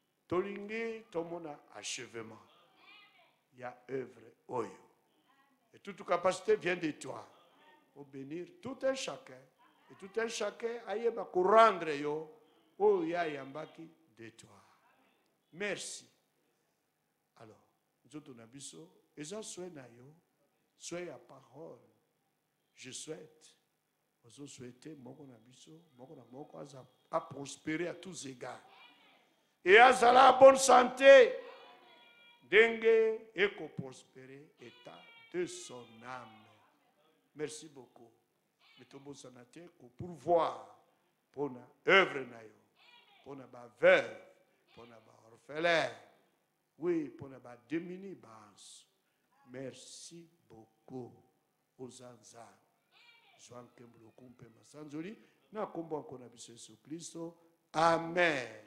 tolingi tomona achèvement ya œuvre oyo Et toute capacité vient de toi. Pour bénir tout un chacun. Et tout un chacun aille ba rendre yo o ya yambaki de toi. Merci. Alors, nous autres nabiso, et ça soit na yo, soit à parole. Je souhaite, vous souhaitez, moko nabiso, moko na moko à prospérer à tous égards. Et à la bonne santé, dengue et qu'on prospérer état de son âme. Merci beaucoup. Mettons santé pour pourvoir pour la œuvre nayo, pour la veuve, pour la orphelin, oui, pour la démunie basse. Merci beaucoup aux anza. Joan Kemblo Kumpe Masanzoli, na kombo kona biso Yesu Kristo. Amen.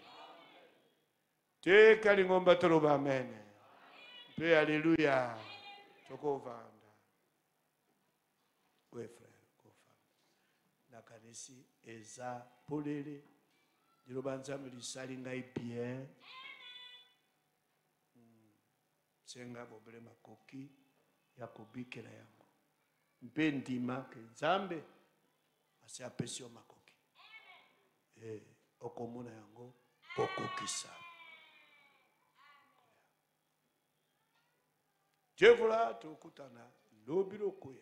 Te kalingomba toloba amen. Pe alléluia. Toko vanda. Oui frère, kofanda. Na kanisi eza polele. Diloba nzambe lisali ngai bien. Senga bobele makoki ya kobikela yango. Mpe ndima ke nzambe ase apesi yo makoki. Eh, okomona yango okokisa. Dieu voula tokutana lobilo koya.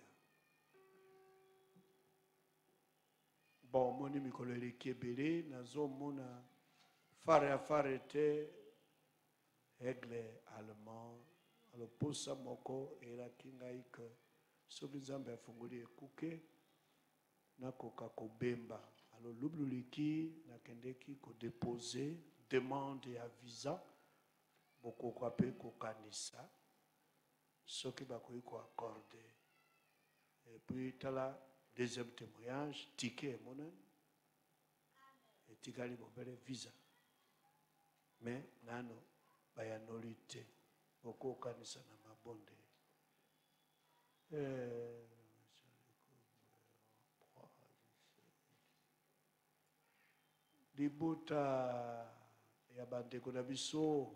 Bon, moni mikolo eleki ebele nazomona fare ya fare te aigle allemand aloposa moko elaki ngai ke soki nzambe afungoli ekuke nakoka kobemba alo lubululiki nakendeki kodepose demande ya visa bokoka mpe kokanisa soki bakoki koaccorde et puis tala deuxième témoignage ticket emonani etikali bobele visa mais nano bayanoli te bokokanisa na mabonde. Euh, Libuta ya bandeko na biso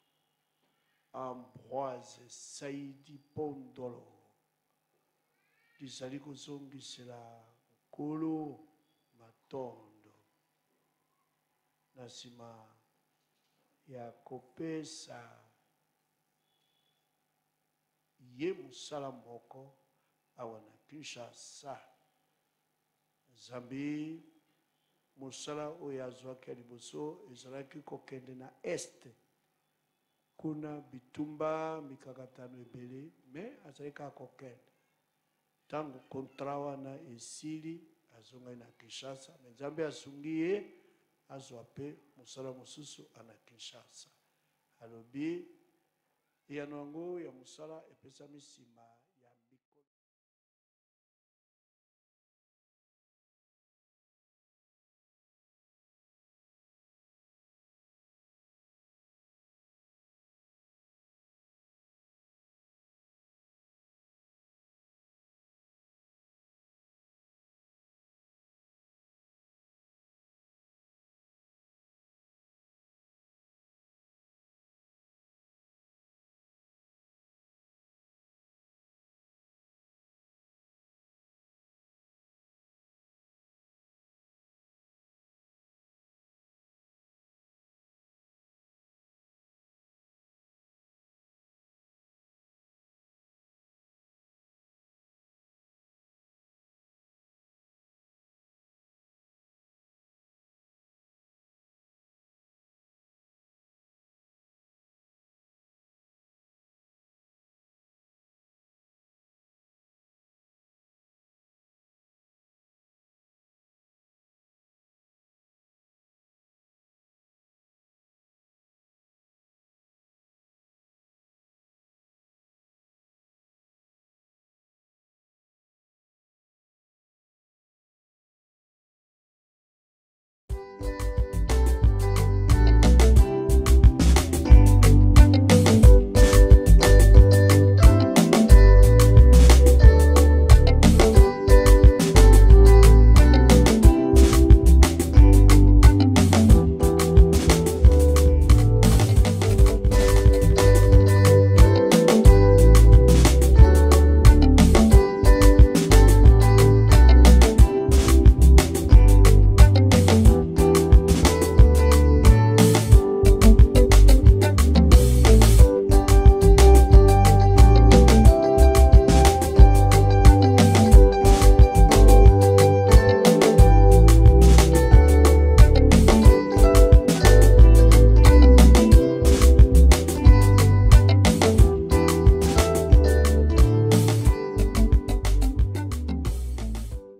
Ambroise Saidi Pondolo disali kozongisela nkolo matondo na nsima ya kopesa ye musala moko awa na Kinshasa. Zambi musala oyo azwaki ya liboso ezalaki kokende na este kuna bitumba mikakatano ebele me azalaki kaka kokende ntango kontra wana esili azongai na Kinshasa me Nzambe asungi ye azwa mpe musala mosusu ana Kinshasa alobi eyano yango ya musala epesami nsima